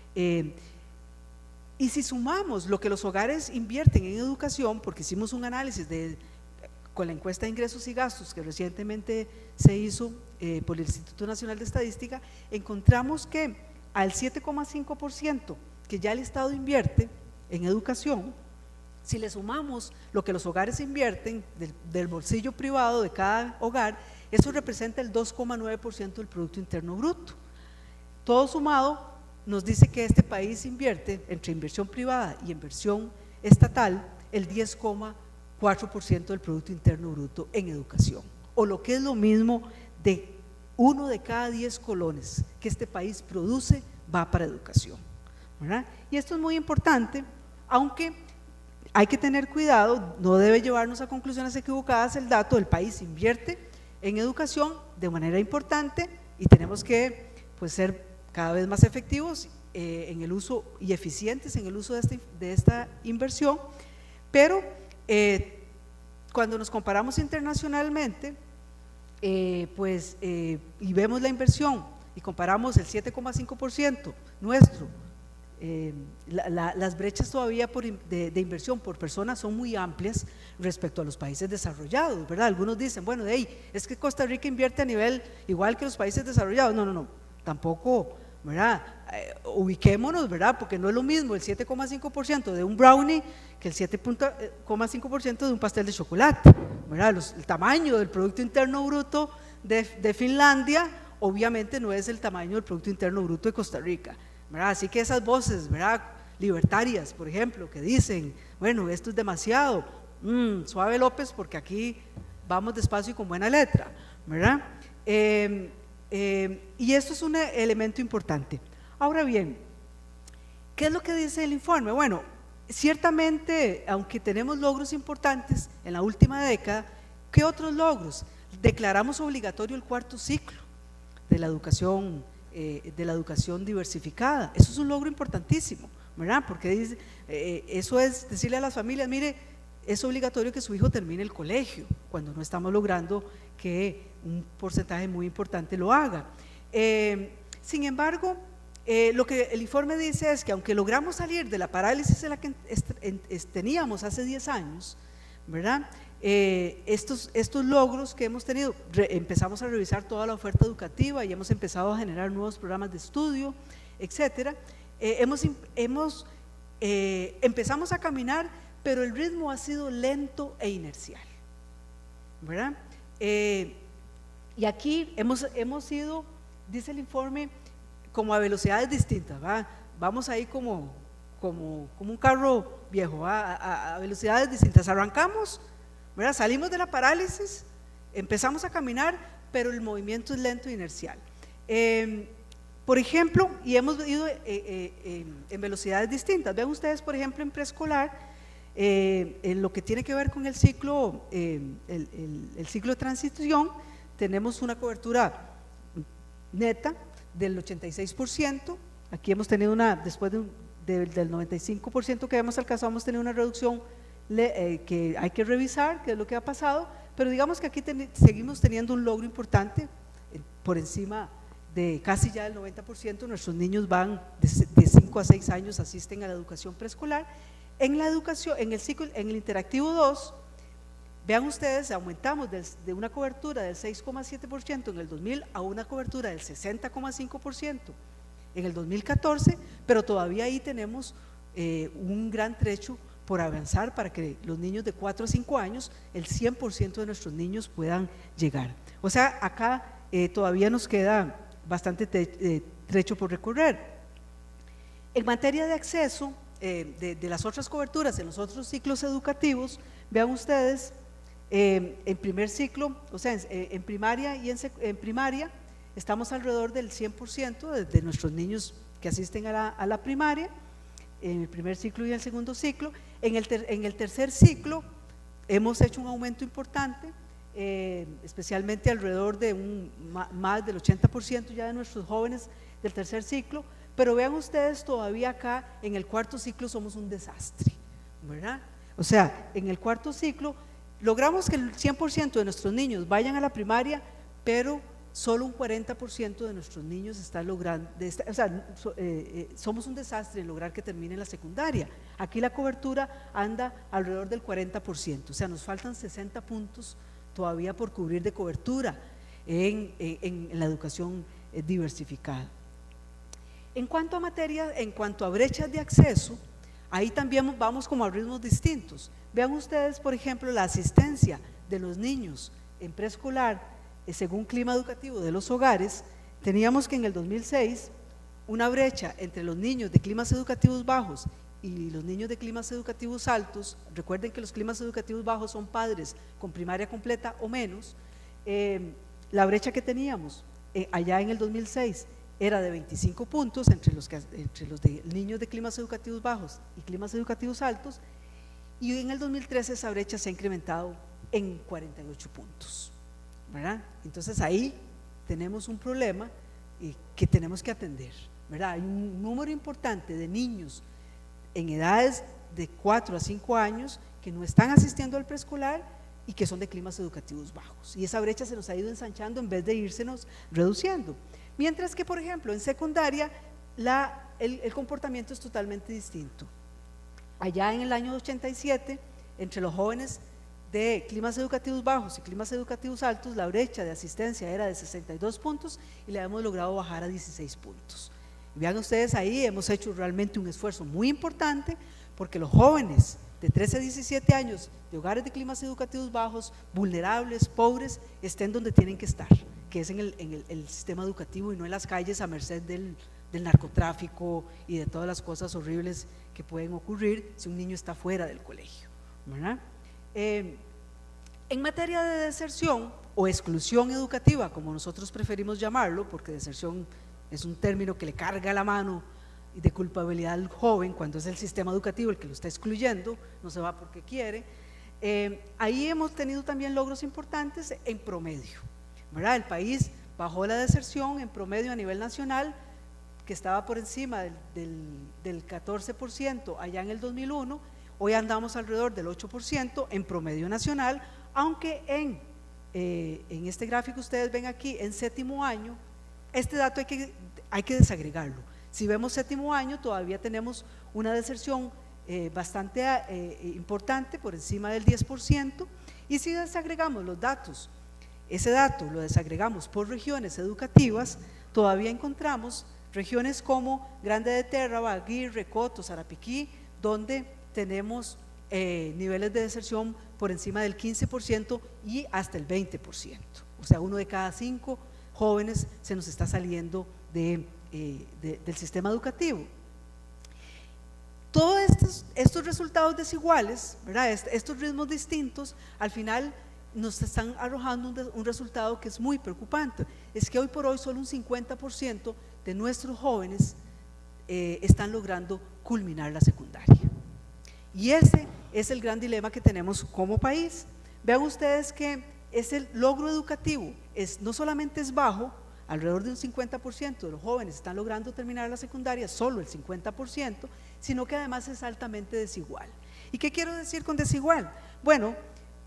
Y si sumamos lo que los hogares invierten en educación, porque hicimos un análisis con la encuesta de ingresos y gastos que recientemente se hizo por el Instituto Nacional de Estadística, encontramos que al 7,5% que ya el Estado invierte en educación, si le sumamos lo que los hogares invierten del bolsillo privado de cada hogar, eso representa el 2,9% del Producto Interno Bruto. Todo sumado nos dice que este país invierte, entre inversión privada y inversión estatal, el 10,4% del Producto Interno Bruto en educación, o lo que es lo mismo, de 1 de cada 10 colones que este país produce va para educación, ¿verdad? Y esto es muy importante, aunque hay que tener cuidado, no debe llevarnos a conclusiones equivocadas el dato. El país invierte en educación de manera importante y tenemos que, pues, ser cada vez más efectivos en el uso y eficientes en el uso de esta inversión, pero cuando nos comparamos internacionalmente, y vemos la inversión y comparamos el 7,5% nuestro, las brechas todavía de inversión por persona son muy amplias respecto a los países desarrollados, ¿verdad? Algunos dicen, bueno, es que Costa Rica invierte a nivel igual que los países desarrollados. No, tampoco, ¿verdad? Ubiquémonos, ¿verdad? Porque no es lo mismo el 7,5% de un brownie que el 7,5% de un pastel de chocolate, ¿verdad? El tamaño del Producto Interno Bruto de Finlandia obviamente no es el tamaño del Producto Interno Bruto de Costa Rica, ¿verdad? Así que esas voces, ¿verdad?, libertarias, por ejemplo, que dicen, bueno, esto es demasiado, suave López, porque aquí vamos despacio y con buena letra, ¿verdad? Y esto es un elemento importante. Ahora bien, ¿qué es lo que dice el informe? Bueno, ciertamente, aunque tenemos logros importantes en la última década, ¿qué otros logros? Declaramos obligatorio el cuarto ciclo de la educación diversificada. Eso es un logro importantísimo, ¿verdad? Porque dice, eso es decirle a las familias, mire, es obligatorio que su hijo termine el colegio, cuando no estamos logrando que un porcentaje muy importante lo haga. Sin embargo, lo que el informe dice es que aunque logramos salir de la parálisis en la que teníamos hace 10 años, ¿verdad?, estos logros que hemos tenido, empezamos a revisar toda la oferta educativa y hemos empezado a generar nuevos programas de estudio, etcétera. Empezamos a caminar, pero el ritmo ha sido lento e inercial, ¿verdad? Y aquí hemos ido, dice el informe, como a velocidades distintas, ¿va? Vamos ahí como un carro viejo, ¿va? A velocidades distintas. Arrancamos, ¿verdad? Salimos de la parálisis, empezamos a caminar, pero el movimiento es lento e inercial. Por ejemplo, y hemos ido en velocidades distintas. Vean ustedes, por ejemplo, en preescolar, en lo que tiene que ver con el ciclo, el ciclo de transición, tenemos una cobertura neta del 86%. Aquí hemos tenido después del 95% que hemos alcanzado, hemos tenido una reducción que hay que revisar, qué es lo que ha pasado, pero digamos que aquí seguimos teniendo un logro importante, por encima de casi ya del 90%. Nuestros niños van de 5 a 6 años, asisten a la educación preescolar. En la educación, en el interactivo 2, vean ustedes, aumentamos de una cobertura del 6,7% en el 2000 a una cobertura del 60,5% en el 2014, pero todavía ahí tenemos un gran trecho por avanzar para que los niños de 4 a 5 años, el 100% de nuestros niños puedan llegar. O sea, acá todavía nos queda bastante trecho por recorrer. En materia de acceso, de las otras coberturas en los otros ciclos educativos, vean ustedes, en primer ciclo, o sea, en primaria y en primaria, estamos alrededor del 100% de nuestros niños que asisten a la primaria, en el primer ciclo y el segundo ciclo. En el tercer ciclo hemos hecho un aumento importante, especialmente alrededor de más del 80% ya de nuestros jóvenes del tercer ciclo, pero vean ustedes, todavía acá en el cuarto ciclo somos un desastre, ¿verdad? O sea, en el cuarto ciclo logramos que el 100% de nuestros niños vayan a la primaria, pero solo un 40% de nuestros niños están logrando, somos un desastre en lograr que terminen la secundaria. Aquí la cobertura anda alrededor del 40%, o sea, nos faltan 60 puntos todavía por cubrir de cobertura en la educación diversificada. En cuanto a materia, en cuanto a brechas de acceso, ahí también vamos como a ritmos distintos. Vean ustedes, por ejemplo, la asistencia de los niños en preescolar, según clima educativo de los hogares, teníamos que en el 2006 una brecha entre los niños de climas educativos bajos y los niños de climas educativos altos. Recuerden que los climas educativos bajos son padres con primaria completa o menos. La brecha que teníamos allá en el 2006 era de 25 puntos entre los niños de climas educativos bajos y climas educativos altos, y en el 2013 esa brecha se ha incrementado en 48 puntos, ¿verdad? Entonces ahí tenemos un problema que tenemos que atender, ¿verdad? Hay un número importante de niños en edades de 4 a 5 años que no están asistiendo al preescolar y que son de climas educativos bajos, y esa brecha se nos ha ido ensanchando en vez de írsenos reduciendo. Mientras que, por ejemplo, en secundaria el comportamiento es totalmente distinto. Allá en el año 87, entre los jóvenes de climas educativos bajos y climas educativos altos, la brecha de asistencia era de 62 puntos y la hemos logrado bajar a 16 puntos. Y vean ustedes, ahí hemos hecho realmente un esfuerzo muy importante, porque los jóvenes de 13 a 17 años de hogares de climas educativos bajos, vulnerables, pobres, estén donde tienen que estar, que es en el sistema educativo y no en las calles a merced del narcotráfico y de todas las cosas horribles que pueden ocurrir si un niño está fuera del colegio, ¿verdad? En materia de deserción o exclusión educativa, como nosotros preferimos llamarlo, porque deserción es un término que le carga la mano de culpabilidad al joven cuando es el sistema educativo el que lo está excluyendo, no se va porque quiere. Ahí hemos tenido también logros importantes en promedio, ¿verdad? El país bajó la deserción en promedio a nivel nacional, que estaba por encima del 14% allá en el 2001, hoy andamos alrededor del 8% en promedio nacional, aunque en este gráfico ustedes ven aquí, en séptimo año, este dato hay que desagregarlo. Si vemos séptimo año, todavía tenemos una deserción bastante importante, por encima del 10%, y si desagregamos los datos, ese dato lo desagregamos por regiones educativas, todavía encontramos regiones como Grande de Terra, Aguirre, Coto, Sarapiquí, donde tenemos niveles de deserción por encima del 15% y hasta el 20%. O sea, 1 de cada 5 jóvenes se nos está saliendo del sistema educativo. Todos estos resultados desiguales, ¿verdad? Estos ritmos distintos, al final nos están arrojando un resultado que es muy preocupante. Es que hoy por hoy solo un 50% de nuestros jóvenes están logrando culminar la secundaria. Y ese es el gran dilema que tenemos como país. Vean ustedes que ese logro educativo no solamente es bajo, alrededor de un 50% de los jóvenes están logrando terminar la secundaria, solo el 50%, sino que además es altamente desigual. ¿Y qué quiero decir con desigual? Bueno,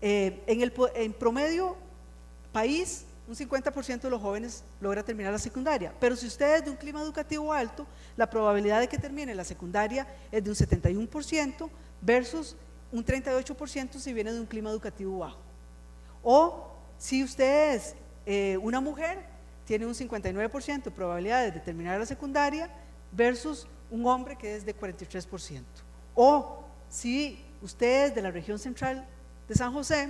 en promedio país, un 50% de los jóvenes logra terminar la secundaria, pero si usted es de un clima educativo alto, la probabilidad de que termine la secundaria es de un 71% versus un 38% si viene de un clima educativo bajo. O si usted es una mujer, tiene un 59% de probabilidades de terminar la secundaria versus un hombre que es de 43%. O si usted es de la región central de San José,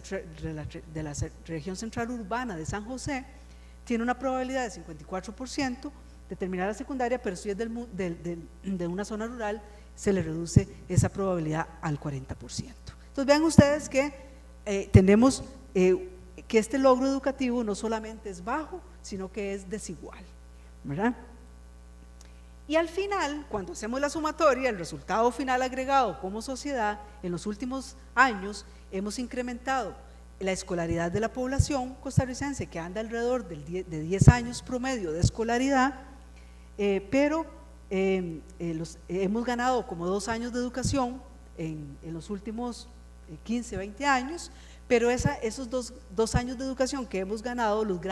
de la región central urbana de San José, tiene una probabilidad de 54% de terminar la secundaria, pero si es de una zona rural, se le reduce esa probabilidad al 40%. Entonces vean ustedes que tenemos que este logro educativo no solamente es bajo, sino que es desigual, ¿verdad? Y al final, cuando hacemos la sumatoria, el resultado final agregado como sociedad, en los últimos años hemos incrementado la escolaridad de la población costarricense, que anda alrededor de 10 años promedio de escolaridad, pero hemos ganado como 2 años de educación en los últimos 15, 20 años, pero esos dos años de educación que hemos ganado, los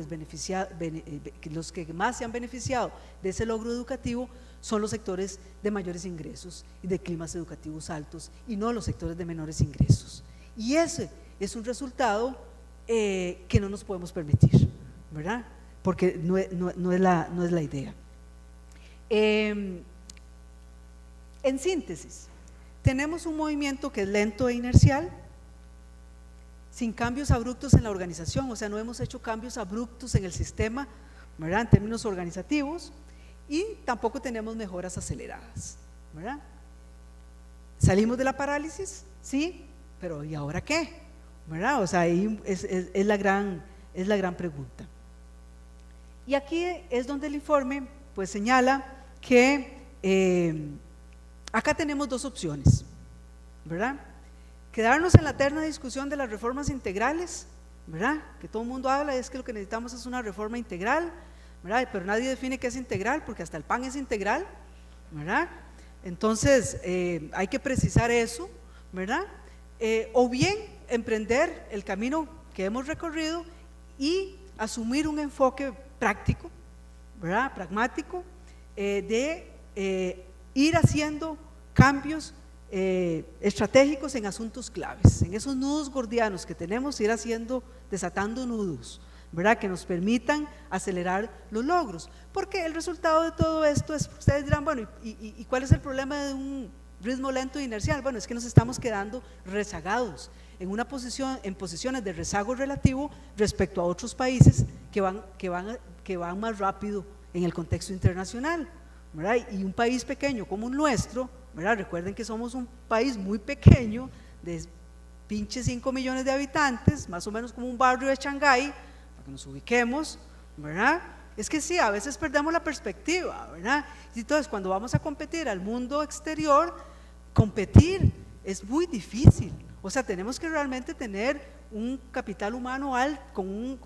que más se han beneficiado de ese logro educativo son los sectores de mayores ingresos y de climas educativos altos, y no los sectores de menores ingresos. Y ese es un resultado que no nos podemos permitir, ¿verdad? Porque no es la idea. En síntesis, tenemos un movimiento que es lento e inercial, sin cambios abruptos en la organización, o sea, no hemos hecho cambios abruptos en el sistema, ¿verdad?, en términos organizativos, y tampoco tenemos mejoras aceleradas, ¿verdad? Salimos de la parálisis, sí, pero ¿y ahora qué? ¿Verdad? O sea, ahí es la gran pregunta. Y aquí es donde el informe pues señala que acá tenemos 2 opciones, ¿verdad? Quedarnos en la eterna discusión de las reformas integrales, ¿verdad? Que todo el mundo habla, es que lo que necesitamos es una reforma integral, ¿verdad? Pero nadie define qué es integral, porque hasta el PAN es integral, ¿verdad? Entonces hay que precisar eso, ¿verdad? O bien emprender el camino que hemos recorrido y asumir un enfoque práctico, ¿verdad?, pragmático, de ir haciendo cambios estratégicos en asuntos claves, en esos nudos gordianos que tenemos, ir desatando nudos, ¿verdad?, que nos permitan acelerar los logros, porque el resultado de todo esto es, ustedes dirán, bueno, ¿y cuál es el problema de un ritmo lento e inercial? Bueno, es que nos estamos quedando rezagados en posiciones de rezago relativo respecto a otros países que van más rápido en el contexto internacional, ¿verdad? Y un país pequeño como el nuestro, ¿verdad? Recuerden que somos un país muy pequeño, de pinche 5 millones de habitantes, más o menos como un barrio de Shanghái, para que nos ubiquemos, ¿verdad? Es que sí, a veces perdemos la perspectiva, ¿verdad? Y entonces cuando vamos a competir al mundo exterior, competir es muy difícil, o sea, tenemos que realmente tener un capital humano alto,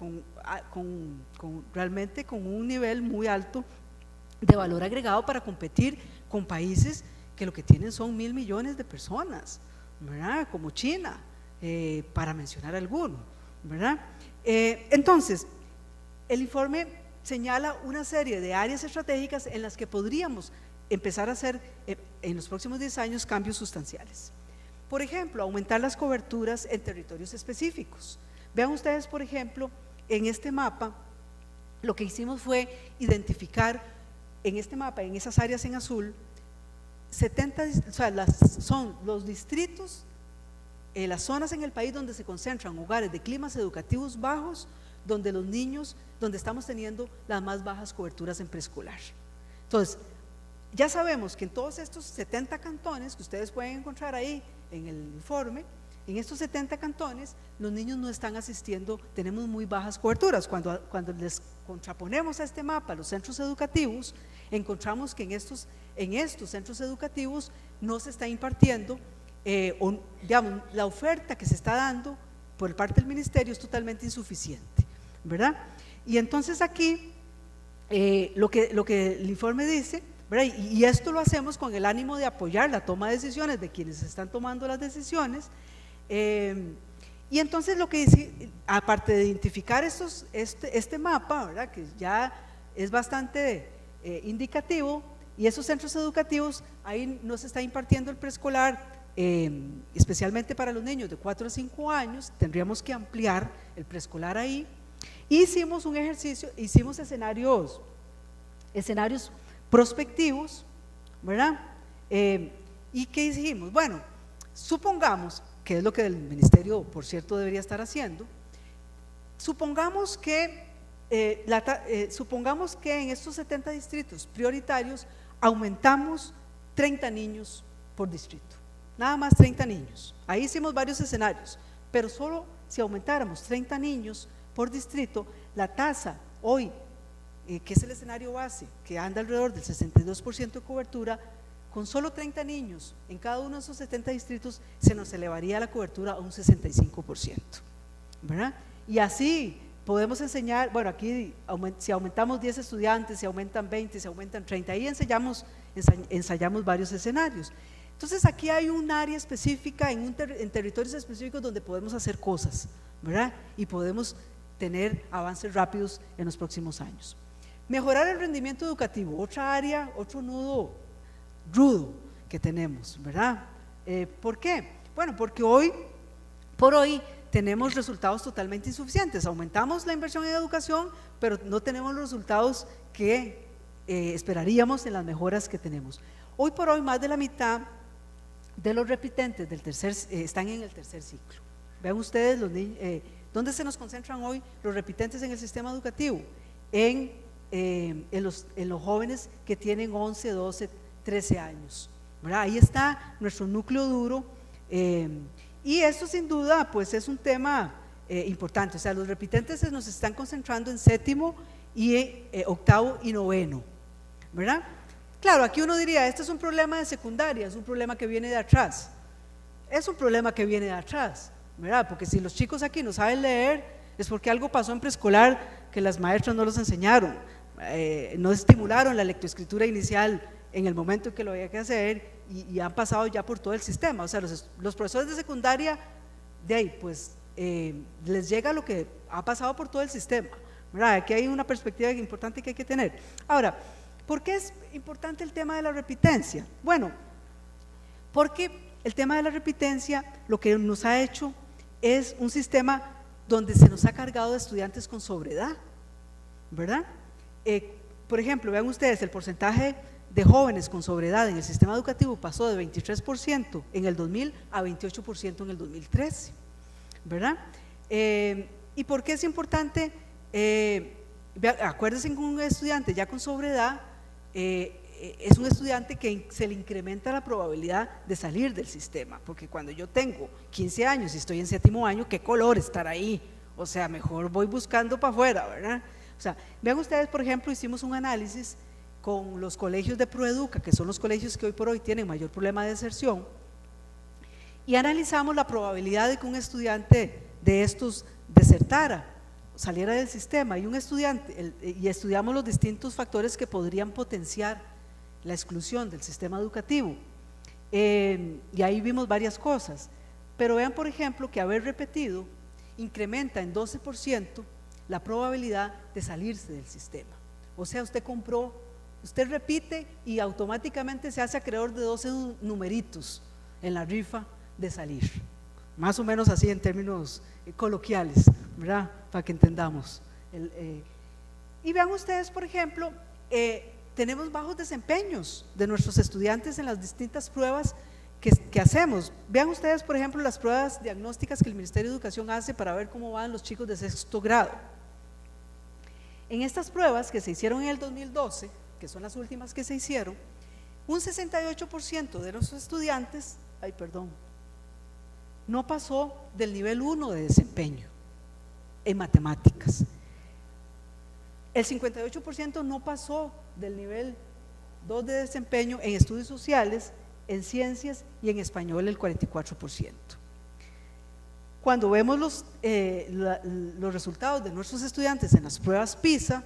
realmente con un nivel muy alto de valor agregado para competir con países que lo que tienen son 1.000 millones de personas, ¿verdad?, como China, para mencionar alguno, ¿verdad? Entonces, el informe señala una serie de áreas estratégicas en las que podríamos empezar a hacer en los próximos 10 años cambios sustanciales. Por ejemplo, aumentar las coberturas en territorios específicos. Vean ustedes, por ejemplo, en este mapa, lo que hicimos fue identificar en este mapa, en esas áreas en azul, 70, o sea, son los distritos, las zonas en el país donde se concentran hogares de climas educativos bajos, donde los niños, donde estamos teniendo las más bajas coberturas en preescolar. Entonces, ya sabemos que en todos estos 70 cantones que ustedes pueden encontrar ahí en el informe, en estos 70 cantones los niños no están asistiendo, tenemos muy bajas coberturas. Cuando les contraponemos a este mapa los centros educativos, encontramos que en estos centros educativos no se está impartiendo, digamos, la oferta que se está dando por parte del ministerio es totalmente insuficiente, ¿verdad? Y entonces aquí lo que el informe dice, ¿verdad? Y esto lo hacemos con el ánimo de apoyar la toma de decisiones de quienes están tomando las decisiones, y entonces lo que dice, aparte de identificar este mapa, ¿verdad?, que ya es bastante indicativo, y esos centros educativos, ahí no se está impartiendo el preescolar, especialmente para los niños de 4 a 5 años, tendríamos que ampliar el preescolar ahí. Hicimos un ejercicio, hicimos escenarios prospectivos, ¿verdad? ¿Y qué dijimos? Bueno, supongamos, que es lo que el ministerio, por cierto, debería estar haciendo, supongamos que en estos 70 distritos prioritarios aumentamos 30 niños por distrito, nada más 30 niños. Ahí hicimos varios escenarios, pero solo si aumentáramos 30 niños por distrito, la tasa hoy, que es el escenario base, que anda alrededor del 62% de cobertura, con solo 30 niños en cada uno de esos 70 distritos, se nos elevaría la cobertura a un 65%, ¿verdad? Y así podemos enseñar, bueno, aquí si aumentamos 10 estudiantes, si aumentan 20, si aumentan 30, ahí ensayamos varios escenarios. Entonces aquí hay un área específica, en territorios específicos donde podemos hacer cosas, ¿verdad? Y podemos tener avances rápidos en los próximos años. Mejorar el rendimiento educativo, otra área, otro nudo rudo que tenemos, ¿verdad? ¿Por qué? Bueno, porque por hoy tenemos resultados totalmente insuficientes. Aumentamos la inversión en educación, pero no tenemos los resultados que esperaríamos en las mejoras que tenemos. Hoy por hoy, más de la mitad de los repitentes están en el tercer ciclo. Vean ustedes ¿dónde se nos concentran hoy los repitentes en el sistema educativo? En los jóvenes que tienen 11, 12, 13 años, ¿verdad? Ahí está nuestro núcleo duro, y esto sin duda pues es un tema importante. O sea, los repitentes se nos están concentrando en séptimo y octavo y noveno, ¿verdad? Claro, aquí uno diría, este es un problema de secundaria, es un problema que viene de atrás. Es un problema que viene de atrás, ¿verdad? Porque si los chicos aquí no saben leer, es porque algo pasó en preescolar que las maestras no los enseñaron, no estimularon la lectoescritura inicial en el momento en que lo había que hacer, y han pasado ya por todo el sistema. O sea, los profesores de secundaria, de ahí pues les llega lo que ha pasado por todo el sistema, ¿verdad? Aquí hay una perspectiva importante que hay que tener. Ahora, ¿por qué es importante el tema de la repitencia? Bueno, porque el tema de la repitencia lo que nos ha hecho es un sistema donde se nos ha cargado de estudiantes con sobreedad, ¿verdad? Por ejemplo, vean ustedes, el porcentaje de jóvenes con sobreedad en el sistema educativo pasó de 23% en el 2000 a 28% en el 2013, ¿verdad? ¿Y por qué es importante? Acuérdense que un estudiante ya con sobreedad es un estudiante que se le incrementa la probabilidad de salir del sistema, porque cuando yo tengo 15 años y estoy en séptimo año, ¿qué color estar ahí? O sea, mejor voy buscando para afuera, ¿verdad? O sea, vean ustedes, por ejemplo, hicimos un análisis con los colegios de Proeduca, que son los colegios que hoy por hoy tienen mayor problema de deserción, y analizamos la probabilidad de que un estudiante de estos desertara, saliera del sistema, y estudiamos los distintos factores que podrían potenciar la exclusión del sistema educativo, y ahí vimos varias cosas. Pero vean, por ejemplo, que haber repetido incrementa en 12% la probabilidad de salirse del sistema. O sea, usted repite y automáticamente se hace acreedor de 12 numeritos en la rifa de salir, más o menos así en términos coloquiales, ¿verdad? Para que entendamos. Y vean ustedes, por ejemplo, tenemos bajos desempeños de nuestros estudiantes en las distintas pruebas que hacemos. Vean ustedes, por ejemplo, las pruebas diagnósticas que el Ministerio de Educación hace para ver cómo van los chicos de sexto grado. En estas pruebas que se hicieron en el 2012, que son las últimas que se hicieron, un 68% de los estudiantes, no pasó del nivel 1 de desempeño en matemáticas. El 58% no pasó del nivel 2 de desempeño en estudios sociales, en ciencias y en español el 44%. Cuando vemos los resultados de nuestros estudiantes en las pruebas PISA,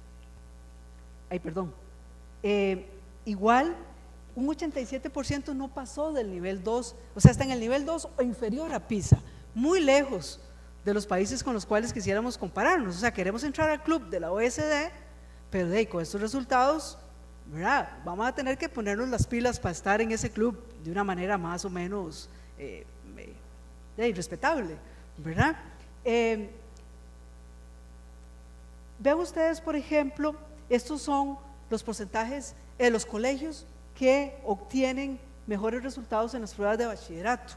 igual un 87% no pasó del nivel 2, o sea, está en el nivel 2 o inferior a PISA, muy lejos de los países con los cuales quisiéramos compararnos. O sea, queremos entrar al club de la OSD, pero con estos resultados, ¿verdad?, vamos a tener que ponernos las pilas para estar en ese club de una manera más o menos respetable, ¿verdad? Vean ustedes, por ejemplo, estos son los porcentajes de los colegios que obtienen mejores resultados en las pruebas de bachillerato.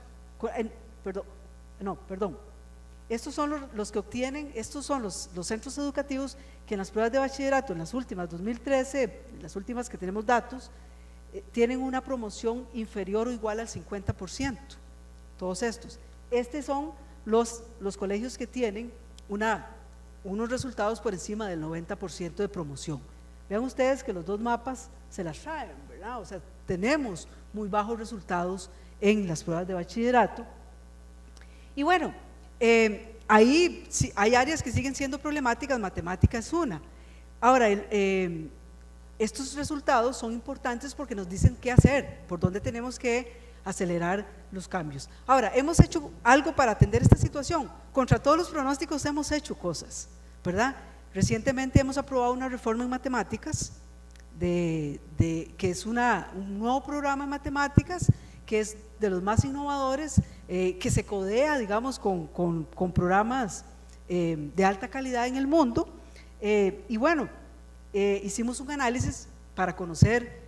Estos son los que obtienen, estos son los centros educativos que en las pruebas de bachillerato, en las últimas, 2013, las últimas que tenemos datos, tienen una promoción inferior o igual al 50%, todos estos. Estos son los colegios que tienen unos resultados por encima del 90% de promoción. Vean ustedes que los dos mapas se las traen, ¿verdad? O sea, tenemos muy bajos resultados en las pruebas de bachillerato. Y bueno, ahí sí, hay áreas que siguen siendo problemáticas, matemática es una. Ahora, estos resultados son importantes porque nos dicen qué hacer, por dónde tenemos que acelerar los cambios. Ahora, hemos hecho algo para atender esta situación. Contra todos los pronósticos hemos hecho cosas, ¿verdad? Recientemente hemos aprobado una reforma en matemáticas, que es un nuevo programa en matemáticas, que es de los más innovadores, que se codea, digamos, con programas de alta calidad en el mundo. Y bueno, hicimos un análisis para conocer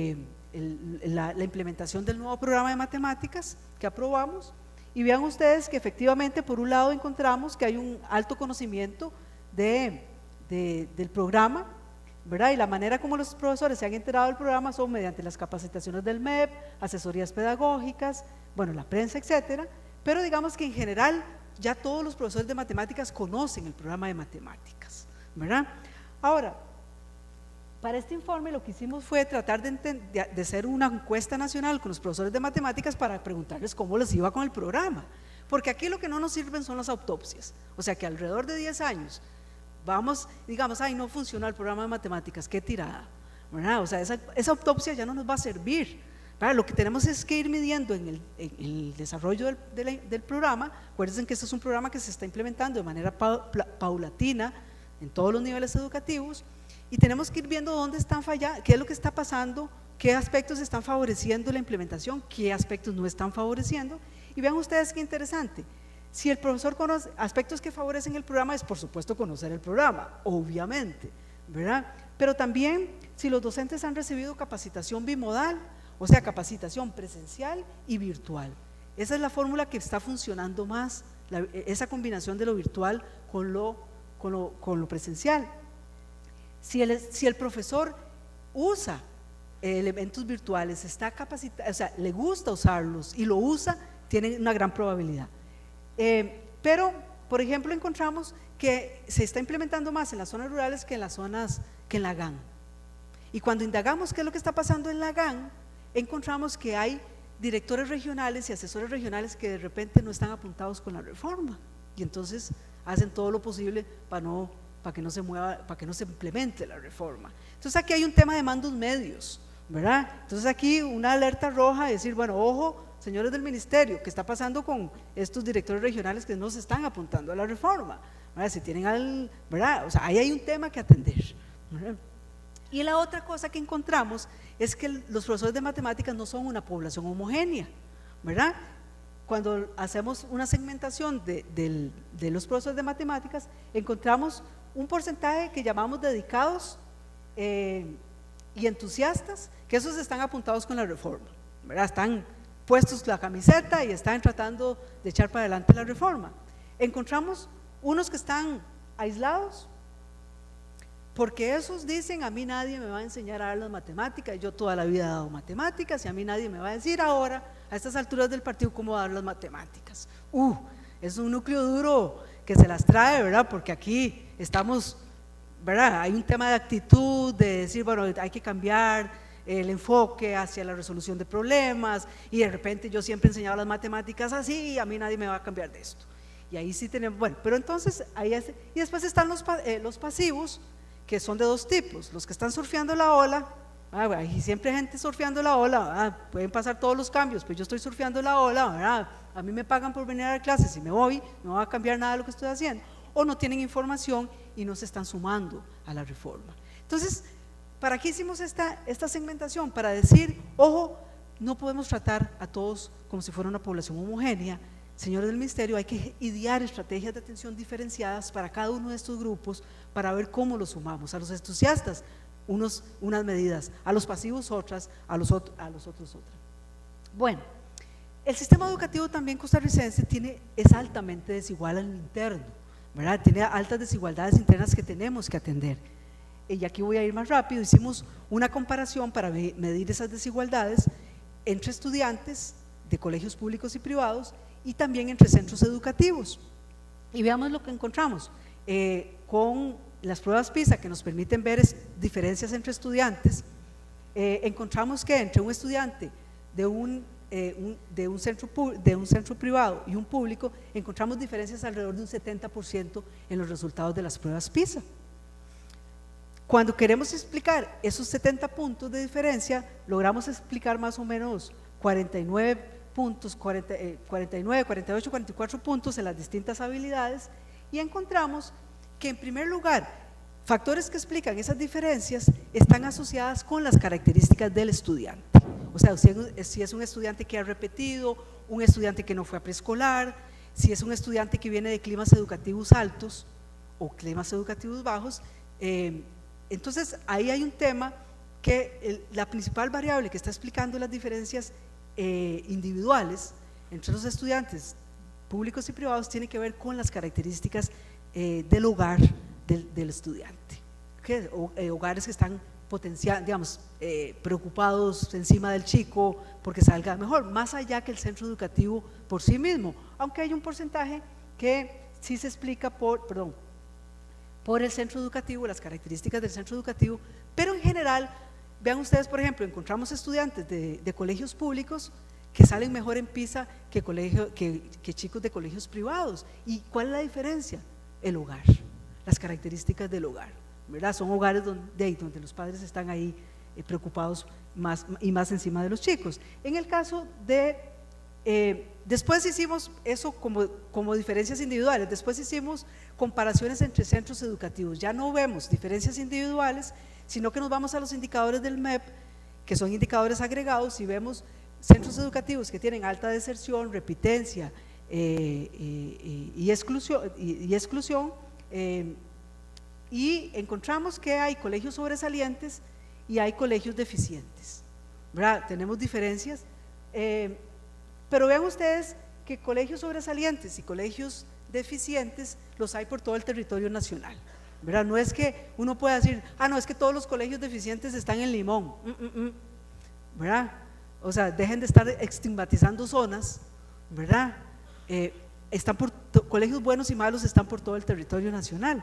la implementación del nuevo programa de matemáticas que aprobamos, y vean ustedes que efectivamente por un lado encontramos que hay un alto conocimiento del programa, ¿verdad? Y la manera como los profesores se han enterado del programa son mediante las capacitaciones del MEP, asesorías pedagógicas, bueno, la prensa, etcétera, pero digamos que en general ya todos los profesores de matemáticas conocen el programa de matemáticas, ¿verdad? Ahora, para este informe lo que hicimos fue tratar de hacer una encuesta nacional con los profesores de matemáticas para preguntarles cómo les iba con el programa, porque aquí lo que no nos sirven son las autopsias, o sea que alrededor de 10 años vamos, digamos, ay, no funcionó el programa de matemáticas, qué tirada, ¿verdad? O sea, esa autopsia ya no nos va a servir, ¿verdad? Lo que tenemos es que ir midiendo en el desarrollo del programa. Acuérdense que este es un programa que se está implementando de manera paulatina en todos los niveles educativos, y tenemos que ir viendo dónde están fallando, qué es lo que está pasando, qué aspectos están favoreciendo la implementación, qué aspectos no están favoreciendo. Y vean ustedes qué interesante, si el profesor conoce aspectos que favorecen el programa, es por supuesto conocer el programa, obviamente, ¿verdad? Pero también si los docentes han recibido capacitación bimodal, o sea, capacitación presencial y virtual. Esa es la fórmula que está funcionando más, esa combinación de lo virtual con lo presencial. Si el profesor usa elementos virtuales, está capacitado, o sea, le gusta usarlos y lo usa, tiene una gran probabilidad. Pero, por ejemplo, encontramos que se está implementando más en las zonas rurales que en la GAN. Y cuando indagamos qué es lo que está pasando en la GAN, encontramos que hay directores regionales y asesores regionales que de repente no están apuntados con la reforma, y entonces hacen todo lo posible para que no se mueva, para que no se implemente la reforma. Entonces aquí hay un tema de mandos medios, ¿verdad? Entonces aquí una alerta roja de decir, bueno, ojo, señores del ministerio, ¿qué está pasando con estos directores regionales que no se están apuntando a la reforma? ¿Verdad? Si tienen ¿verdad? O sea, ahí hay un tema que atender, ¿verdad? Y la otra cosa que encontramos es que los profesores de matemáticas no son una población homogénea, ¿verdad? Cuando hacemos una segmentación de los profesores de matemáticas, encontramos un porcentaje que llamamos dedicados y entusiastas, que esos están apuntados con la reforma, ¿verdad? Están puestos la camiseta y están tratando de echar para adelante la reforma. Encontramos unos que están aislados, porque esos dicen, a mí nadie me va a enseñar a dar las matemáticas, yo toda la vida he dado matemáticas y a mí nadie me va a decir ahora, a estas alturas del partido, cómo dar las matemáticas. Es un núcleo duro que se las trae, ¿verdad? Porque aquí estamos, ¿verdad? Hay un tema de actitud, de decir, bueno, hay que cambiar el enfoque hacia la resolución de problemas, y de repente yo siempre he enseñado las matemáticas así y a mí nadie me va a cambiar de esto. Y ahí sí tenemos, bueno, pero entonces, y después están los pasivos, que son de dos tipos, los que están surfeando la ola, y siempre hay gente surfeando la ola, pueden pasar todos los cambios, pues yo estoy surfeando la ola, ¿verdad? A mí me pagan por venir a dar clases, si me voy, no va a cambiar nada de lo que estoy haciendo, o no tienen información y no se están sumando a la reforma. Entonces, ¿para qué hicimos esta segmentación? Para decir, ojo, no podemos tratar a todos como si fuera una población homogénea. Señores del ministerio, hay que idear estrategias de atención diferenciadas para cada uno de estos grupos, para ver cómo los sumamos. A los entusiastas, unas medidas, a los pasivos otras, a los otros otras. Bueno, el sistema educativo también costarricense es altamente desigual en lo interno, ¿verdad? Tiene altas desigualdades internas que tenemos que atender. y aquí voy a ir más rápido, hicimos una comparación para medir esas desigualdades entre estudiantes de colegios públicos y privados y también entre centros educativos. Y veamos lo que encontramos. Con las pruebas PISA, que nos permiten ver diferencias entre estudiantes, encontramos que entre un estudiante de un centro privado y un público, encontramos diferencias alrededor de un 70% en los resultados de las pruebas PISA. Cuando queremos explicar esos 70 puntos de diferencia, logramos explicar más o menos 49 puntos, 49, 48, 44 puntos en las distintas habilidades, y encontramos que en primer lugar, factores que explican esas diferencias están asociadas con las características del estudiante. O sea, si es un estudiante que ha repetido, un estudiante que no fue a preescolar, si es un estudiante que viene de climas educativos altos o climas educativos bajos, entonces ahí hay un tema que la principal variable que está explicando las diferencias individuales entre los estudiantes públicos y privados tiene que ver con las características del hogar del estudiante, hogares que están digamos, preocupados encima del chico porque salga mejor, más allá que el centro educativo por sí mismo, aunque hay un porcentaje que sí se explica por el centro educativo, las características del centro educativo, pero en general, vean ustedes, por ejemplo, encontramos estudiantes de colegios públicos que salen mejor en PISA que chicos de colegios privados. ¿Y cuál es la diferencia? El hogar, las características del hogar, ¿verdad? Son hogares donde los padres están ahí preocupados más encima de los chicos. En el caso de, después hicimos eso como diferencias individuales, después hicimos comparaciones entre centros educativos, ya no vemos diferencias individuales, sino que nos vamos a los indicadores del MEP, que son indicadores agregados, y vemos centros educativos que tienen alta deserción, repitencia y exclusión, y encontramos que hay colegios sobresalientes y hay colegios deficientes, ¿verdad? Tenemos diferencias, pero vean ustedes que colegios sobresalientes y colegios deficientes los hay por todo el territorio nacional, ¿verdad? No es que uno pueda decir, no, es que todos los colegios deficientes están en Limón, ¿verdad? O sea, dejen de estar estigmatizando zonas, ¿verdad? Colegios buenos y malos están por todo el territorio nacional.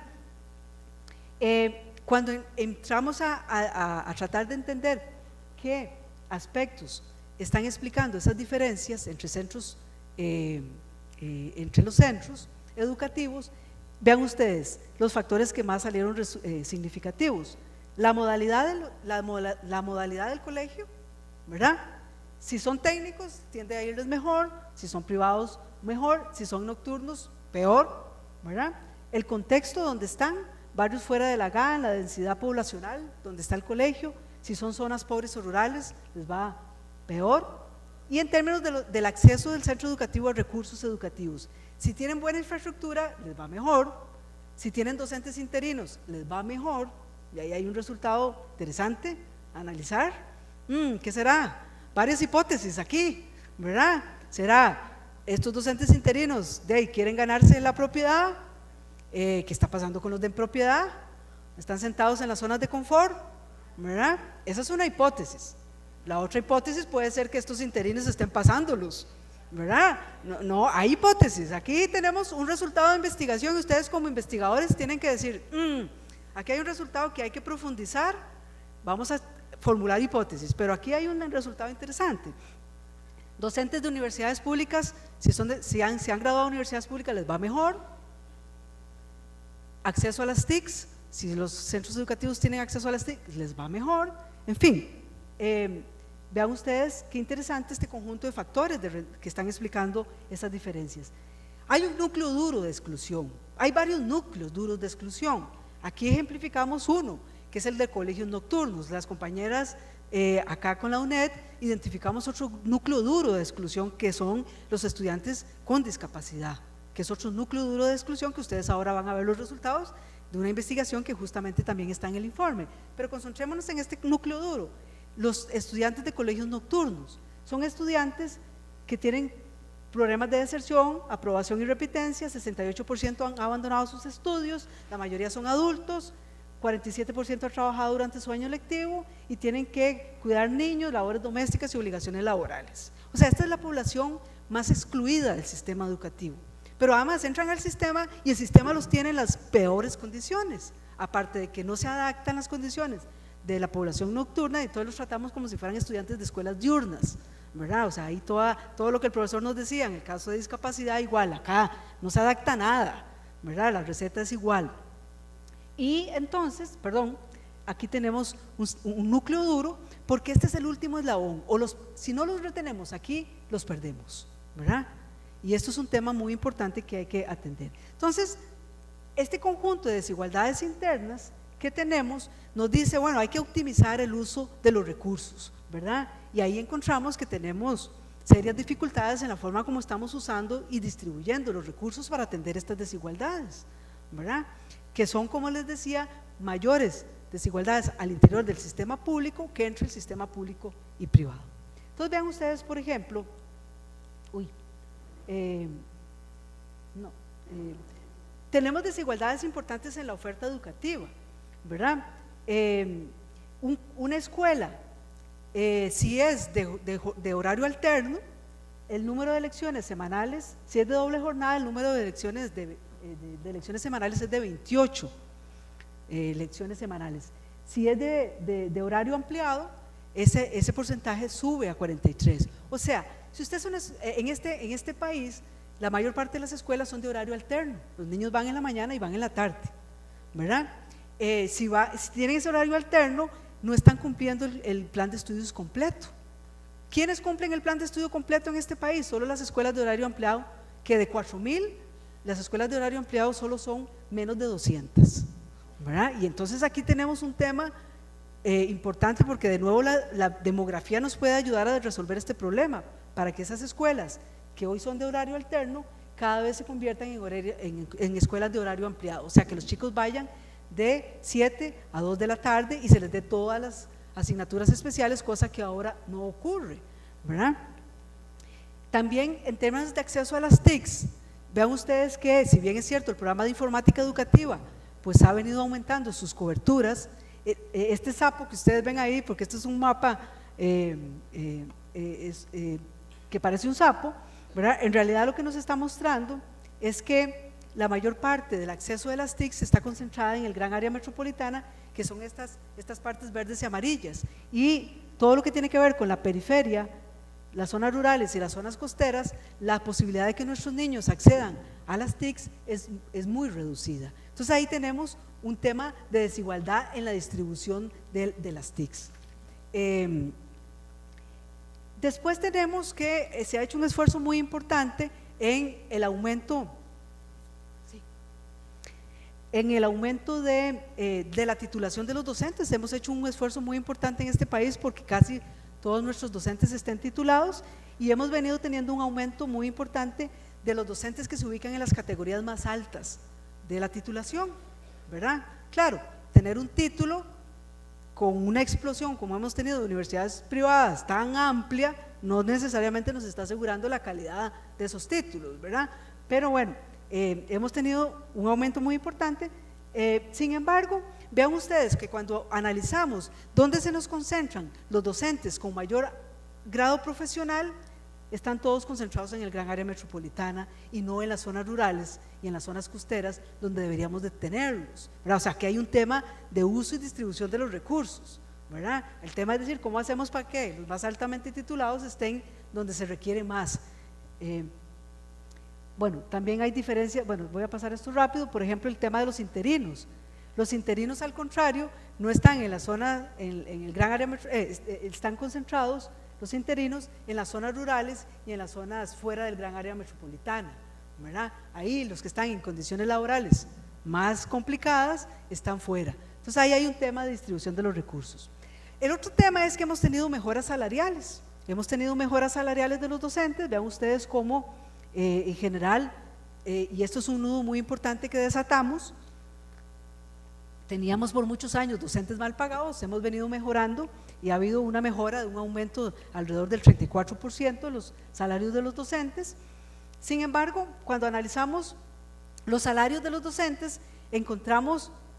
Cuando entramos a tratar de entender qué aspectos están explicando esas diferencias entre centros, entre los centros educativos, vean ustedes los factores que más salieron significativos. La modalidad del colegio, ¿verdad? Si son técnicos, tiende a irles mejor, si son privados, mejor, si son nocturnos, peor, ¿verdad? El contexto donde están, barrios fuera de la GAN, la densidad poblacional, donde está el colegio, si son zonas pobres o rurales, les va peor. Y en términos del acceso del centro educativo a recursos educativos, si tienen buena infraestructura, les va mejor, si tienen docentes interinos, les va mejor, y ahí hay un resultado interesante a analizar. ¿Qué será? Varias hipótesis aquí, ¿verdad? ¿Será estos docentes interinos quieren ganarse la propiedad? ¿Qué está pasando con los de propiedad? ¿Están sentados en las zonas de confort? ¿Verdad? Esa es una hipótesis. La otra hipótesis puede ser que estos interinos estén pasándolos, ¿verdad? No, hay hipótesis. Aquí tenemos un resultado de investigación y ustedes como investigadores tienen que decir, aquí hay un resultado que hay que profundizar, vamos a formular hipótesis, pero aquí hay un resultado interesante. Docentes de universidades públicas, si se han graduado de universidades públicas, les va mejor. Acceso a las TICs, si los centros educativos tienen acceso a las TIC, les va mejor. En fin, vean ustedes qué interesante este conjunto de factores que están explicando esas diferencias. Hay un núcleo duro de exclusión, hay varios núcleos duros de exclusión. Aquí ejemplificamos uno, que es el de colegios nocturnos. Las compañeras acá con la UNED identificamos otro núcleo duro de exclusión, que son los estudiantes con discapacidad, que es otro núcleo duro de exclusión que ustedes ahora van a ver los resultados de una investigación que justamente también está en el informe. Pero concentrémonos en este núcleo duro. Los estudiantes de colegios nocturnos son estudiantes que tienen problemas de deserción, aprobación y repitencia, 68% han abandonado sus estudios, la mayoría son adultos, 47% ha trabajado durante su año lectivo y tienen que cuidar niños, labores domésticas y obligaciones laborales. O sea, esta es la población más excluida del sistema educativo. Pero además entran al sistema y el sistema los tiene en las peores condiciones, aparte de que no se adaptan las condiciones de la población nocturna y todos los tratamos como si fueran estudiantes de escuelas diurnas, ¿verdad? O sea, ahí todo lo que el profesor nos decía, en el caso de discapacidad igual, acá no se adapta a nada, ¿verdad? La receta es igual. Y entonces, perdón, aquí tenemos un núcleo duro, porque este es el último eslabón, si no los retenemos aquí, los perdemos, ¿verdad? Y esto es un tema muy importante que hay que atender. Entonces, este conjunto de desigualdades internas que tenemos nos dice, bueno, hay que optimizar el uso de los recursos, ¿verdad? Y ahí encontramos que tenemos serias dificultades en la forma como estamos usando y distribuyendo los recursos para atender estas desigualdades, ¿verdad? Que son, como les decía, mayores desigualdades al interior del sistema público que entre el sistema público y privado. Entonces vean ustedes, por ejemplo, tenemos desigualdades importantes en la oferta educativa, ¿verdad? Una escuela, si es de horario alterno, el número de lecciones semanales, si es de doble jornada, el número de lecciones lecciones semanales es de 28 lecciones semanales. Si es de horario ampliado, ese porcentaje sube a 43. O sea, si usted en este país, la mayor parte de las escuelas son de horario alterno. Los niños van en la mañana y van en la tarde, ¿verdad? Si tienen ese horario alterno, no están cumpliendo el plan de estudios completo. ¿Quiénes cumplen el plan de estudio completo en este país? Solo las escuelas de horario ampliado, que de 4.000, las escuelas de horario ampliado solo son menos de 200, ¿verdad? Y entonces aquí tenemos un tema importante, porque de nuevo la demografía nos puede ayudar a resolver este problema, para que esas escuelas que hoy son de horario alterno cada vez se conviertan en escuelas de horario ampliado, o sea, que los chicos vayan de 7 a 2 de la tarde y se les dé todas las asignaturas especiales, cosa que ahora no ocurre, ¿verdad? También en términos de acceso a las TICs, vean ustedes que, si bien es cierto, el programa de informática educativa pues ha venido aumentando sus coberturas, este sapo que ustedes ven ahí, porque este es un mapa que parece un sapo, ¿verdad? En realidad lo que nos está mostrando es que la mayor parte del acceso de las TICs está concentrada en el gran área metropolitana, que son estas partes verdes y amarillas, y todo lo que tiene que ver con la periferia, las zonas rurales y las zonas costeras, la posibilidad de que nuestros niños accedan a las TICs es muy reducida. Entonces ahí tenemos un tema de desigualdad en la distribución de las TICs. Después tenemos que se ha hecho un esfuerzo muy importante en el aumento de la titulación de los docentes. Hemos hecho un esfuerzo muy importante en este país porque casi todos nuestros docentes estén titulados, y hemos venido teniendo un aumento muy importante de los docentes que se ubican en las categorías más altas de la titulación, ¿verdad? Claro, tener un título con una explosión como hemos tenido de universidades privadas tan amplia no necesariamente nos está asegurando la calidad de esos títulos, ¿verdad? Pero bueno, hemos tenido un aumento muy importante. Sin embargo, vean ustedes que cuando analizamos dónde se nos concentran los docentes con mayor grado profesional, están todos concentrados en el gran área metropolitana y no en las zonas rurales y en las zonas costeras, donde deberíamos de tenerlos, ¿verdad? O sea, que hay un tema de uso y distribución de los recursos, ¿verdad? El tema es decir, ¿cómo hacemos para que los más altamente titulados estén donde se requiere más? Bueno, también hay diferencias. Bueno, voy a pasar esto rápido. Por ejemplo, el tema de los interinos. Los interinos, al contrario, no están en la zona, en el gran área, están concentrados los interinos en las zonas rurales y en las zonas fuera del gran área metropolitana, ¿verdad? Ahí los que están en condiciones laborales más complicadas están fuera. Entonces ahí hay un tema de distribución de los recursos. El otro tema es que hemos tenido mejoras salariales. Hemos tenido mejoras salariales de los docentes. Vean ustedes cómo en general, y esto es un nudo muy importante que desatamos, teníamos por muchos años docentes mal pagados, hemos venido mejorando y ha habido una mejora de un aumento alrededor del 34% de los salarios de los docentes. Sin embargo, cuando analizamos los salarios de los docentes, encontramos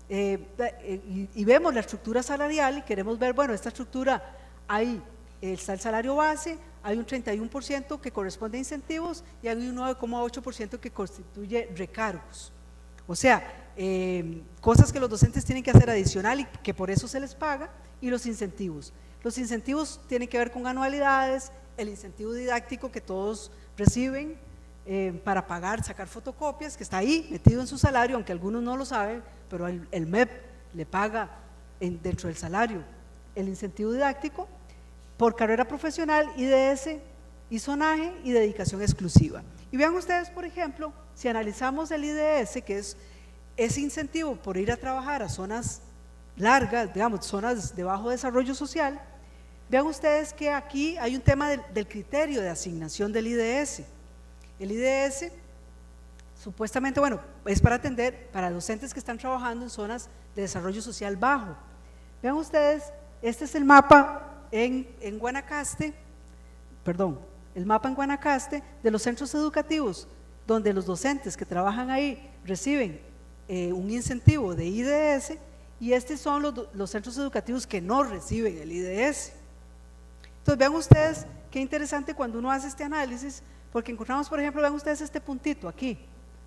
y vemos la estructura salarial y queremos ver, bueno, esta estructura, ahí está el salario base, hay un 31% que corresponde a incentivos y hay un 9,8% que constituye recargos. O sea, cosas que los docentes tienen que hacer adicional y que por eso se les paga, y los incentivos. Los incentivos tienen que ver con anualidades, el incentivo didáctico que todos reciben para pagar, sacar fotocopias, que está ahí metido en su salario, aunque algunos no lo saben, pero el MEP le paga dentro del salario el incentivo didáctico por carrera profesional, IDS, isonaje y dedicación exclusiva. Y vean ustedes, por ejemplo, si analizamos el IDS, que es ese incentivo por ir a trabajar a zonas largas, digamos, zonas de bajo desarrollo social, vean ustedes que aquí hay un tema del criterio de asignación del IDS. El IDS, supuestamente, bueno, es para atender para docentes que están trabajando en zonas de desarrollo social bajo. Vean ustedes, este es el mapa en Guanacaste, perdón, el mapa en Guanacaste de los centros educativos, donde los docentes que trabajan ahí reciben un incentivo de IDS, y estos son los centros educativos que no reciben el IDS. Entonces vean ustedes qué interesante cuando uno hace este análisis, porque encontramos, por ejemplo, vean ustedes este puntito aquí,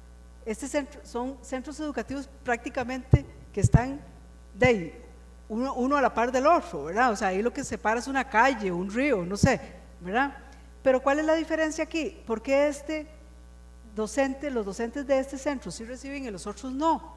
son centros educativos prácticamente que están de ahí, uno a la par del otro, ¿verdad? O sea, ahí lo que separa es una calle, un río, no sé, ¿verdad? Pero ¿cuál es la diferencia aquí? ¿Por qué los docentes de este centro sí reciben y los otros no?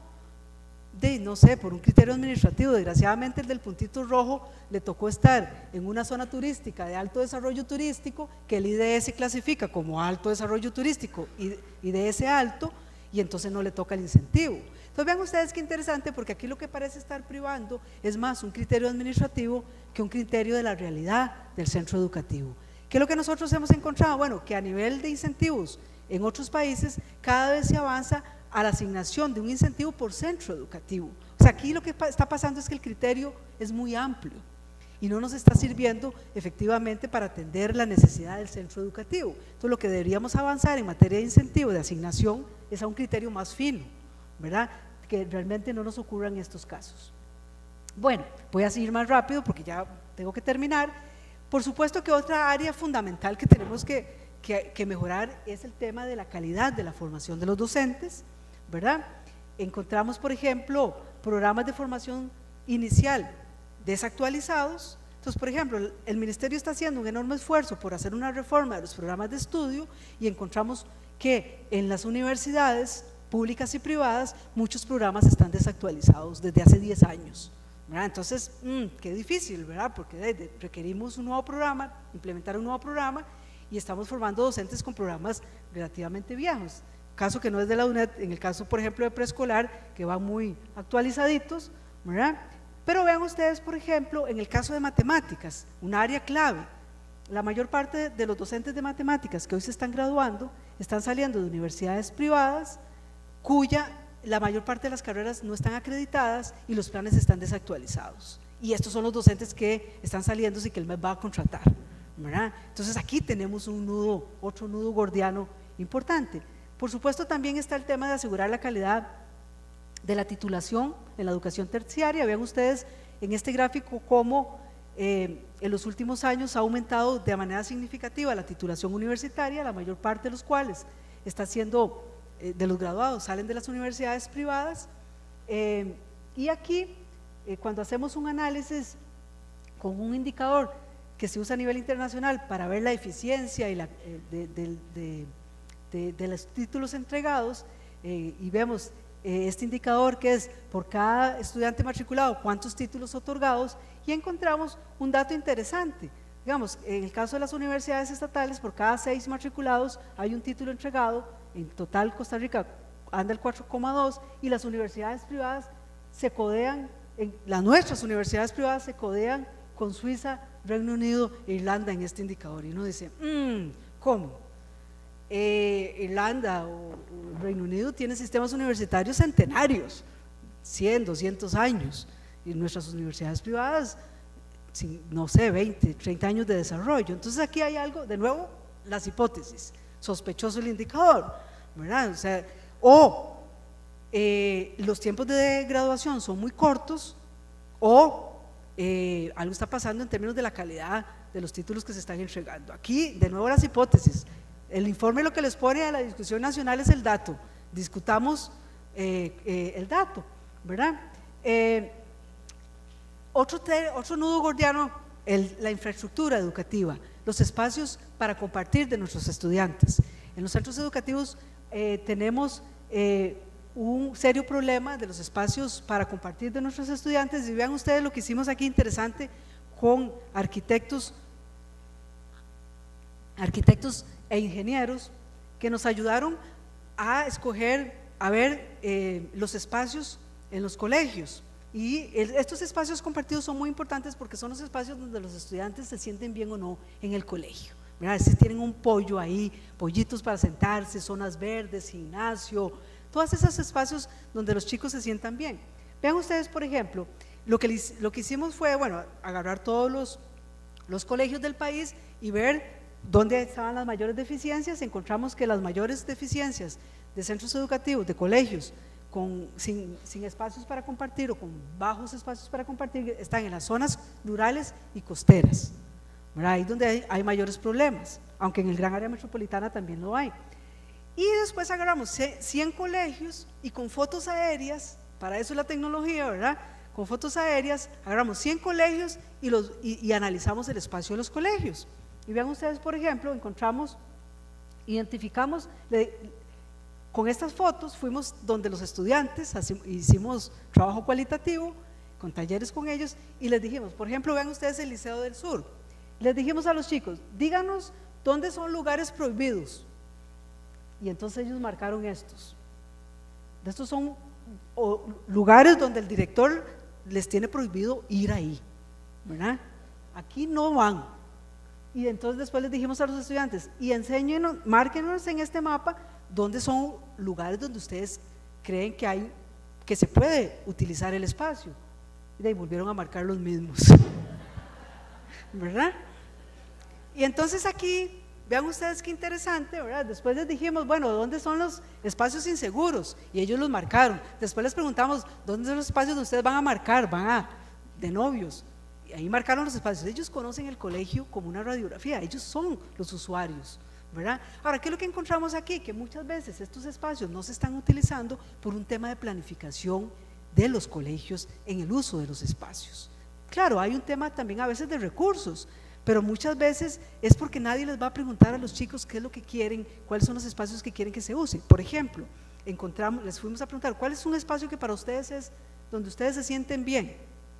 No sé, por un criterio administrativo. Desgraciadamente el del puntito rojo le tocó estar en una zona turística de alto desarrollo turístico, que el IDS clasifica como alto desarrollo turístico y IDS alto, y entonces no le toca el incentivo. Entonces vean ustedes qué interesante, porque aquí lo que parece estar privando es más un criterio administrativo que un criterio de la realidad del centro educativo. ¿Qué es lo que nosotros hemos encontrado? Bueno, que a nivel de incentivos en otros países cada vez se avanza a la asignación de un incentivo por centro educativo. O sea, aquí lo que está pasando es que el criterio es muy amplio y no nos está sirviendo efectivamente para atender la necesidad del centro educativo. Entonces lo que deberíamos avanzar en materia de incentivo, de asignación, es a un criterio más fino, ¿verdad? Que realmente no nos ocurran estos casos. Bueno, voy a seguir más rápido porque ya tengo que terminar. Por supuesto que otra área fundamental que tenemos que mejorar es el tema de la calidad de la formación de los docentes, ¿verdad? Encontramos, por ejemplo, programas de formación inicial desactualizados. Entonces, por ejemplo, el Ministerio está haciendo un enorme esfuerzo por hacer una reforma de los programas de estudio y encontramos que en las universidades públicas y privadas muchos programas están desactualizados desde hace 10 años, ¿verdad? Entonces, qué difícil, ¿verdad? Porque requerimos un nuevo programa, implementar un nuevo programa, y estamos formando docentes con programas relativamente viejos, caso que no es de la UNED, en el caso por ejemplo de preescolar, que van muy actualizaditos, ¿verdad? Pero vean ustedes, por ejemplo, en el caso de matemáticas, un área clave, la mayor parte de los docentes de matemáticas que hoy se están graduando están saliendo de universidades privadas cuya la mayor parte de las carreras no están acreditadas y los planes están desactualizados, y estos son los docentes que están saliendo y que el MEP va a contratar, ¿verdad? Entonces aquí tenemos otro nudo gordiano importante. Por supuesto también está el tema de asegurar la calidad de la titulación en la educación terciaria. Vean ustedes en este gráfico cómo en los últimos años ha aumentado de manera significativa la titulación universitaria, la mayor parte de los cuales está siendo de los graduados salen de las universidades privadas, y aquí cuando hacemos un análisis con un indicador que se usa a nivel internacional para ver la eficiencia y de los títulos entregados, y vemos este indicador que es por cada estudiante matriculado cuántos títulos otorgados, y encontramos un dato interesante. Digamos, en el caso de las universidades estatales, por cada 6 matriculados hay un título entregado. En total Costa Rica anda el 4,2, y las universidades privadas se codean, nuestras universidades privadas se codean con Suiza, Reino Unido e Irlanda en este indicador, y uno dice, ¿cómo? Irlanda o Reino Unido tienen sistemas universitarios centenarios, 100, 200 años, y nuestras universidades privadas, no sé, 20, 30 años de desarrollo. Entonces aquí hay algo, de nuevo, las hipótesis, sospechoso el indicador, ¿verdad? O sea, los tiempos de graduación son muy cortos o algo está pasando en términos de la calidad de los títulos que se están entregando. Aquí, de nuevo, las hipótesis. El informe lo que les pone a la discusión nacional es el dato. Discutamos el dato, ¿verdad? Otro nudo gordiano, la infraestructura educativa, los espacios para compartir de nuestros estudiantes. En los centros educativos tenemos un serio problema de los espacios para compartir de nuestros estudiantes, y vean ustedes lo que hicimos aquí interesante con arquitectos e ingenieros que nos ayudaron a escoger, a ver los espacios en los colegios. Y estos espacios compartidos son muy importantes porque son los espacios donde los estudiantes se sienten bien o no en el colegio, ¿verdad? Si tienen un pollo ahí, pollitos para sentarse, zonas verdes, gimnasio, todos esos espacios donde los chicos se sientan bien. Vean ustedes, por ejemplo, lo que hicimos fue, bueno, agarrar todos los colegios del país y ver dónde estaban las mayores deficiencias. Encontramos que las mayores deficiencias de centros educativos, de colegios, sin espacios para compartir o con bajos espacios para compartir, están en las zonas rurales y costeras, ¿verdad? Ahí donde hay mayores problemas, aunque en el gran área metropolitana también lo hay. Y después agarramos 100 colegios y con fotos aéreas, para eso es la tecnología, ¿verdad? Con fotos aéreas, agarramos 100 colegios y analizamos el espacio de los colegios. Y vean ustedes, por ejemplo, identificamos, con estas fotos fuimos donde los estudiantes, hicimos trabajo cualitativo, con talleres con ellos, y les dijimos, por ejemplo, vean ustedes el Liceo del Sur, les dijimos a los chicos, díganos dónde son lugares prohibidos, y entonces ellos marcaron estos. Estos son lugares donde el director les tiene prohibido ir ahí, ¿verdad? Aquí no van. Y entonces después les dijimos a los estudiantes, y enséñenos, márquenos en este mapa dónde son lugares donde ustedes creen que se puede utilizar el espacio. Y de ahí volvieron a marcar los mismos, ¿verdad? Y entonces aquí, vean ustedes qué interesante, ¿verdad? Después les dijimos, bueno, ¿dónde son los espacios inseguros? Y ellos los marcaron. Después les preguntamos, ¿dónde son los espacios donde ustedes van a marcar? De novios. Y ahí marcaron los espacios. Ellos conocen el colegio como una radiografía, ellos son los usuarios, ¿verdad? Ahora, ¿qué es lo que encontramos aquí? Que muchas veces estos espacios no se están utilizando por un tema de planificación de los colegios en el uso de los espacios. Claro, hay un tema también a veces de recursos, pero muchas veces es porque nadie les va a preguntar a los chicos qué es lo que quieren, cuáles son los espacios que quieren que se usen. Por ejemplo, les fuimos a preguntar, ¿cuál es un espacio que para ustedes es donde ustedes se sienten bien?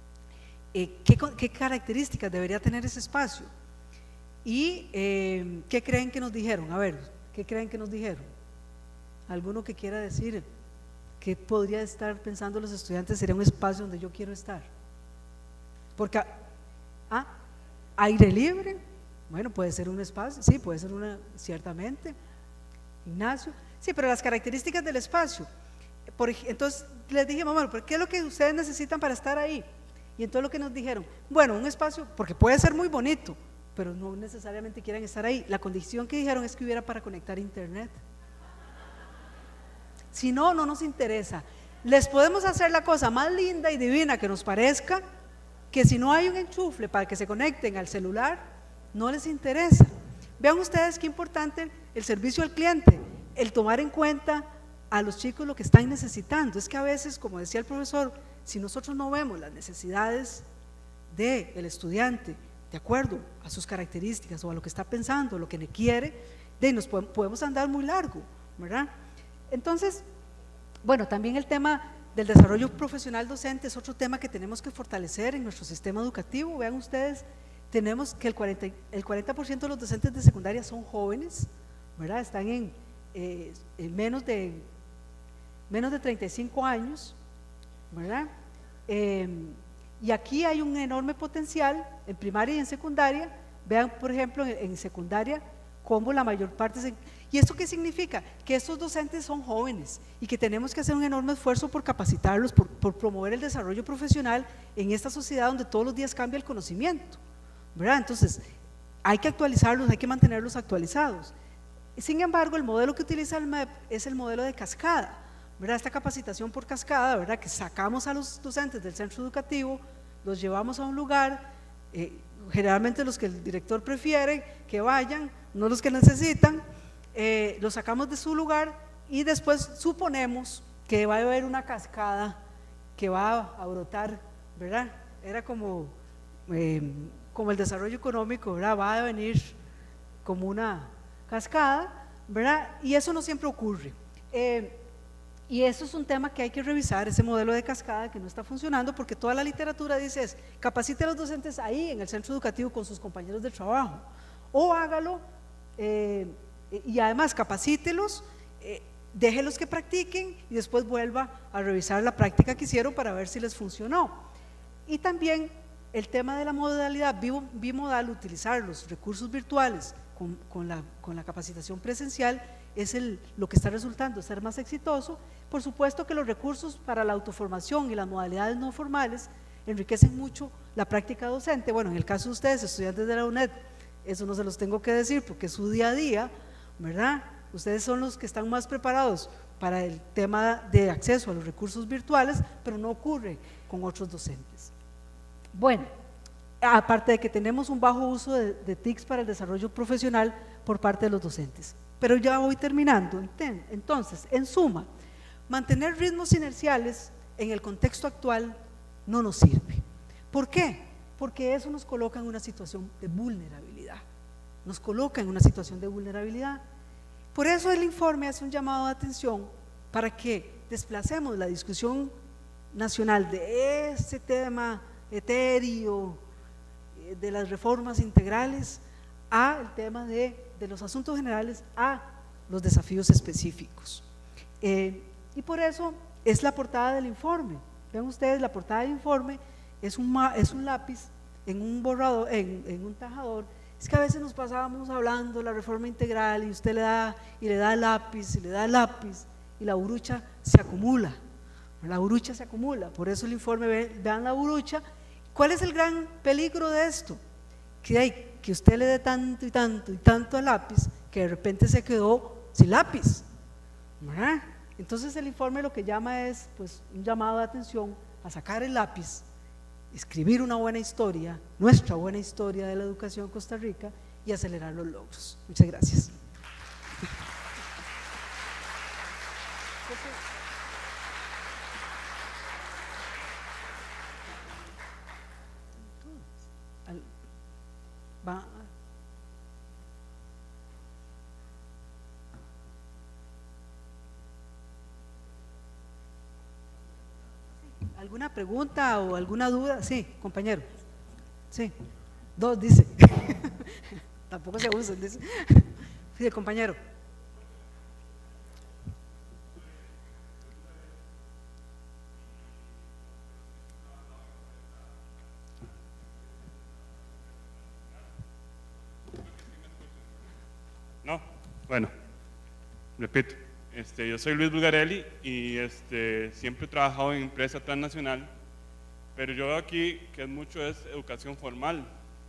¿Qué características debería tener ese espacio? ¿Y qué creen que nos dijeron? A ver, ¿qué creen que nos dijeron? ¿Alguno que quiera decir qué podría estar pensando los estudiantes sería un espacio donde yo quiero estar? Porque, aire libre, bueno, puede ser un espacio, sí, puede ser ciertamente, gimnasio, sí, pero las características del espacio, entonces les dijimos, bueno, ¿qué es lo que ustedes necesitan para estar ahí? Y entonces lo que nos dijeron, bueno, un espacio, porque puede ser muy bonito, pero no necesariamente quieran estar ahí. La condición que dijeron es que hubiera para conectar internet. Si no, no nos interesa. Les podemos hacer la cosa más linda y divina que nos parezca, que si no hay un enchufle para que se conecten al celular, no les interesa. Vean ustedes qué importante el servicio al cliente, el tomar en cuenta a los chicos lo que están necesitando. Es que a veces, como decía el profesor, si nosotros no vemos las necesidades del estudiante de acuerdo a sus características o a lo que está pensando, lo que le quiere, nos podemos andar muy largo, ¿verdad? Entonces, bueno, también el tema del desarrollo profesional docente es otro tema que tenemos que fortalecer en nuestro sistema educativo. Vean ustedes, tenemos que el 40% de los docentes de secundaria son jóvenes, ¿verdad? Están en menos de 35 años, ¿verdad? Y aquí hay un enorme potencial en primaria y en secundaria. Vean, por ejemplo, en secundaria, cómo la mayor parte ¿y esto qué significa? Que estos docentes son jóvenes y que tenemos que hacer un enorme esfuerzo por capacitarlos, por promover el desarrollo profesional en esta sociedad donde todos los días cambia el conocimiento, ¿verdad? Entonces, hay que actualizarlos, hay que mantenerlos actualizados. Sin embargo, el modelo que utiliza el MEP es el modelo de cascada, ¿verdad? Esta capacitación por cascada, ¿verdad? Que sacamos a los docentes del centro educativo, los llevamos a un lugar, generalmente los que el director prefiere que vayan, no los que necesitan, los sacamos de su lugar y después suponemos que va a haber una cascada que va a brotar, ¿verdad? Era como el desarrollo económico, ¿verdad? Va a venir como una cascada, ¿verdad? Y eso no siempre ocurre. Y eso es un tema que hay que revisar, ese modelo de cascada que no está funcionando, porque toda la literatura dice es, capacite a los docentes ahí en el centro educativo con sus compañeros de trabajo, o hágalo, y además capacítelos, déjelos que practiquen y después vuelva a revisar la práctica que hicieron para ver si les funcionó. Y también el tema de la modalidad bimodal, utilizar los recursos virtuales con la capacitación presencial, es lo que está resultando ser más exitoso. Por supuesto que los recursos para la autoformación y las modalidades no formales enriquecen mucho la práctica docente. Bueno, en el caso de ustedes, estudiantes de la UNED, eso no se los tengo que decir porque es su día a día, ¿verdad? Ustedes son los que están más preparados para el tema de acceso a los recursos virtuales, pero no ocurre con otros docentes. Bueno, aparte de que tenemos un bajo uso de TICs para el desarrollo profesional por parte de los docentes. Pero ya voy terminando. Entonces, en suma, mantener ritmos inerciales en el contexto actual no nos sirve. ¿Por qué? Porque eso nos coloca en una situación de vulnerabilidad. Nos coloca en una situación de vulnerabilidad. Por eso el informe hace un llamado de atención para que desplacemos la discusión nacional de este tema etéreo, de las reformas integrales, al tema de los asuntos generales, a los desafíos específicos. Y por eso es la portada del informe. Vean ustedes, la portada del informe es un lápiz en un borrador, en un tajador. Es que a veces nos pasábamos hablando de la reforma integral y usted le da el lápiz y le da el lápiz y la burucha se acumula. La burucha se acumula, por eso el informe, vean la burucha. ¿Cuál es el gran peligro de esto? Que usted le dé tanto y tanto y tanto al lápiz que de repente se quedó sin lápiz, ¿verdad? Entonces el informe lo que llama es pues un llamado de atención a sacar el lápiz, escribir una buena historia, nuestra buena historia de la educación en Costa Rica y acelerar los logros. Muchas gracias. ¿Alguna pregunta o alguna duda? Sí, compañero. Sí, dos dice. Tampoco se usan, dice. Sí, compañero. No, bueno, repito, yo soy Luis Bulgarelli y siempre he trabajado en empresa transnacional, pero yo veo aquí que mucho es educación formal,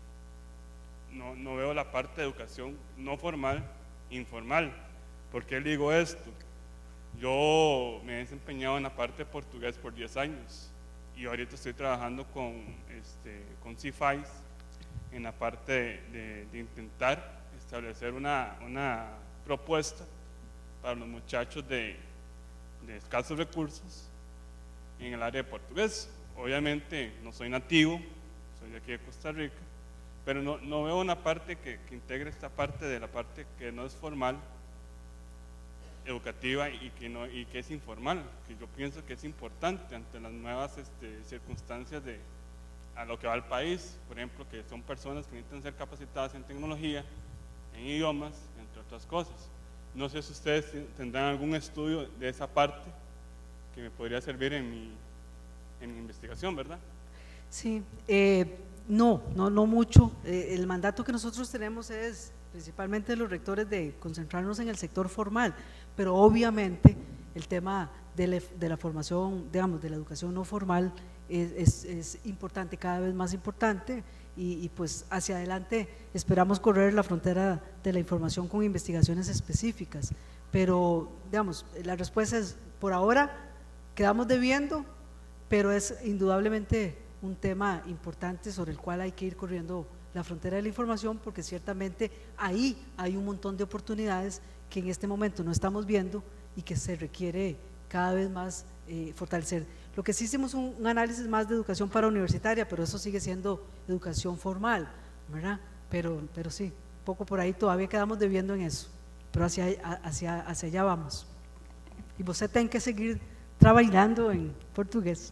no veo la parte de educación no formal, informal. ¿Por qué digo esto? Yo me he desempeñado en la parte de portugués por 10 años y ahorita estoy trabajando con CIFAIS en la parte de intentar establecer una propuesta para los muchachos de escasos recursos en el área de portugués. Obviamente no soy nativo, soy de aquí de Costa Rica, pero no veo una parte que integre esta parte de la parte que no es formal, educativa y que es informal, que yo pienso que es importante ante las nuevas circunstancias a lo que va el país. Por ejemplo, que son personas que necesitan ser capacitadas en tecnología, en idiomas, entre otras cosas. No sé si ustedes tendrán algún estudio de esa parte que me podría servir en mi investigación, ¿verdad? Sí, no mucho. El mandato que nosotros tenemos es principalmente de los rectores de concentrarnos en el sector formal, pero obviamente el tema de la formación, digamos, de la educación no formal es importante, cada vez más importante. y pues hacia adelante esperamos correr la frontera de la información con investigaciones específicas. Pero, digamos, la respuesta es, por ahora quedamos debiendo, pero es indudablemente un tema importante sobre el cual hay que ir corriendo la frontera de la información, porque ciertamente ahí hay un montón de oportunidades que en este momento no estamos viendo y que se requiere cada vez más fortalecer. Lo que sí hicimos un análisis más de educación parauniversitaria, pero eso sigue siendo educación formal, ¿verdad? Pero sí, poco por ahí todavía quedamos debiendo en eso, pero hacia allá vamos. Y usted tiene que seguir trabajando en portugués.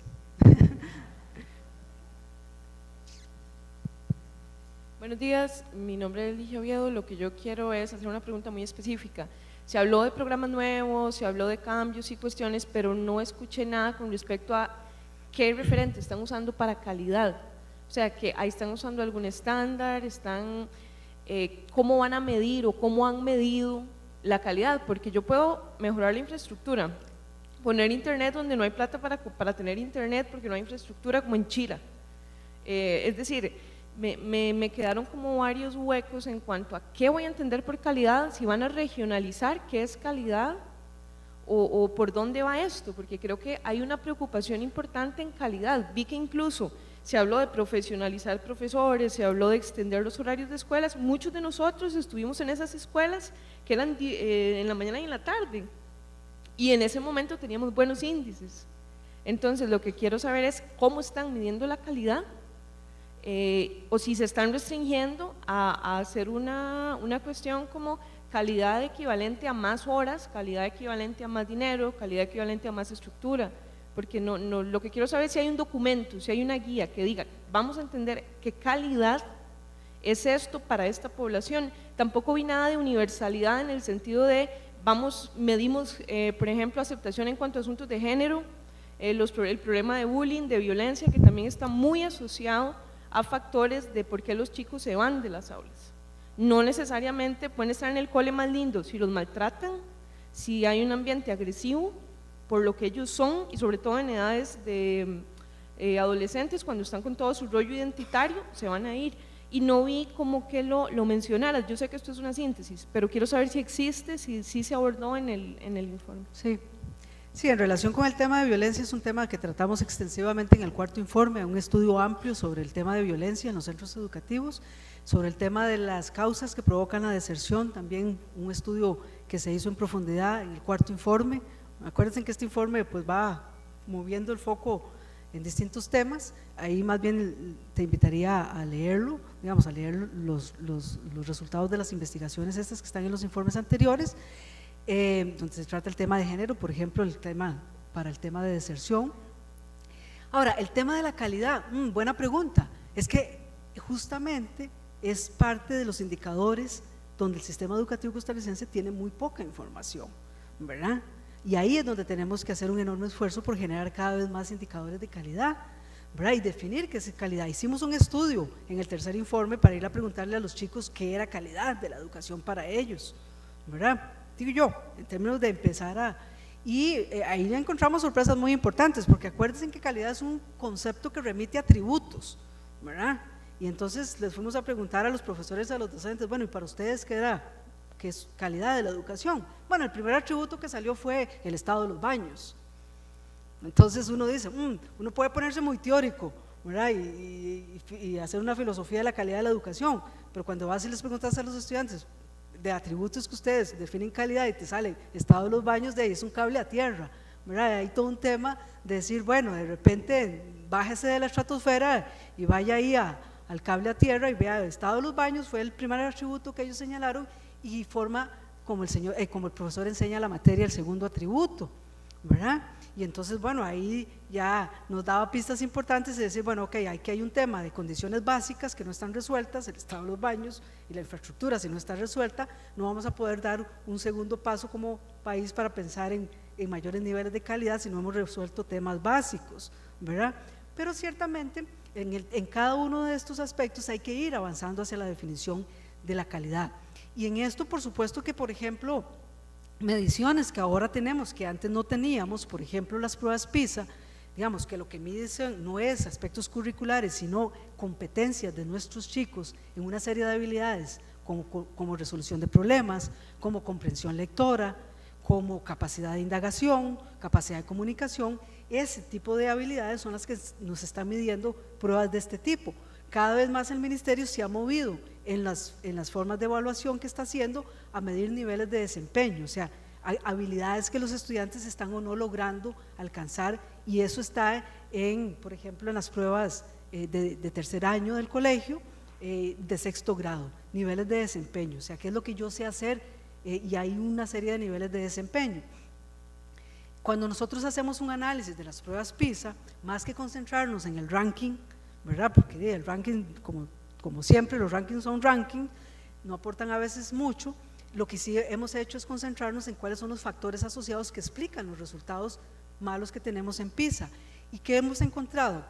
Buenos días, mi nombre es Ligia Oviedo. Lo que yo quiero es hacer una pregunta muy específica. Se habló de programas nuevos, se habló de cambios y cuestiones, pero no escuché nada con respecto a qué referente están usando para calidad. O sea, que ahí están usando algún estándar, cómo van a medir o cómo han medido la calidad, porque yo puedo mejorar la infraestructura, poner internet donde no hay plata para tener internet porque no hay infraestructura, como en Chile. Es decir, me quedaron como varios huecos en cuanto a qué voy a entender por calidad, si van a regionalizar qué es calidad o por dónde va esto, porque creo que hay una preocupación importante en calidad. Vi que incluso se habló de profesionalizar profesores, se habló de extender los horarios de escuelas. Muchos de nosotros estuvimos en esas escuelas que eran en la mañana y en la tarde, y en ese momento teníamos buenos índices. Entonces lo que quiero saber es cómo están midiendo la calidad, o si se están restringiendo a hacer una cuestión como calidad equivalente a más horas, calidad equivalente a más dinero, calidad equivalente a más estructura, porque lo que quiero saber es si hay un documento, si hay una guía que diga, vamos a entender qué calidad es esto para esta población. Tampoco vi nada de universalidad en el sentido de, medimos, por ejemplo, aceptación en cuanto a asuntos de género, el problema de bullying, de violencia, que también está muy asociado a factores de por qué los chicos se van de las aulas. No necesariamente pueden estar en el cole más lindo, si los maltratan, si hay un ambiente agresivo por lo que ellos son, y sobre todo en edades de adolescentes, cuando están con todo su rollo identitario, se van a ir. Y no vi como que lo mencionaras. Yo sé que esto es una síntesis, pero quiero saber si existe, si se abordó en el informe. Sí, en relación con el tema de violencia, es un tema que tratamos extensivamente en el cuarto informe, un estudio amplio sobre el tema de violencia en los centros educativos, sobre el tema de las causas que provocan la deserción, también un estudio que se hizo en profundidad en el cuarto informe. Acuérdense que este informe pues va moviendo el foco en distintos temas. Ahí más bien te invitaría a leerlo, digamos, a leer los resultados de las investigaciones estas que están en los informes anteriores, donde se trata el tema de género, por ejemplo, para el tema de deserción. Ahora, el tema de la calidad, buena pregunta. Es que justamente es parte de los indicadores donde el sistema educativo costarricense tiene muy poca información, ¿verdad? Y ahí es donde tenemos que hacer un enorme esfuerzo por generar cada vez más indicadores de calidad, ¿verdad? Y definir qué es calidad. Hicimos un estudio en el tercer informe para ir a preguntarle a los chicos qué era calidad de la educación para ellos, ¿verdad? Digo yo, en términos de empezar y ahí ya encontramos sorpresas muy importantes, porque acuérdense que calidad es un concepto que remite a atributos, ¿verdad? Y entonces les fuimos a preguntar a los profesores, a los docentes, bueno, ¿y para ustedes qué es calidad de la educación? Bueno, el primer atributo que salió fue el estado de los baños. Entonces uno dice, uno puede ponerse muy teórico, ¿verdad? Y hacer una filosofía de la calidad de la educación, pero cuando vas y les preguntas a los estudiantes de atributos que ustedes definen calidad y te sale estado de los baños, de ahí es un cable a tierra, ¿verdad? Hay todo un tema de decir, bueno, de repente bájese de la estratosfera y vaya ahí al cable a tierra y vea el estado de los baños, fue el primer atributo que ellos señalaron, y forma como el profesor enseña la materia, el segundo atributo, ¿verdad? Y entonces, bueno, ahí ya nos daba pistas importantes de decir, bueno, ok, aquí hay un tema de condiciones básicas que no están resueltas, el estado de los baños y la infraestructura, si no está resuelta, no vamos a poder dar un segundo paso como país para pensar en mayores niveles de calidad si no hemos resuelto temas básicos, ¿verdad? Pero ciertamente en cada uno de estos aspectos hay que ir avanzando hacia la definición de la calidad. Y en esto, por supuesto que, por ejemplo, mediciones que ahora tenemos, que antes no teníamos, por ejemplo las pruebas PISA, digamos que lo que mide no es aspectos curriculares, sino competencias de nuestros chicos en una serie de habilidades como resolución de problemas, como comprensión lectora, como capacidad de indagación, capacidad de comunicación. Ese tipo de habilidades son las que nos están midiendo pruebas de este tipo. Cada vez más el ministerio se ha movido en las formas de evaluación que está haciendo a medir niveles de desempeño, o sea, hay habilidades que los estudiantes están o no logrando alcanzar, y eso está por ejemplo, en las pruebas de tercer año del colegio, de sexto grado, niveles de desempeño, o sea, qué es lo que yo sé hacer, y hay una serie de niveles de desempeño. Cuando nosotros hacemos un análisis de las pruebas PISA, más que concentrarnos en el ranking, ¿verdad? Porque el ranking, como siempre, los rankings son rankings, no aportan a veces mucho. Lo que sí hemos hecho es concentrarnos en cuáles son los factores asociados que explican los resultados malos que tenemos en PISA. ¿Y qué hemos encontrado?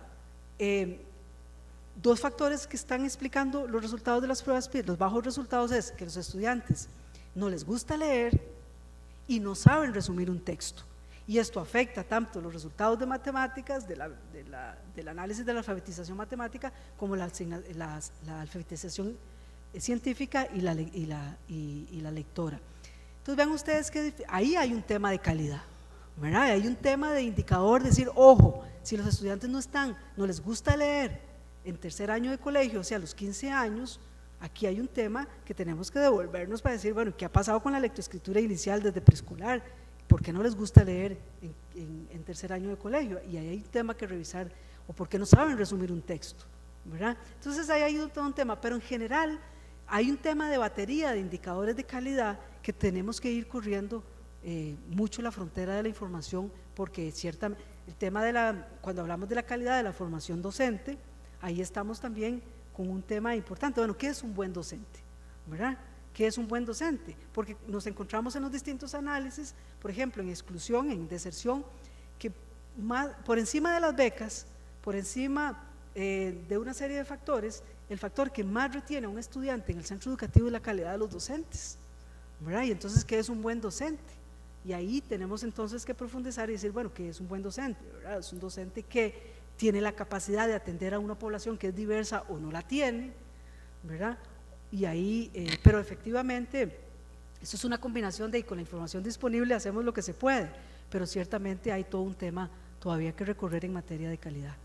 Dos factores que están explicando los resultados de las pruebas PISA. Los bajos resultados es que los estudiantes no les gusta leer y no saben resumir un texto. Y esto afecta tanto los resultados de matemáticas, del análisis de la alfabetización matemática, como la alfabetización científica y la lectora. Entonces vean ustedes que ahí hay un tema de calidad, ¿verdad? Hay un tema de indicador, decir, ojo, si los estudiantes no les gusta leer en tercer año de colegio, o sea, a los 15 años, aquí hay un tema que tenemos que devolvernos para decir, bueno, ¿qué ha pasado con la lectoescritura inicial desde preescolar? ¿Por qué no les gusta leer en tercer año de colegio? Y ahí hay un tema que revisar, o por qué no saben resumir un texto, ¿verdad? Entonces ahí hay todo un tema, pero en general hay un tema de batería de indicadores de calidad que tenemos que ir corriendo mucho la frontera de la información, porque ciertamente el tema cuando hablamos de la calidad de la formación docente, ahí estamos también con un tema importante. Bueno, ¿qué es un buen docente? ¿Verdad? ¿Qué es un buen docente? Porque nos encontramos en los distintos análisis, por ejemplo, en exclusión, en deserción, que por encima de las becas, por encima de una serie de factores, el factor que más retiene a un estudiante en el centro educativo es la calidad de los docentes, ¿verdad? Y entonces, ¿qué es un buen docente? Y ahí tenemos entonces que profundizar y decir, bueno, ¿qué es un buen docente? ¿Verdad? Es un docente que tiene la capacidad de atender a una población que es diversa o no la tiene, ¿verdad? Y ahí, pero efectivamente, eso es una combinación de, y con la información disponible hacemos lo que se puede, pero ciertamente hay todo un tema todavía que recorrer en materia de calidad.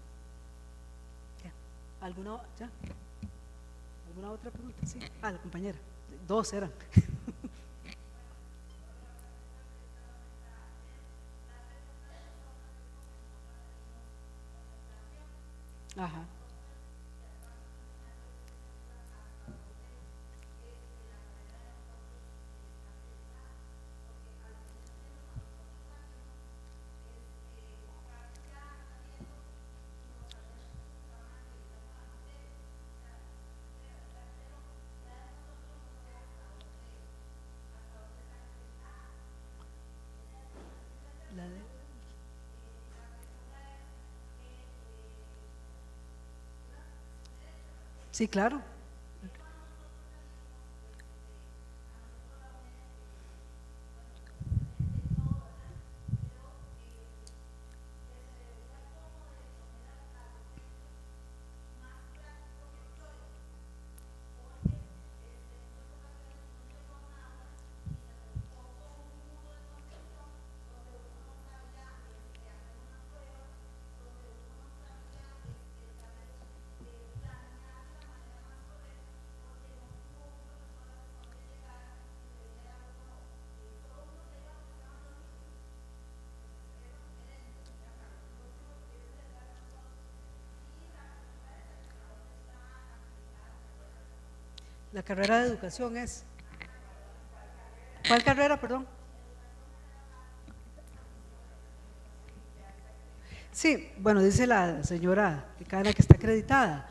¿Alguna otra pregunta? Sí. La compañera. Dos eran. Ajá. Sí, claro. La carrera de educación es… ¿Cuál carrera, perdón? Sí, bueno, dice la señora decana que está acreditada.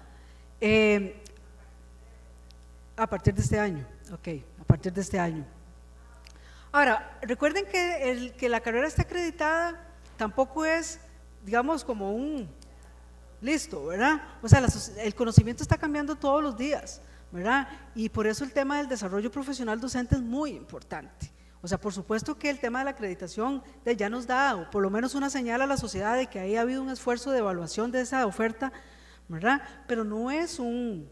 A partir de este año, ok, a partir de este año. Ahora, recuerden que la carrera está acreditada tampoco es, digamos, como un listo, ¿verdad? O sea, el conocimiento está cambiando todos los días, ¿verdad? Y por eso el tema del desarrollo profesional docente es muy importante. O sea, por supuesto que el tema de la acreditación ya nos da por lo menos una señal a la sociedad de que ahí ha habido un esfuerzo de evaluación de esa oferta, ¿verdad? Pero no es un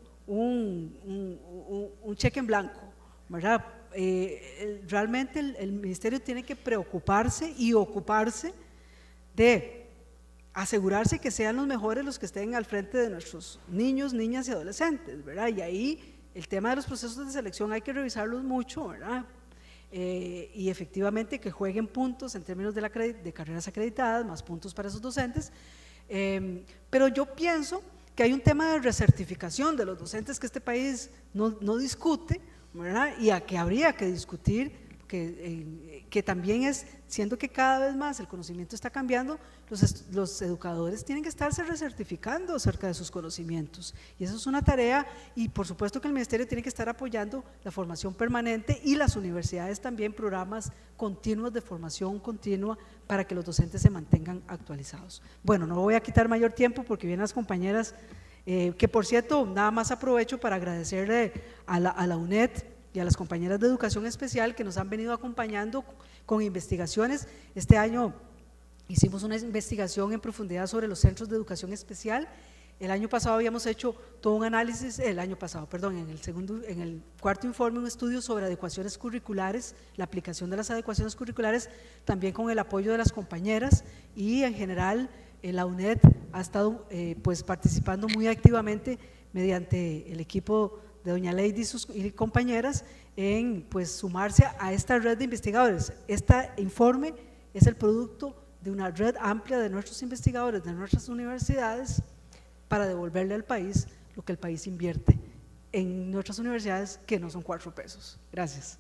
cheque en blanco, ¿verdad? Realmente el ministerio tiene que preocuparse y ocuparse de asegurarse que sean los mejores los que estén al frente de nuestros niños, niñas y adolescentes, ¿verdad? Y ahí el tema de los procesos de selección hay que revisarlos mucho, ¿verdad? Y efectivamente que jueguen puntos en términos de carreras acreditadas, más puntos para esos docentes, pero yo pienso que hay un tema de recertificación de los docentes que este país no discute, ¿verdad? Y a que habría que discutir, que también es, siendo que cada vez más el conocimiento está cambiando, los educadores tienen que estarse recertificando acerca de sus conocimientos, y eso es una tarea, y por supuesto que el ministerio tiene que estar apoyando la formación permanente, y las universidades también programas continuos de formación continua para que los docentes se mantengan actualizados. Bueno, no voy a quitar mayor tiempo porque vienen las compañeras, que por cierto, nada más aprovecho para agradecerle a la UNED y a las compañeras de educación especial que nos han venido acompañando con investigaciones. Este año hicimos una investigación en profundidad sobre los centros de educación especial. El año pasado habíamos hecho todo un análisis, en el cuarto informe, un estudio sobre adecuaciones curriculares, la aplicación de las adecuaciones curriculares, también con el apoyo de las compañeras, y en general la UNED ha estado pues participando muy activamente mediante el equipo de doña Lady y compañeras en pues sumarse a esta red de investigadores. Este informe es el producto de una red amplia de nuestros investigadores, de nuestras universidades, para devolverle al país lo que el país invierte en nuestras universidades, que no son 4 pesos. Gracias.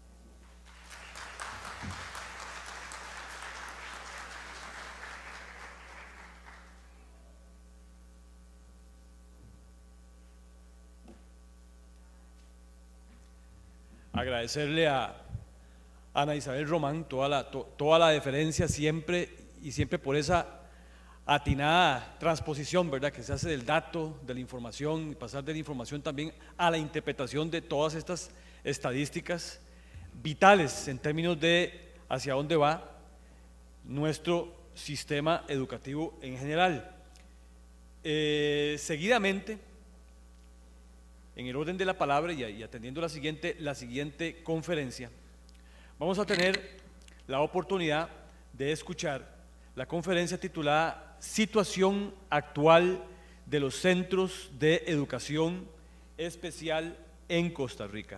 Agradecerle a Ana Isabel Román toda la deferencia siempre por esa atinada transposición, ¿verdad?, que se hace del dato, de la información, y pasar de la información también a la interpretación de todas estas estadísticas vitales en términos de hacia dónde va nuestro sistema educativo en general. Seguidamente, en el orden de la palabra y atendiendo la siguiente conferencia, vamos a tener la oportunidad de escuchar la conferencia titulada Situación actual de los centros de educación especial en Costa Rica,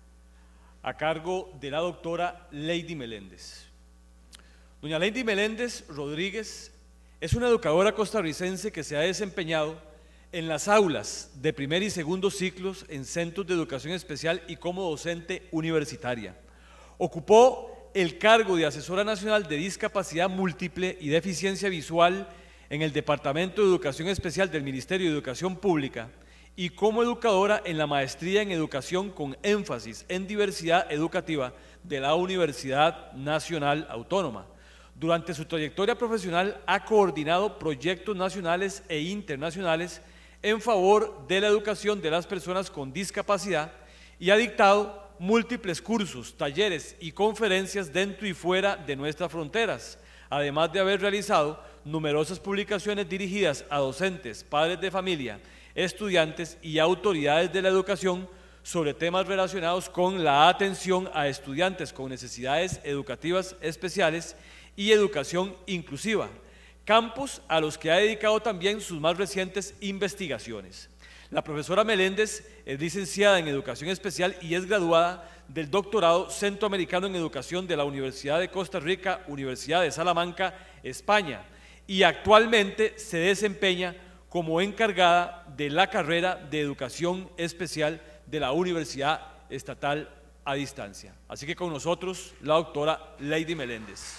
a cargo de la doctora Lady Meléndez. Doña Lady Meléndez Rodríguez es una educadora costarricense que se ha desempeñado en las aulas de primer y segundo ciclos en centros de educación especial y como docente universitaria. Ocupó el cargo de asesora nacional de discapacidad múltiple y deficiencia visual en el Departamento de Educación Especial del Ministerio de Educación Pública y como educadora en la maestría en educación con énfasis en diversidad educativa de la Universidad Nacional Autónoma. Durante su trayectoria profesional ha coordinado proyectos nacionales e internacionales en favor de la educación de las personas con discapacidad y ha dictado múltiples cursos, talleres y conferencias dentro y fuera de nuestras fronteras, además de haber realizado numerosas publicaciones dirigidas a docentes, padres de familia, estudiantes y autoridades de la educación sobre temas relacionados con la atención a estudiantes con necesidades educativas especiales y educación inclusiva, campos a los que ha dedicado también sus más recientes investigaciones. La profesora Meléndez es licenciada en Educación Especial y es graduada del Doctorado Centroamericano en Educación de la Universidad de Costa Rica, Universidad de Salamanca, España, y actualmente se desempeña como encargada de la carrera de Educación Especial de la Universidad Estatal a Distancia. Así que con nosotros la doctora Lady Meléndez.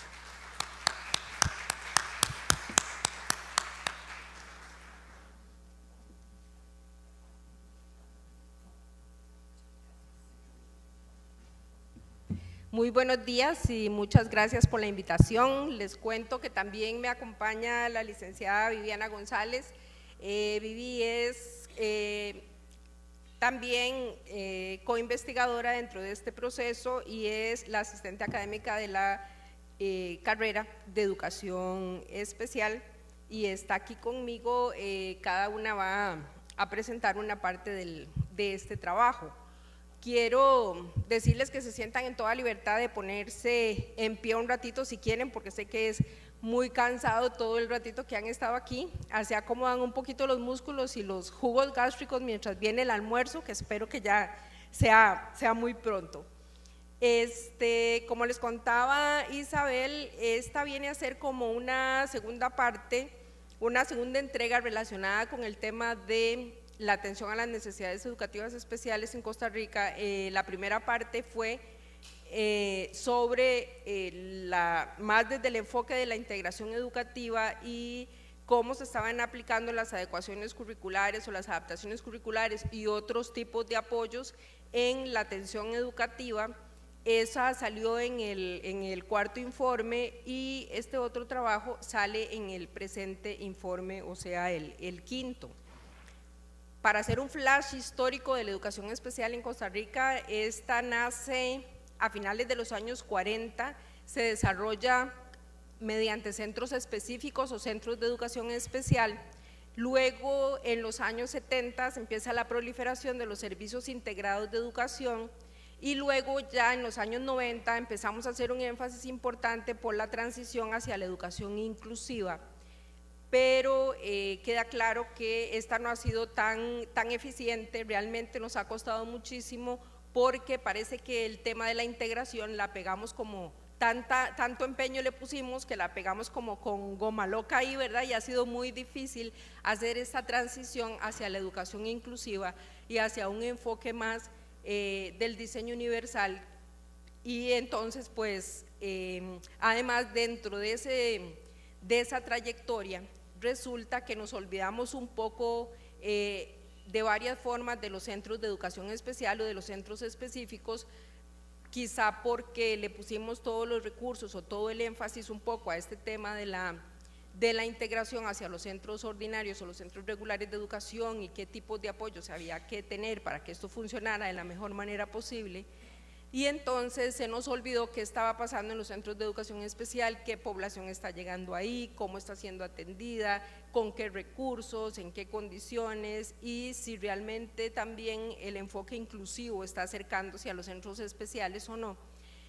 Muy buenos días y muchas gracias por la invitación. Les cuento que también me acompaña la licenciada Viviana González. Vivi es también coinvestigadora dentro de este proceso y es la asistente académica de la carrera de educación especial, y está aquí conmigo. Cada una va a presentar una parte de este trabajo. Quiero decirles que se sientan en toda libertad de ponerse en pie un ratito si quieren, porque sé que es muy cansado todo el ratito que han estado aquí. Se acomodan un poquito los músculos y los jugos gástricos mientras viene el almuerzo, que espero que ya sea muy pronto. Como les contaba Isabel, esta viene a ser como una segunda parte, una segunda entrega relacionada con el tema de la atención a las necesidades educativas especiales en Costa Rica. La primera parte fue sobre más desde el enfoque de la integración educativa y cómo se estaban aplicando las adecuaciones curriculares o las adaptaciones curriculares y otros tipos de apoyos en la atención educativa. Esa salió en el cuarto informe, y este otro trabajo sale en el presente informe, o sea, el quinto. Para hacer un flash histórico de la educación especial en Costa Rica, esta nace a finales de los años 40, se desarrolla mediante centros específicos o centros de educación especial. Luego, en los años 70, se empieza la proliferación de los servicios integrados de educación, y luego ya en los años 90 empezamos a hacer un énfasis importante por la transición hacia la educación inclusiva. Pero queda claro que esta no ha sido tan eficiente, realmente nos ha costado muchísimo, porque parece que el tema de la integración la pegamos como, tanto empeño le pusimos que la pegamos como con goma loca ahí, ¿verdad? Y ha sido muy difícil hacer esta transición hacia la educación inclusiva y hacia un enfoque más del diseño universal. Y entonces, pues, además dentro de esa trayectoria, resulta que nos olvidamos un poco de varias formas de los centros de educación especial o de los centros específicos, quizá porque le pusimos todos los recursos o todo el énfasis un poco a este tema de la integración hacia los centros ordinarios o los centros regulares de educación y qué tipos de apoyos había que tener para que esto funcionara de la mejor manera posible. Y entonces se nos olvidó qué estaba pasando en los centros de educación especial, qué población está llegando ahí, cómo está siendo atendida, con qué recursos, en qué condiciones, y si realmente también el enfoque inclusivo está acercándose a los centros especiales o no.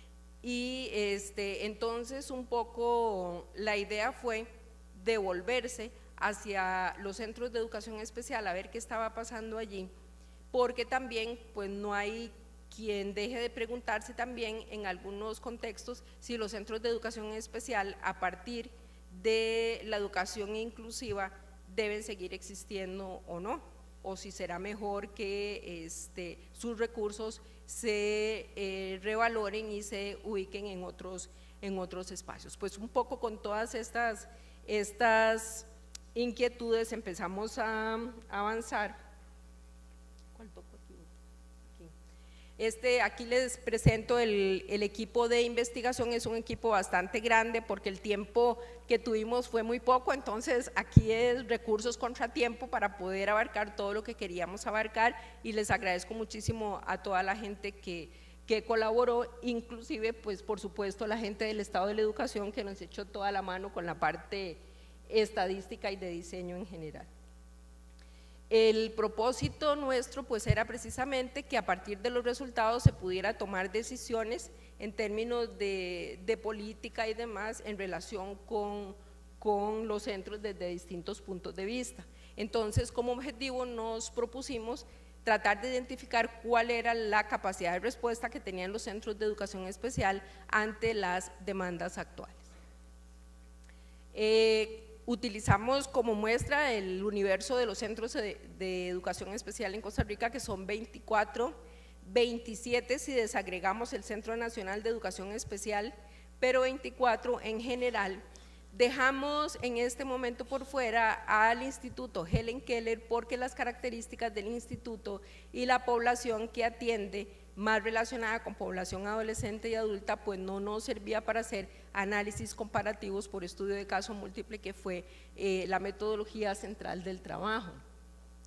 Y entonces un poco la idea fue devolverse hacia los centros de educación especial a ver qué estaba pasando allí, porque también pues no hay quien deje de preguntarse también en algunos contextos si los centros de educación especial a partir de la educación inclusiva deben seguir existiendo o no, o si será mejor que sus recursos se revaloren y se ubiquen en otros espacios. Pues un poco con todas estas inquietudes empezamos a avanzar. ¿Cuál toco aquí? Aquí les presento el equipo de investigación. Es un equipo bastante grande porque el tiempo que tuvimos fue muy poco, entonces aquí es recursos contra tiempo para poder abarcar todo lo que queríamos abarcar, y les agradezco muchísimo a toda la gente que colaboró, inclusive pues por supuesto la gente del Estado de la Educación que nos echó toda la mano con la parte estadística y de diseño en general. El propósito nuestro pues era precisamente que a partir de los resultados se pudiera tomar decisiones en términos de política y demás en relación con los centros desde distintos puntos de vista. Entonces, como objetivo nos propusimos tratar de identificar cuál era la capacidad de respuesta que tenían los centros de educación especial ante las demandas actuales. Utilizamos como muestra el universo de los centros de educación especial en Costa Rica, que son 24, 27 si desagregamos el Centro Nacional de Educación Especial, pero 24 en general. Dejamos en este momento por fuera al Instituto Helen Keller porque las características del instituto y la población que atiende, más relacionada con población adolescente y adulta, pues no nos servía para hacer análisis comparativos por estudio de caso múltiple, que fue la metodología central del trabajo.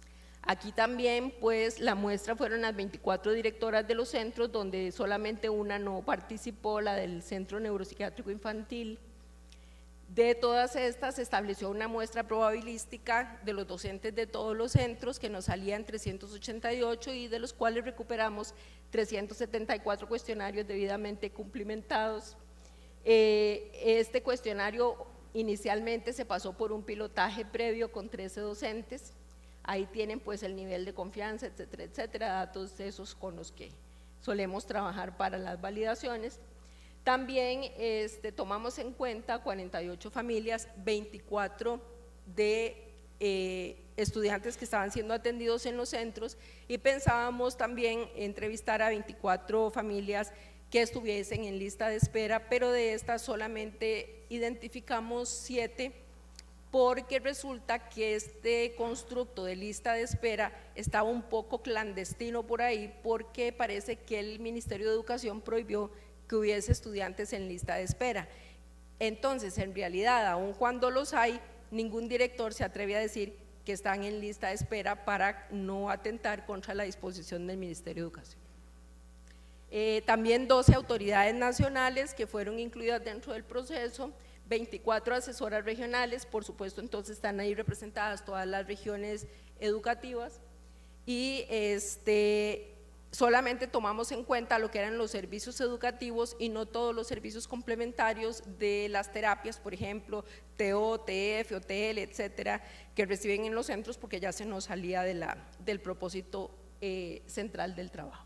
Aquí también, pues, la muestra fueron las 24 directoras de los centros, donde solamente una no participó, la del Centro Neuropsiquiátrico Infantil. De todas estas se estableció una muestra probabilística de los docentes de todos los centros, que nos salían 388 y de los cuales recuperamos 374 cuestionarios debidamente cumplimentados. Este cuestionario inicialmente se pasó por un pilotaje previo con 13 docentes. Ahí tienen pues el nivel de confianza, etcétera, etcétera, datos esos con los que solemos trabajar para las validaciones. También tomamos en cuenta 48 familias, 24 de estudiantes que estaban siendo atendidos en los centros, y pensábamos también entrevistar a 24 familias que estuviesen en lista de espera, pero de estas solamente identificamos 7, porque resulta que este constructo de lista de espera estaba un poco clandestino por ahí, porque parece que el Ministerio de Educación prohibió que hubiese estudiantes en lista de espera. Entonces, en realidad, aun cuando los hay, ningún director se atreve a decir que están en lista de espera para no atentar contra la disposición del Ministerio de Educación. También 12 autoridades nacionales que fueron incluidas dentro del proceso, 24 asesoras regionales, por supuesto, entonces están ahí representadas todas las regiones educativas, y solamente tomamos en cuenta lo que eran los servicios educativos y no todos los servicios complementarios de las terapias, por ejemplo, TO, TF, OTL, etcétera, que reciben en los centros, porque ya se nos salía del propósito central del trabajo.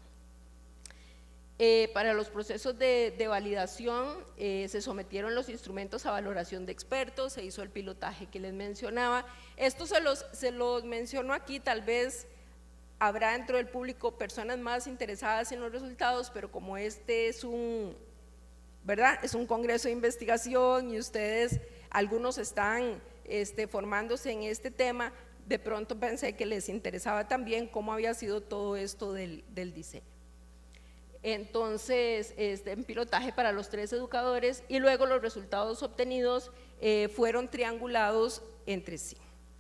Para los procesos de validación se sometieron los instrumentos a valoración de expertos, se hizo el pilotaje que les mencionaba. Esto se los menciono aquí, tal vez habrá dentro del público personas más interesadas en los resultados, pero como este es ¿verdad? Es un congreso de investigación y ustedes, algunos están formándose en este tema, de pronto pensé que les interesaba también cómo había sido todo esto del diseño. Entonces, en pilotaje para los 3 educadores, y luego los resultados obtenidos fueron triangulados entre sí.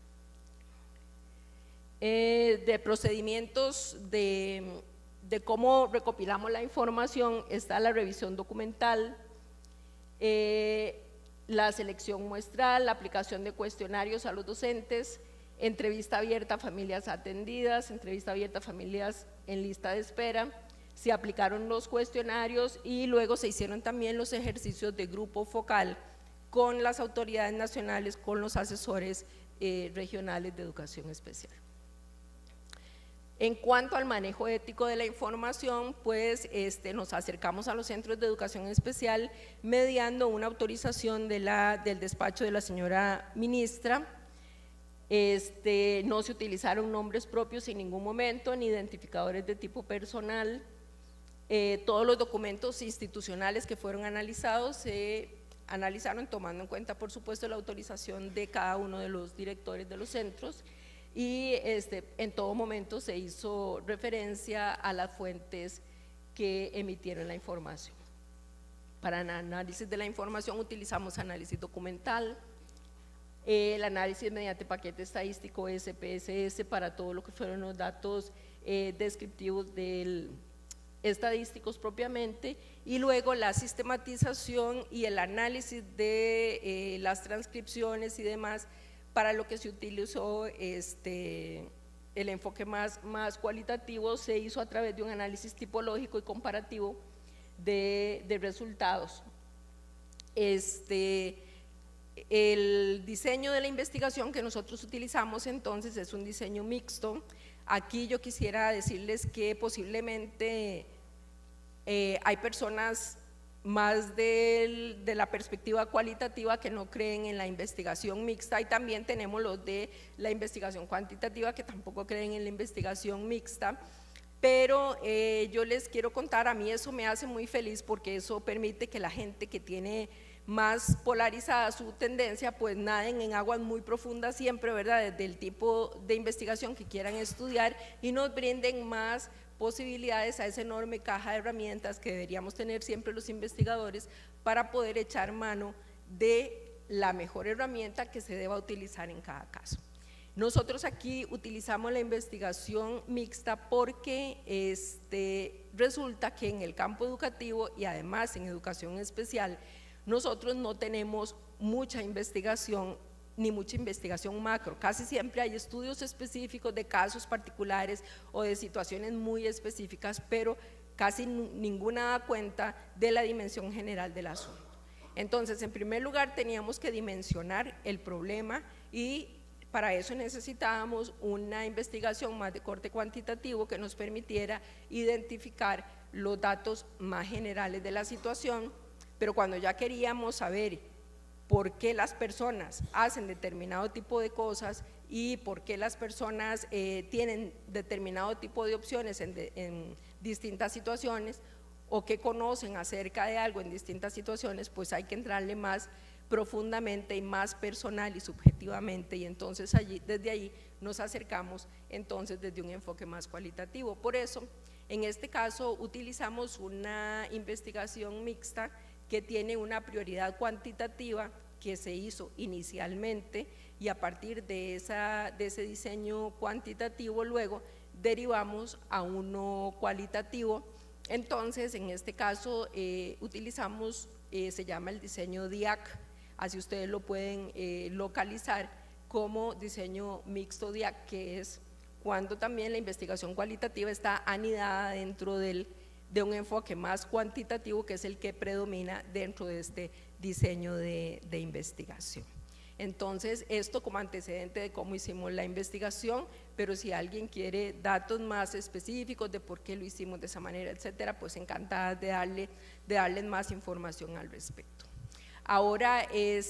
De procedimientos de cómo recopilamos la información está la revisión documental, la selección muestral, la aplicación de cuestionarios a los docentes, entrevista abierta a familias atendidas, entrevista abierta a familias en lista de espera. Se aplicaron los cuestionarios y luego se hicieron también los ejercicios de grupo focal con las autoridades nacionales, con los asesores regionales de educación especial. En cuanto al manejo ético de la información, pues nos acercamos a los centros de educación especial mediando una autorización del despacho de la señora ministra. No se utilizaron nombres propios en ningún momento, ni identificadores de tipo personal. Todos los documentos institucionales que fueron analizados se analizaron tomando en cuenta, por supuesto, la autorización de cada uno de los directores de los centros, y en todo momento se hizo referencia a las fuentes que emitieron la información. Para el análisis de la información utilizamos análisis documental, el análisis mediante paquete estadístico SPSS para todo lo que fueron los datos descriptivos estadísticos propiamente, y luego la sistematización y el análisis de las transcripciones y demás, para lo que se utilizó el enfoque más cualitativo se hizo a través de un análisis tipológico y comparativo de resultados. El diseño de la investigación que nosotros utilizamos entonces es un diseño mixto. Aquí yo quisiera decirles que posiblemente hay personas más de la perspectiva cualitativa que no creen en la investigación mixta, y también tenemos los de la investigación cuantitativa que tampoco creen en la investigación mixta, pero yo les quiero contar, a mí eso me hace muy feliz porque eso permite que la gente que tiene más polarizada su tendencia pues naden en aguas muy profundas siempre, ¿verdad?, desde el tipo de investigación que quieran estudiar, y nos brinden más posibilidades a esa enorme caja de herramientas que deberíamos tener siempre los investigadores para poder echar mano de la mejor herramienta que se deba utilizar en cada caso. Nosotros aquí utilizamos la investigación mixta porque resulta que en el campo educativo y además en educación especial nosotros no tenemos mucha investigación ni mucha investigación macro, casi siempre hay estudios específicos de casos particulares o de situaciones muy específicas, pero casi ninguna da cuenta de la dimensión general del asunto. Entonces, en primer lugar, teníamos que dimensionar el problema y para eso necesitábamos una investigación más de corte cuantitativo que nos permitiera identificar los datos más generales de la situación, pero cuando ya queríamos saber por qué las personas hacen determinado tipo de cosas y por qué las personas tienen determinado tipo de opciones en distintas situaciones o que conocen acerca de algo en distintas situaciones, pues hay que entrarle más profundamente y más personal y subjetivamente, y entonces desde ahí nos acercamos entonces desde un enfoque más cualitativo. Por eso, en este caso utilizamos una investigación mixta que tiene una prioridad cuantitativa que se hizo inicialmente y a partir de ese diseño cuantitativo luego derivamos a uno cualitativo. Entonces, en este caso utilizamos, se llama el diseño DIAC, así ustedes lo pueden localizar como diseño mixto DIAC, que es cuando también la investigación cualitativa está anidada dentro de un enfoque más cuantitativo, que es el que predomina dentro de este diseño de investigación. Entonces, esto como antecedente de cómo hicimos la investigación, pero si alguien quiere datos más específicos de por qué lo hicimos de esa manera, etcétera, pues encantada de darles más información al respecto. Ahora,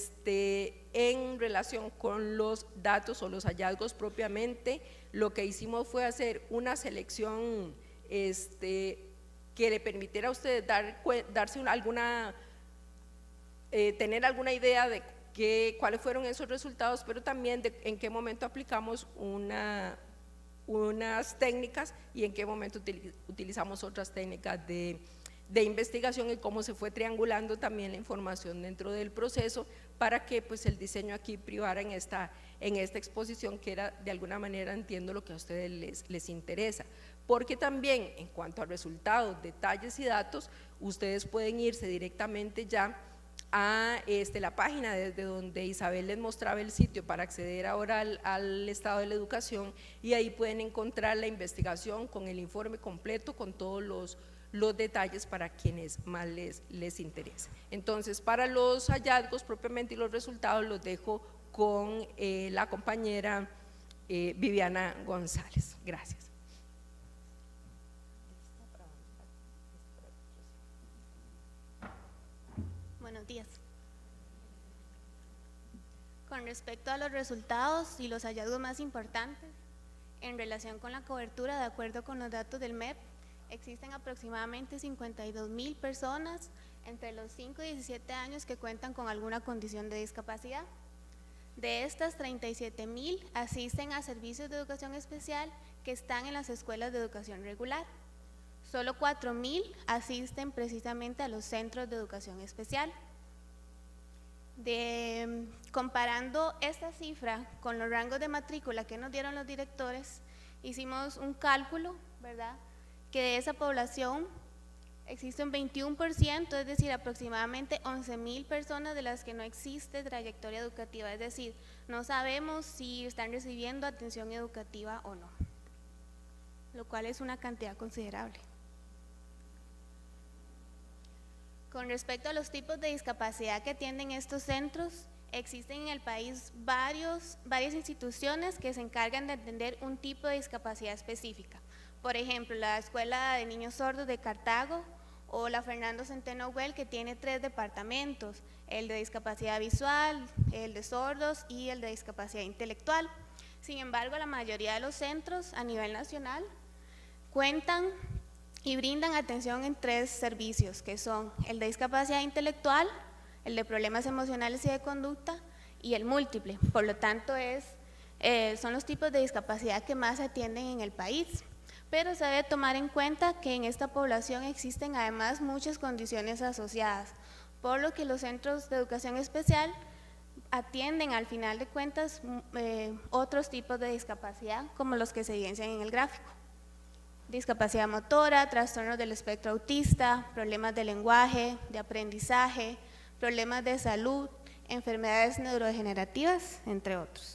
en relación con los datos o los hallazgos propiamente, lo que hicimos fue hacer una selección que le permitiera a ustedes tener alguna idea de cuáles fueron esos resultados, pero también de en qué momento aplicamos unas técnicas y en qué momento utilizamos otras técnicas de investigación y cómo se fue triangulando también la información dentro del proceso para que pues el diseño aquí privara en esta exposición, que era de alguna manera, entiendo, lo que a ustedes les interesa, porque también en cuanto a resultados, detalles y datos, ustedes pueden irse directamente ya a la página desde donde Isabel les mostraba el sitio para acceder ahora al estado de la educación, y ahí pueden encontrar la investigación con el informe completo, con todos los detalles para quienes más les interesa. Entonces, para los hallazgos propiamente y los resultados los dejo con la compañera Viviana González. Gracias. Buenos días. Con respecto a los resultados y los hallazgos más importantes en relación con la cobertura, de acuerdo con los datos del MEP, existen aproximadamente 52,000 personas entre los 5 y 17 años que cuentan con alguna condición de discapacidad. De estas, 37,000 asisten a servicios de educación especial que están en las escuelas de educación regular. Solo 4,000 asisten precisamente a los centros de educación especial. Comparando esta cifra con los rangos de matrícula que nos dieron los directores, hicimos un cálculo, ¿verdad?, que de esa población existe un 21%, es decir, aproximadamente 11,000 personas de las que no existe trayectoria educativa, es decir, no sabemos si están recibiendo atención educativa o no, lo cual es una cantidad considerable. Con respecto a los tipos de discapacidad que atienden estos centros, existen en el país varias instituciones que se encargan de atender un tipo de discapacidad específica. Por ejemplo, la Escuela de Niños Sordos de Cartago o la Fernando Centeno Güell, que tiene 3 departamentos, el de discapacidad visual, el de sordos y el de discapacidad intelectual. Sin embargo, la mayoría de los centros a nivel nacional cuentan y brindan atención en 3 servicios, que son el de discapacidad intelectual, el de problemas emocionales y de conducta y el múltiple. Por lo tanto, son los tipos de discapacidad que más se atienden en el país. Pero se debe tomar en cuenta que en esta población existen además muchas condiciones asociadas, por lo que los centros de educación especial atienden al final de cuentas otros tipos de discapacidad como los que se evidencian en el gráfico. Discapacidad motora, trastornos del espectro autista, problemas de lenguaje, de aprendizaje, problemas de salud, enfermedades neurodegenerativas, entre otros.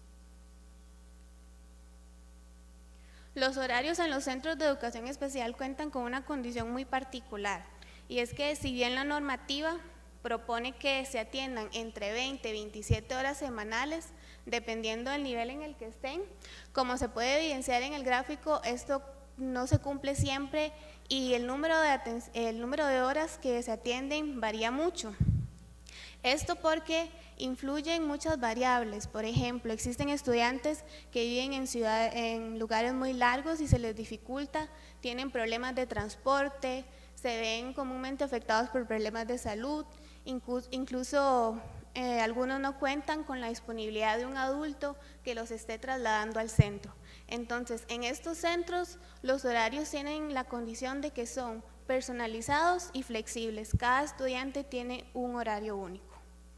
Los horarios en los centros de educación especial cuentan con una condición muy particular, y es que si bien la normativa propone que se atiendan entre 20 y 27 horas semanales, dependiendo del nivel en el que estén, como se puede evidenciar en el gráfico, esto no se cumple siempre y el número de horas que se atienden varía mucho. Esto porque influyen muchas variables. Por ejemplo, existen estudiantes que viven en lugares muy largos y se les dificulta, tienen problemas de transporte, se ven comúnmente afectados por problemas de salud, incluso algunos no cuentan con la disponibilidad de un adulto que los esté trasladando al centro. Entonces, en estos centros los horarios tienen la condición de que son personalizados y flexibles. Cada estudiante tiene un horario único.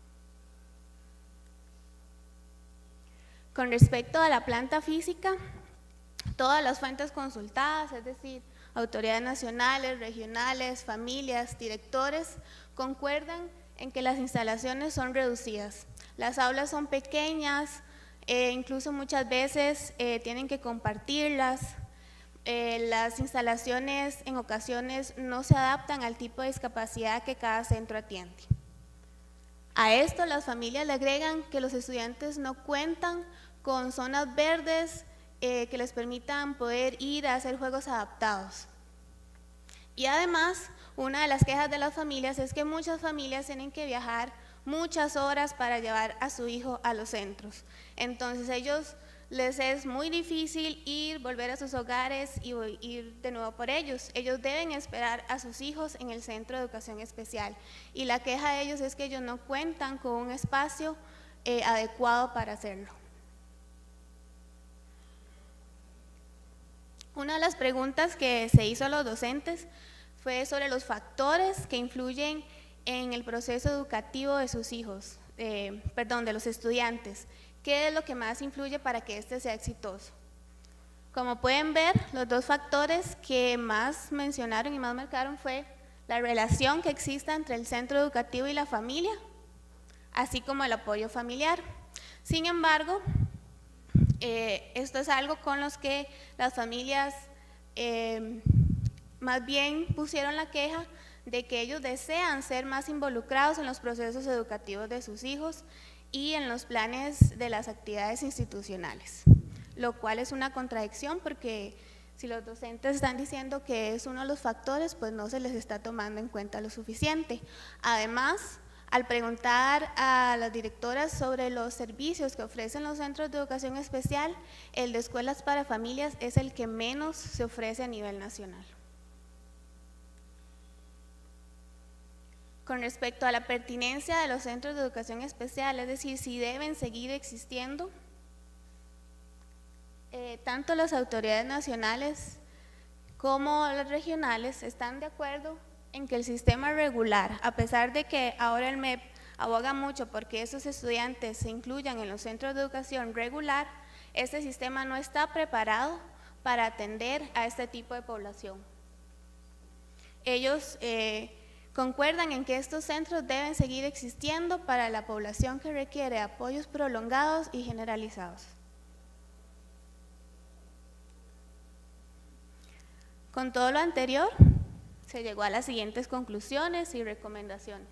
Con respecto a la planta física, todas las fuentes consultadas, es decir, autoridades nacionales, regionales, familias, directores, concuerdan en que las instalaciones son reducidas. Las aulas son pequeñas, incluso muchas veces tienen que compartirlas. Las instalaciones en ocasiones no se adaptan al tipo de discapacidad que cada centro atiende. A esto las familias le agregan que los estudiantes no cuentan con zonas verdes que les permitan poder ir a hacer juegos adaptados. Y además, una de las quejas de las familias es que muchas familias tienen que viajar muchas horas para llevar a su hijo a los centros. Entonces les es muy difícil volver a sus hogares y ir de nuevo por ellos. Ellos deben esperar a sus hijos en el centro de educación especial. Y la queja de ellos es que ellos no cuentan con un espacio adecuado para hacerlo. Una de las preguntas que se hizo a los docentes fue sobre los factores que influyen en el proceso educativo de sus hijos, de los estudiantes. ¿Qué es lo que más influye para que este sea exitoso? Como pueden ver, los dos factores que más mencionaron y más marcaron fue la relación que exista entre el centro educativo y la familia, así como el apoyo familiar. Sin embargo, esto es algo con los que las familias más bien pusieron la queja de que ellos desean ser más involucrados en los procesos educativos de sus hijos y en los planes de las actividades institucionales, lo cual es una contradicción porque si los docentes están diciendo que es uno de los factores, pues no se les está tomando en cuenta lo suficiente. Además, al preguntar a las directoras sobre los servicios que ofrecen los centros de educación especial, el de escuelas para familias es el que menos se ofrece a nivel nacional. Con respecto a la pertinencia de los centros de educación especial, es decir, si deben seguir existiendo, tanto las autoridades nacionales como las regionales están de acuerdo en que el sistema regular, a pesar de que ahora el MEP aboga mucho porque esos estudiantes se incluyan en los centros de educación regular, este sistema no está preparado para atender a este tipo de población. Ellos concuerdan en que estos centros deben seguir existiendo para la población que requiere apoyos prolongados y generalizados. Con todo lo anterior, se llegó a las siguientes conclusiones y recomendaciones.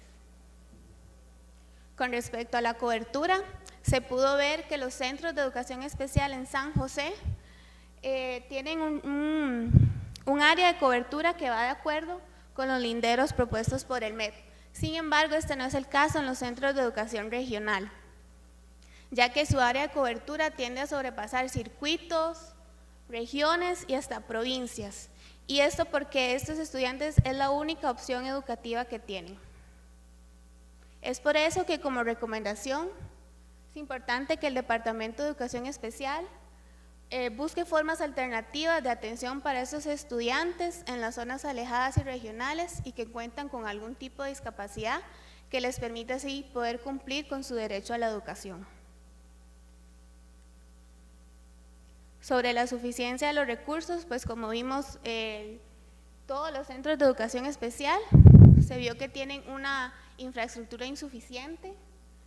Con respecto a la cobertura, se pudo ver que los centros de educación especial en San José tienen un área de cobertura que va de acuerdo con los linderos propuestos por el MEP. Sin embargo, este no es el caso en los centros de educación regional, ya que su área de cobertura tiende a sobrepasar circuitos, regiones y hasta provincias. Y esto porque estos estudiantes es la única opción educativa que tienen. Es por eso que como recomendación es importante que el Departamento de Educación Especial busque formas alternativas de atención para esos estudiantes en las zonas alejadas y regionales y que cuentan con algún tipo de discapacidad que les permite así poder cumplir con su derecho a la educación. Sobre la suficiencia de los recursos, pues como vimos, todos los centros de educación especial se vio que tienen una infraestructura insuficiente.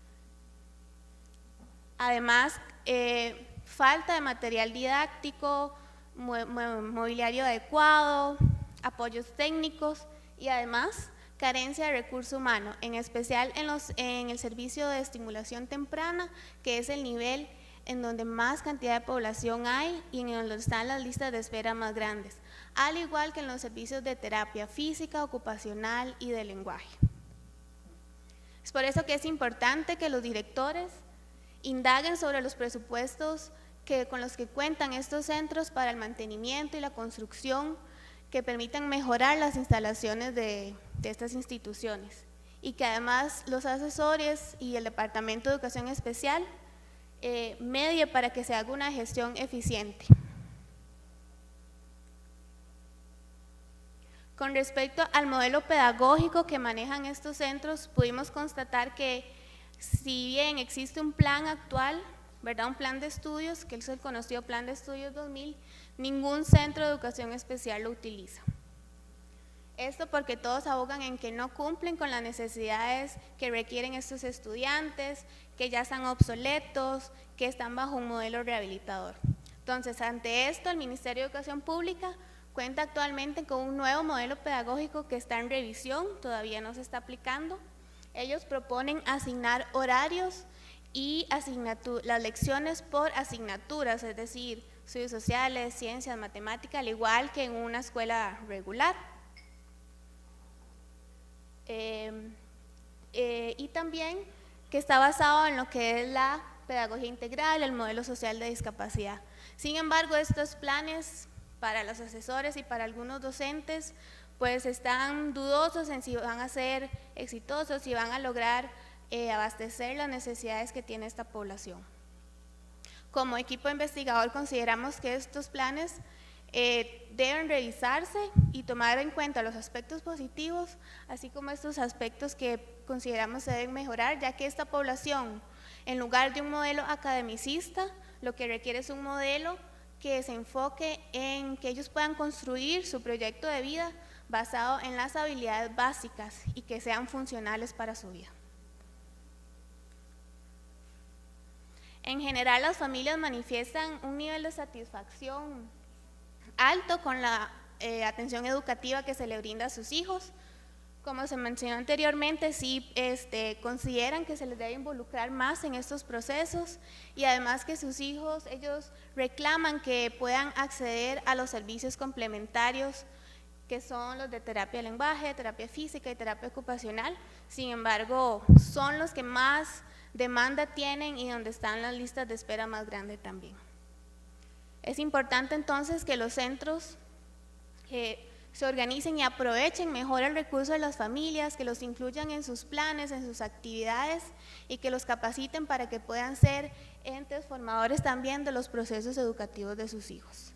Además, falta de material didáctico, mobiliario adecuado, apoyos técnicos y además carencia de recurso humano, en especial en el servicio de estimulación temprana, que es el nivel en donde más cantidad de población hay y en donde están las listas de espera más grandes, al igual que en los servicios de terapia física, ocupacional y de lenguaje. Es por eso que es importante que los directores indaguen sobre los presupuestos con los que cuentan estos centros para el mantenimiento y la construcción que permitan mejorar las instalaciones de estas instituciones, y que además los asesores y el Departamento de Educación Especial medie para que se haga una gestión eficiente. Con respecto al modelo pedagógico que manejan estos centros, pudimos constatar que si bien existe un plan actual, ¿verdad?, un plan de estudios, que es el conocido Plan de Estudios 2000, ningún centro de educación especial lo utiliza. Esto porque todos abogan en que no cumplen con las necesidades que requieren estos estudiantes, que ya están obsoletos, que están bajo un modelo rehabilitador. Entonces, ante esto, el Ministerio de Educación Pública cuenta actualmente con un nuevo modelo pedagógico que está en revisión, todavía no se está aplicando. Ellos proponen asignar horarios y las lecciones por asignaturas, es decir, estudios sociales, ciencias, matemáticas, al igual que en una escuela regular. Y también que está basado en lo que es la pedagogía integral, el modelo social de discapacidad. Sin embargo, estos planes para los asesores y para algunos docentes pues están dudosos en si van a ser exitosos, si van a lograr abastecer las necesidades que tiene esta población. Como equipo investigador consideramos que estos planes deben revisarse y tomar en cuenta los aspectos positivos, así como estos aspectos que consideramos se deben mejorar, ya que esta población, en lugar de un modelo academicista, lo que requiere es un modelo que se enfoque en que ellos puedan construir su proyecto de vida basado en las habilidades básicas y que sean funcionales para su vida. En general, las familias manifiestan un nivel de satisfacción alto con la atención educativa que se le brinda a sus hijos. Como se mencionó anteriormente, sí consideran que se les debe involucrar más en estos procesos y además que sus hijos, ellos reclaman que puedan acceder a los servicios complementarios que son los de terapia de lenguaje, terapia física y terapia ocupacional. Sin embargo, son los que más demanda tienen y donde están las listas de espera más grandes también. Es importante entonces que los centros se organicen y aprovechen mejor el recurso de las familias, que los incluyan en sus planes, en sus actividades y que los capaciten para que puedan ser entes formadores también de los procesos educativos de sus hijos.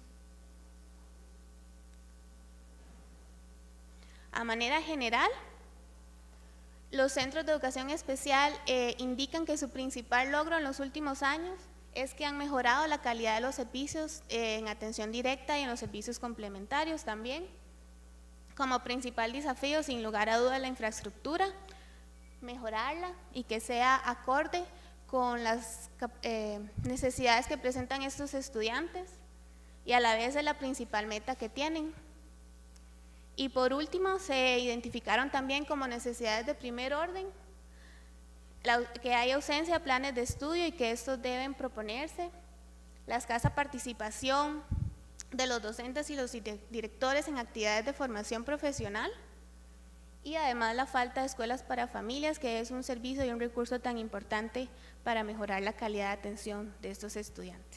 A manera general, los centros de educación especial indican que su principal logro en los últimos años es que han mejorado la calidad de los servicios en atención directa y en los servicios complementarios también. Como principal desafío, sin lugar a duda, la infraestructura, mejorarla y que sea acorde con las necesidades que presentan estos estudiantes y a la vez es la principal meta que tienen. Y por último, se identificaron también como necesidades de primer orden que hay ausencia de planes de estudio y que estos deben proponerse, la escasa participación de los docentes y los directores en actividades de formación profesional y además la falta de escuelas para familias, que es un servicio y un recurso tan importante para mejorar la calidad de atención de estos estudiantes.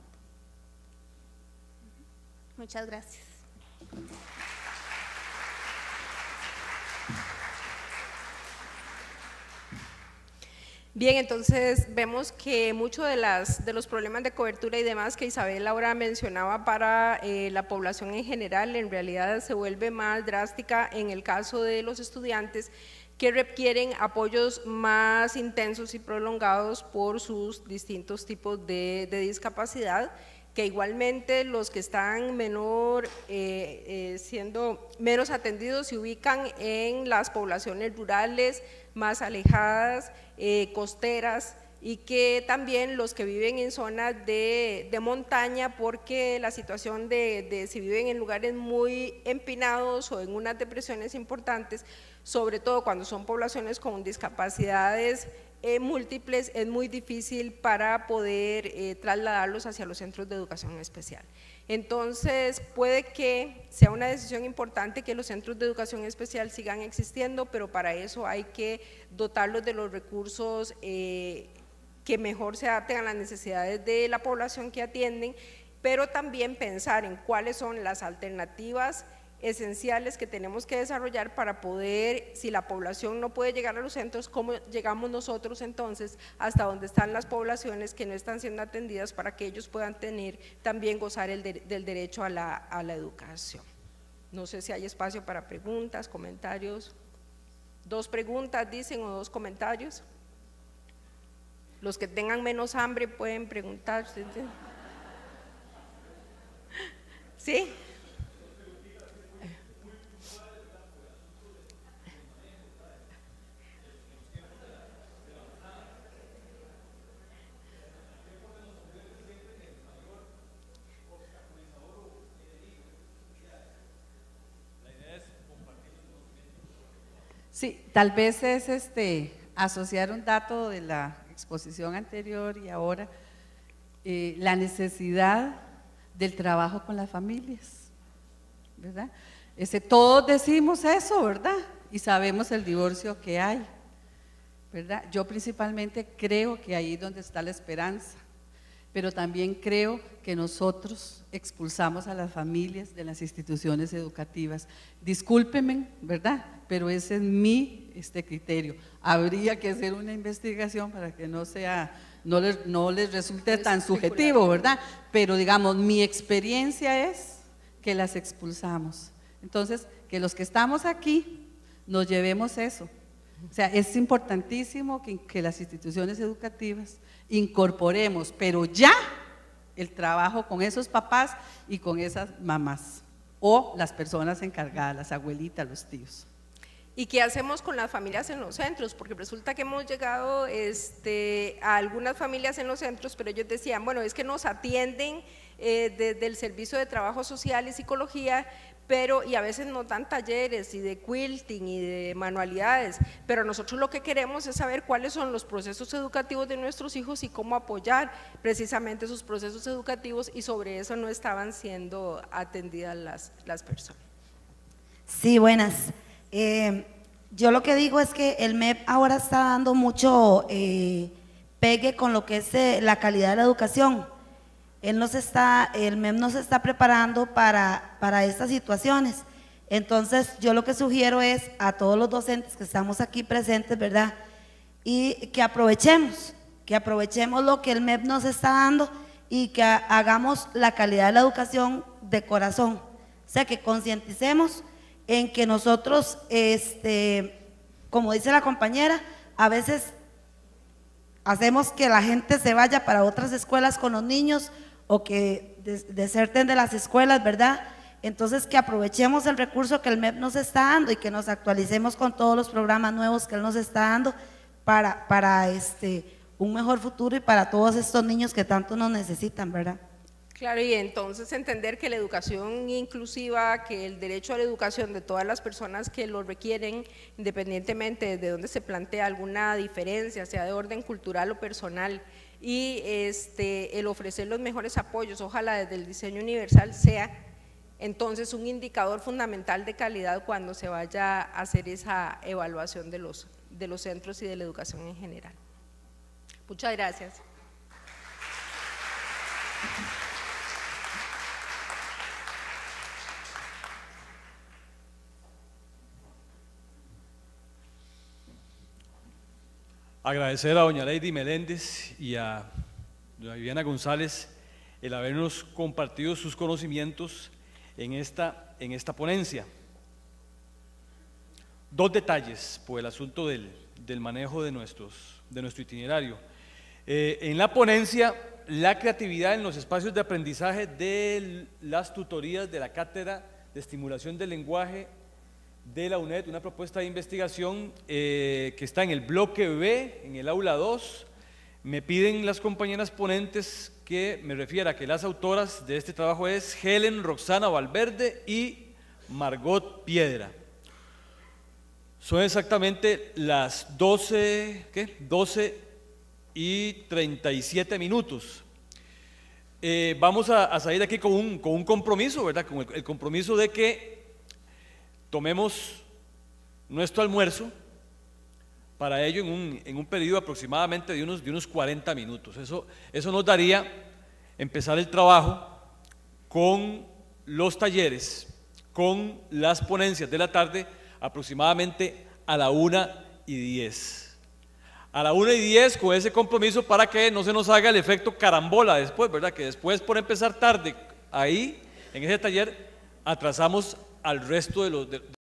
Muchas gracias. Bien, entonces vemos que muchos de los problemas de cobertura y demás que Isabel ahora mencionaba para la población en general, en realidad se vuelve más drástica en el caso de los estudiantes que requieren apoyos más intensos y prolongados por sus distintos tipos de discapacidad, que igualmente los que están siendo menos atendidos se ubican en las poblaciones rurales más alejadas, costeras, y que también los que viven en zonas de montaña, porque la situación de si viven en lugares muy empinados o en unas depresiones importantes, sobre todo cuando son poblaciones con discapacidades múltiples, es muy difícil para poder trasladarlos hacia los centros de educación especial. Entonces puede que sea una decisión importante que los centros de educación especial sigan existiendo, pero para eso hay que dotarlos de los recursos que mejor se adapten a las necesidades de la población que atienden, pero también pensar en cuáles son las alternativas esenciales que tenemos que desarrollar para poder, si la población no puede llegar a los centros, ¿cómo llegamos nosotros entonces hasta donde están las poblaciones que no están siendo atendidas para que ellos puedan tener, también gozar del derecho a la educación? No sé si hay espacio para preguntas, comentarios. 2 preguntas dicen o 2 comentarios. Los que tengan menos hambre pueden preguntar. ¿Sí? Sí, tal vez es asociar un dato de la exposición anterior y ahora, la necesidad del trabajo con las familias, ¿verdad? Todos decimos eso, ¿verdad? Y sabemos el divorcio que hay, ¿verdad? Yo principalmente creo que ahí es donde está la esperanza, pero también creo que nosotros expulsamos a las familias de las instituciones educativas. Discúlpenme, ¿verdad? Pero ese es mi criterio. Habría que hacer una investigación para que no les resulte tan subjetivo, ¿verdad? Pero digamos, mi experiencia es que las expulsamos. Entonces, que los que estamos aquí nos llevemos eso. O sea, es importantísimo que las instituciones educativas incorporemos, pero ya, el trabajo con esos papás y con esas mamás o las personas encargadas, las abuelitas, los tíos. ¿Y qué hacemos con las familias en los centros? Porque resulta que hemos llegado a algunas familias en los centros, pero ellos decían, bueno, es que nos atienden desde el Servicio de Trabajo Social y Psicología, y a veces nos dan talleres y de quilting y de manualidades, pero nosotros lo que queremos es saber cuáles son los procesos educativos de nuestros hijos y cómo apoyar precisamente sus procesos educativos, y sobre eso no estaban siendo atendidas las personas. Sí, buenas. Yo lo que digo es que el MEP ahora está dando mucho pegue con lo que es la calidad de la educación. El MEP nos está preparando para estas situaciones. Entonces, yo lo que sugiero es a todos los docentes que estamos aquí presentes, ¿verdad? Y que aprovechemos lo que el MEP nos está dando y que hagamos la calidad de la educación de corazón. O sea, que concienticemos en que nosotros, como dice la compañera, a veces hacemos que la gente se vaya para otras escuelas con los niños o que deserten de las escuelas, ¿verdad? Entonces, que aprovechemos el recurso que el MEP nos está dando y que nos actualicemos con todos los programas nuevos que él nos está dando para un mejor futuro y para todos estos niños que tanto nos necesitan, ¿verdad? Claro, y entonces entender que la educación inclusiva, que el derecho a la educación de todas las personas que lo requieren, independientemente de dónde se plantea alguna diferencia, sea de orden cultural o personal, y el ofrecer los mejores apoyos, ojalá desde el diseño universal, sea entonces un indicador fundamental de calidad cuando se vaya a hacer esa evaluación de los centros y de la educación en general. Muchas gracias. Agradecer a doña Lady Meléndez y a doña Viviana González el habernos compartido sus conocimientos en esta ponencia. Dos detalles por el asunto del manejo de nuestro itinerario. En la ponencia, la creatividad en los espacios de aprendizaje de las tutorías de la Cátedra de Estimulación del Lenguaje de la UNED, una propuesta de investigación que está en el bloque B, en el aula 2. Me piden las compañeras ponentes que me refiera que las autoras de este trabajo es Helen Roxana Valverde y Margot Piedra. Son exactamente las 12:37. Vamos a salir de aquí con un compromiso, ¿verdad? Con el compromiso de que tomemos nuestro almuerzo, para ello en un periodo aproximadamente de unos 40 minutos. Eso nos daría empezar el trabajo con los talleres, con las ponencias de la tarde, aproximadamente a la 1:10. A la 1:10 con ese compromiso para que no se nos haga el efecto carambola después, ¿verdad? Que después, por empezar tarde ahí, en ese taller, atrasamos al resto de los